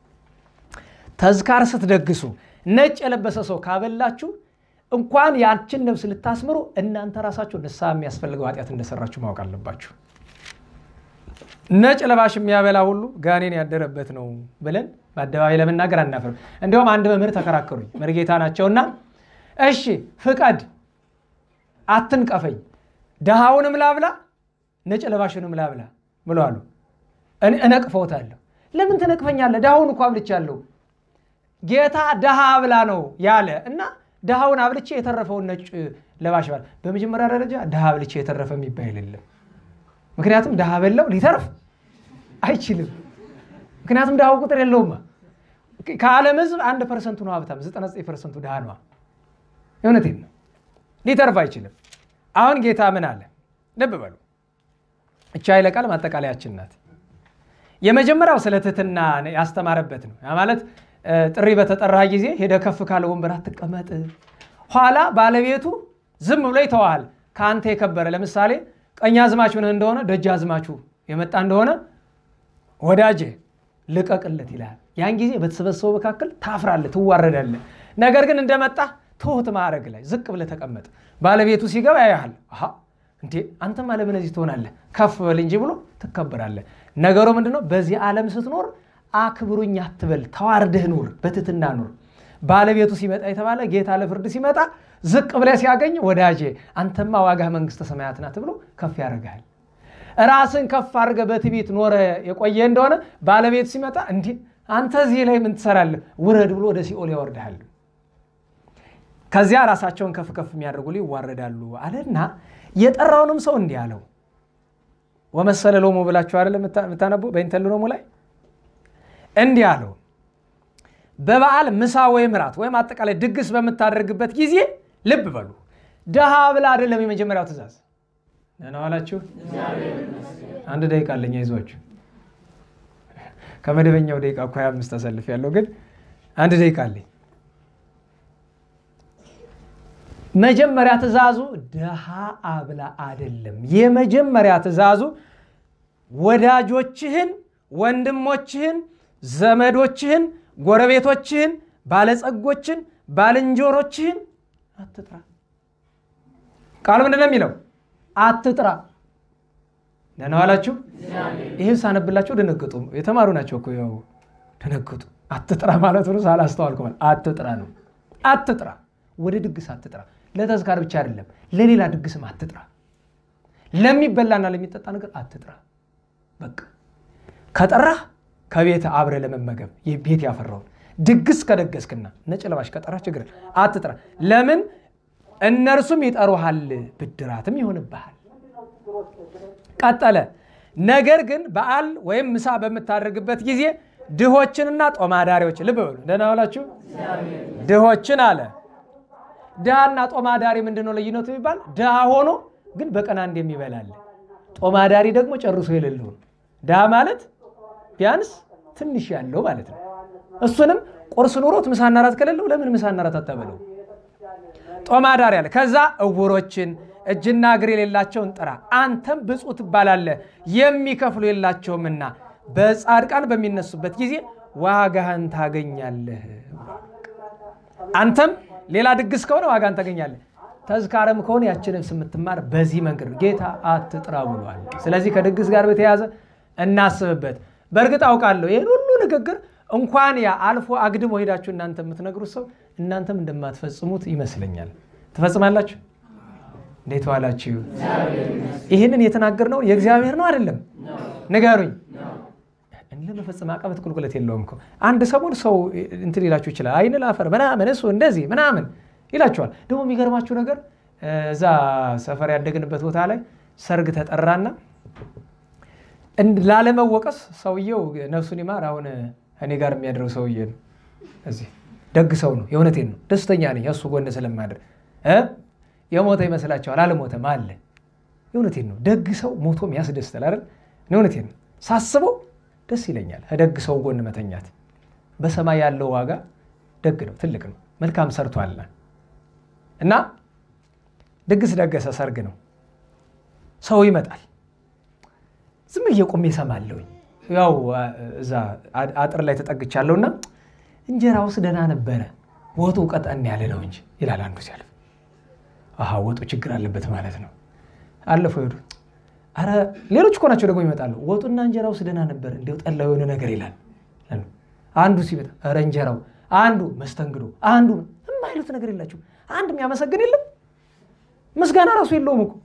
ተዝካር ስትደግሱ ነጭ የለበሰ ሰው ካበላችሁ እንኳን ያችን ነፍስ ልታስምሩ እናንተ ራሳችሁ ንስሐ የሚያስፈልገው ኃጢአት እንደሰራችሁ ማወቅ አለባችሁ ነጭ ለባሽ የሚያበላ ሁሉ ጋኔን ያደረበት ነው ብለን በአደባባይ ለመናገር አናፈር እንደውም አንድ መምህር ተከራከሩኝ መርጌታ ናቸውና እሺ ፍቃድ አትንቀፈኝ ደሃውንም ላብላ ነጭ ለባሽንም ላብላ ብለዋል እነቅፈውታለሁ ለምን ተነቅፈኛለህ ደሃውን እኮ አብልቻለሁ ጌታ ደሃ አብላ ነው ያለ እና ደሃውን አብልቼ የተረፈውን ነጭ ለባሽ ባል በመጀመሪያ ደረጃ ደሃ አብልቼ የተረፈ የሚባል የለም ምክንያቱም ደሃ በለው ሊተርፍ አይችልም ምክንያቱም ደሃው ቁጥር የለውም ከዓለም ህዝብ 1% ነው ሀብታም 99% ደሃ ነው እውነቴን ነው ሊተርፍ አይችልም አሁን ጌታ ምን አለ ልብ በሉ እቻ ኃይለ ቃል ማጠቃለያችን ናት የመጀመሪያው ስለ ትህትና ያስተማረበት ነው ማለት ጥሪ በተጠራ ጊዜ ሄደ ከፍ ካለ ወንበር አትቀመጥ ኋላ ባለቤቱ ዝም ብሎ ይተዋል ካንተ የከበረ ለምሳሌ ቀኛዝማቹ ነህ እንደሆነ ደጃዝማቹ የመጣ እንደሆነ ወዳጄ ልቀቅለት ይላል ያን ጊዜ በተሰበሰበው መካከል ታፍራለህ ትዋረዳለህ ነገር ግን እንደመጣ ትሁት ማረግ ላይ ዝቅ ብለህ ተቀመጥ ባለቤቱ ሲገባ ያያል እንዴ አንተ ማለት በነዚህ ትሆናለህ ከፍ በል እንጂ ብሎ ተከበራለህ ነገሩ ምንድነው በዚህ ዓለም ስትኖር አክብሩኝ አትበል ተዋርደህ ኑር በትህትና ኑር ባለቤቱ ሲመጣ የተባለ ጌታ ለፍርድ ሲመጣ ዝቅ ብለህ ሲያገኝ ወዳጄ አንተማ ዋጋ መንግስተ ሰማያት ናት ብሎ ከፍ ያደርጋል ራስን ከፍ አድርገህ በትዕቢት ኖረ የቆየ እንደሆነ ባለቤቱ ሲመጣ እንዴ አንተ እዚህ ላይ ምን ትሰራለህ ውረድ ብሎ ወደ ሲኦል ያወርዳል ከዚያ ራሳቸውን ከፍ ከፍ የሚያደርጉ ይዋረዳሉ አለና የጠራውንም ሰው እንዲህ አለው ወመሰለ ሎሙ ብላችሁ አይደል መታነቡ በእንተልኖሙ ላይ እንዲህ አለው በበዓል ምሳ ወይም ራት ወይም አጠቃላይ ድግስ በመታደርግበት ጊዜ ልብ በሉ ደሃ ብላ አይደለም የመጀመሪያው ትእዛዝ ደህና ዋላችሁ አንድ ደቂቃ አለኝ አይዟችሁ ከመደበኛው ደቂቃ እኮ 25 ተሰልፍ ያለው ግን አንድ ደቂቃ አለኝ መጀመሪያ ትእዛዙ ደሃ አብላ አይደለም የመጀመሪያ ትእዛዙ ወዳጆችህን ወንድሞችህን ዘመዶችህን ጎረቤቶችህን ባለጸጎችን ባልንጀሮችህን አትጥራ ቃል ምንድነው የሚለው አትጥራ ደህና ዋላችሁ ይሄን ሳነብላችሁ ደነገጡ የተማሩ ናቸው እኮ ያው ደነገጡ አትጥራ ማለት ነው ሳላስተዋልኩ ማለት አትጥራ ነው አትጥራ ወደ ድግስ አትጥራ ለተዝካር ብቻ አይደለም ለሌላ ድግስም አትጥራ ለሚበላና ለሚጠጣ ነገር አትጥራ በቃ ከጠራ ከቤት አብረ ለመመገብ የቤት ያፈራው ድግስ ከደገስክና ነጭ ለባሽ ከጠራ ችግር አትጥራ ለምን እነርሱም ይጠሩሃል ብድራትም ይሆንብሃል ቀጠለ ነገር ግን በዓል ወይም ምሳ በመታደርግበት ጊዜ ድሆችንና ጦማዳሪዎች ልብ በሉ ደህና ዋላችሁ ድሆችን አለ ዳና ጦማዳሪ ምንድነው ለይነቱ ይባል ዳ ሆኖ ግን በቀን አንድ የሚበላል ጦማዳሪ ደግሞ ጨርሶ የሌለው ዳ ማለት ቢያንስ ትንሽ ያለው ማለት ነው እሱንም ቁርስ ኑሮት ምሳና ራት ከሌለው ለምን ምሳና ራት አታበለው ጦማዳሪ አለ ከዛ እውሮችን እጅና እግር የሌላቸውን ጥራ አንተም ብፁዕ ትባላለህ የሚከፍሉ የላቸውምና በጻድቃን በሚነሱበት ጊዜ ዋጋህን ታገኛለህ አንተም ሌላ ድግስ ከሆነ ዋጋን ታገኛለህ ተዝካረም ከሆነ ያችንን ስምትማር በዚህ መንገድ ጌታ አትጥራ ብሏል ስለዚህ ከድግስ ጋር በተያያዘ እናስብበት በርግጥ አውቃለሁ ይሄን ሁሉ ንግግር እንኳን ያ አልፎ አግድሞ ሄዳችሁ እናንተ የምትነግሩት ሰው እናንተም እንደማትፈጽሙት ይመስለኛል ትፈጽማላችሁ እንዴት ዋላችሁ ይሄንን የተናገርነው የእግዚአብሔር ነው አይደለም ንገሩኝ ለመፈጸም አቀበት ቁልቁለት የለውም እኮ አንድ ሰሞን ሰው እንትን ይላችሁ ይችላል አይን ላፈር ምናምን እሱ እንደዚህ ምናምን ይላችኋል ደግሞ የሚገርማችሁ ነገር እዛ ሰፈር ያደግንበት ቦታ ላይ ሰርግ ተጠራና ላለመወቀስ ሰውየው ነፍሱን ይማር አሁን እኔ ጋር የሚያድረው ሰውዬ ነው እዚህ ደግ ሰው ነው የእውነቴን ነው ደስተኛ ነኝ እሱ ጎን ስለማድር የሞተ ይመስላችኋል አልሞተም አለ የእውነቴን ነው ደግ ሰው ሞቶም ያስደስታል አይደል የእውነቴን ነው ሳስበው ደስ ይለኛል ደግ ሰው ጎን መተኛት በሰማይ ያለው ዋጋ ደግ ነው ትልቅ ነው መልካም ሰርቷል እና ድግስ ደገሰ ሰርግ ነው ሰው ይመጣል ዝም እየቆም ይሰማለሁ ያው እዛ አጥር ላይ ተጠግቻለሁና እንጀራውስ ደህና ነበረ ወጡ ቀጠን ያለ ነው እንጂ ይላል አንዱ ሲያልፍ ወጡ ችግር አለበት ማለት ነው አለፈው ይዱ አረ ሌሎች እኮ ናቸው ደግሞ ይመጣሉ ወጡና እንጀራውስ ደህና ነበር እንደው ጠላው የሆነ ነገር ይላል አንዱ ሲመጣ አረ እንጀራው አንዱ መስተንግዶ አንዱ የማይሉት ነገር የላችሁ አንድ የሚያመሰግን የለም ምስጋና ራሱ የለውም እኮ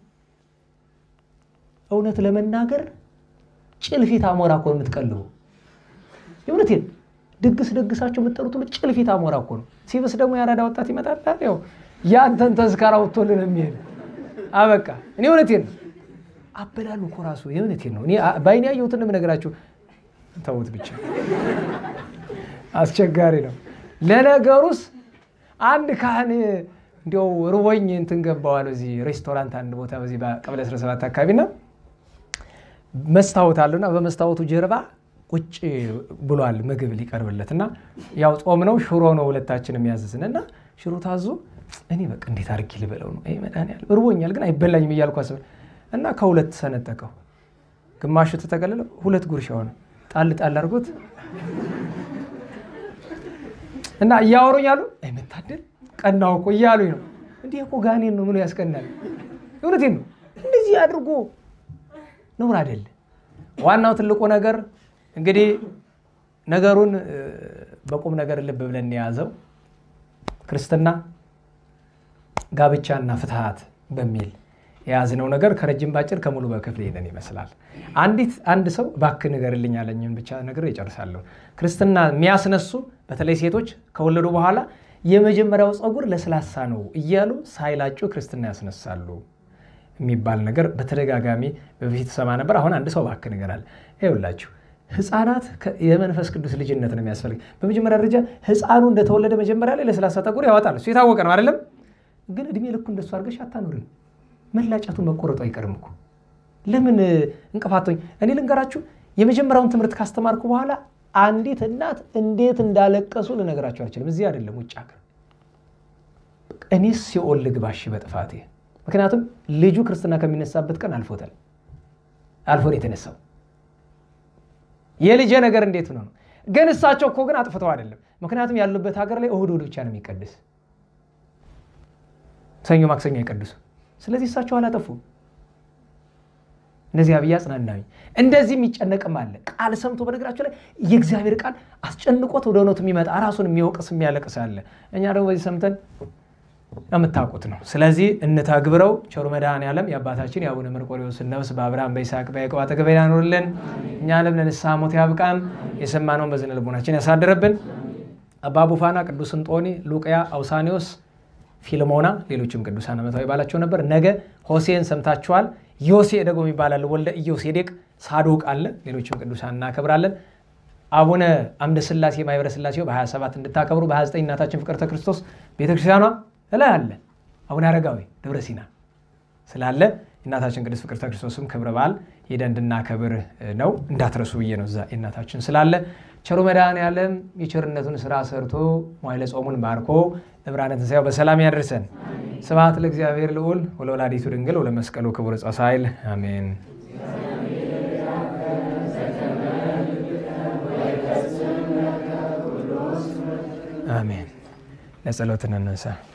እውነት ለመናገር ጭልፊት አሞራ እኮ የምትቀልቡ የእውነቴን ድግስ ደግሳችሁ የምትጠሩት ጭልፊት አሞራ እኮ ነው ሲበስ ደግሞ ያራዳ ወጣት ይመጣል ያው ያንተን ተዝካራ ወጥቶልን የሚሄድ አበቃ እኔ እውነቴን አበላሉ እኮ ራሱ የእውነቴን ነው እኔ ባይኔ ያየሁትን ነገራችሁ ተውት ብቻ አስቸጋሪ ነው ለነገሩስ አንድ ካህን እንደው ሩወኝ እንትን ገባዋል እዚህ ሬስቶራንት አንድ ቦታ በዚህ በቀበሌ 17 አካባቢና መስታወት አለና በመስታወቱ ጀርባ ቁጭ ብሏል ምግብ ሊቀርብለትና ያው ጾም ነው ሽሮ ነው ሁለታችንም ያዘዝንና ሽሮ ታዞ እኔ በቃ እንዴት አርጊ ልበለው ነው መዳንያል ሩወኛል ግን አይበላኝም ይያልኩ አስበ እና ከሁለት ሰነጠቀው ግማሹ ተጠቀለለ ሁለት ጉርሻ ሆነ ጣል ጣል አርጎት እና ያወሩኛሉ አይመታደል ቀናው እኮ ይያሉኝ ነው እንዴ እኮ ጋኔን ነው ምን ያስቀናል እውነቴን ነው እንደዚህ አድርጎ ነው አይደል ዋናው ትልቁ ነገር እንግዲህ ነገሩን በቁም ነገር ልብ ብለን ያዘው ክርስትና ጋብቻና ፍትሃት በሚል ያዝነው ነገር ከረጅም ባጭር ከሙሉ በክፍል ይሄንን ይመስላል አንድ ሰው ባክ ነገርልኝ አለኝን ብቻ ነገር ይጨርሳለሁ ክርስትና የሚያስነሱ በተለይ ሴቶች ከወለዱ በኋላ የመጀመሪያው ጸጉር ለስላሳ ነው እያሉ ሳይላጩ ክርስትና ያስነሳሉ የሚባል ነገር በተደጋጋሚ በፊት ሰማ ነበር አሁን አንድ ሰው ባክ ነገር አለ ይኸውላችሁ ህፃናት የመንፈስ ቅዱስ ልጅነት ነው የሚያስፈልግ በመጀመሪያ ደረጃ ህፃኑ እንደተወለደ መጀመሪያ ላይ ለስላሳ ጸጉር ያወጣል እሱ የታወቀ ነው አይደለም ግን እድሜ ልኩ እንደሱ አድርገሽ አታኖሪም። መላጫቱ መቆረጡ አይቀርም እኮ ለምን እንቅፋቶኝ? እኔ ልንገራችሁ የመጀመሪያውን ትምህርት ካስተማርኩ በኋላ አንዲት እናት እንዴት እንዳለቀሱ ልነግራችሁ አልችልም። እዚህ አይደለም ውጭ ሀገር እኔስ ሲኦል ልግባሽ በጥፋቴ። ምክንያቱም ልጁ ክርስትና ከሚነሳበት ቀን አልፎታል። አልፎን የተነሳው የልጄ ነገር እንዴት ነው? ግን እሳቸው እኮ ግን አጥፍተው አይደለም። ምክንያቱም ያሉበት ሀገር ላይ እሁድ ብቻ ነው የሚቀድስ፣ ሰኞ ማክሰኞ አይቀድሱ። ስለዚህ እሳቸው አላጠፉም። እነዚህ አብያ ጽናናኝ እንደዚህ የሚጨነቅም አለ። ቃል ሰምቶ በነገራችሁ ላይ የእግዚአብሔር ቃል አስጨንቆት ወደ እውነቱ የሚመጣ ራሱን የሚወቅስ የሚያለቅስ አለ። እኛ ደግሞ በዚህ ሰምተን የምታውቁት ነው። ስለዚህ እንተግብረው። ቸሩ መድኃኔዓለም የአባታችን የአቡነ መርቆሬዎስን ነፍስ በአብርሃም በይስሐቅ በያዕቆብ አጠገብ ያኖርልን። እኛንም ለንስሐ ሞት ያብቃን። የሰማነውን በዝነ ልቦናችን ያሳድርብን። አባ ቡፋና፣ ቅዱስ እንጦኒ፣ ሉቅያ፣ አውሳኒዮስ፣ ፊልሞና ሌሎችም ቅዱሳን ዓመታዊ ባላቸው ነበር። ነገ ሆሴን ሰምታችኋል። ዮሴ ደግሞ ይባላል። ወልደ ኢዮሴዴቅ ሳዶቅ አለ። ሌሎችም ቅዱሳን እናከብራለን። አቡነ አምደ ሥላሴ ማኅበረ ሥላሴው በ27 እንድታከብሩ በ29 እናታችን ፍቅርተ ክርስቶስ ቤተክርስቲያኗ ላይ አለ። አቡነ አረጋዊ ደብረ ሲና ስላለ እናታችን ቅድስት ፍቅርተ ክርስቶስም ክብረ በዓል ሄደን እንድናከብር ነው። እንዳትረሱ ብዬ ነው። እዛ እናታችን ስላለ ቸሩ መድኃኔዓለም የቸርነቱን ስራ ሰርቶ መዋዕለ ጾሙን ባርኮ ለብርሃነ ትንሣኤው በሰላም ያደርሰን። ስብሐት ለእግዚአብሔር ልዑል ወለወላዲቱ ድንግል ወለመስቀሉ ክቡር ዕፀ ሣህል አሜን። አሜን። ለጸሎት እንነሳ።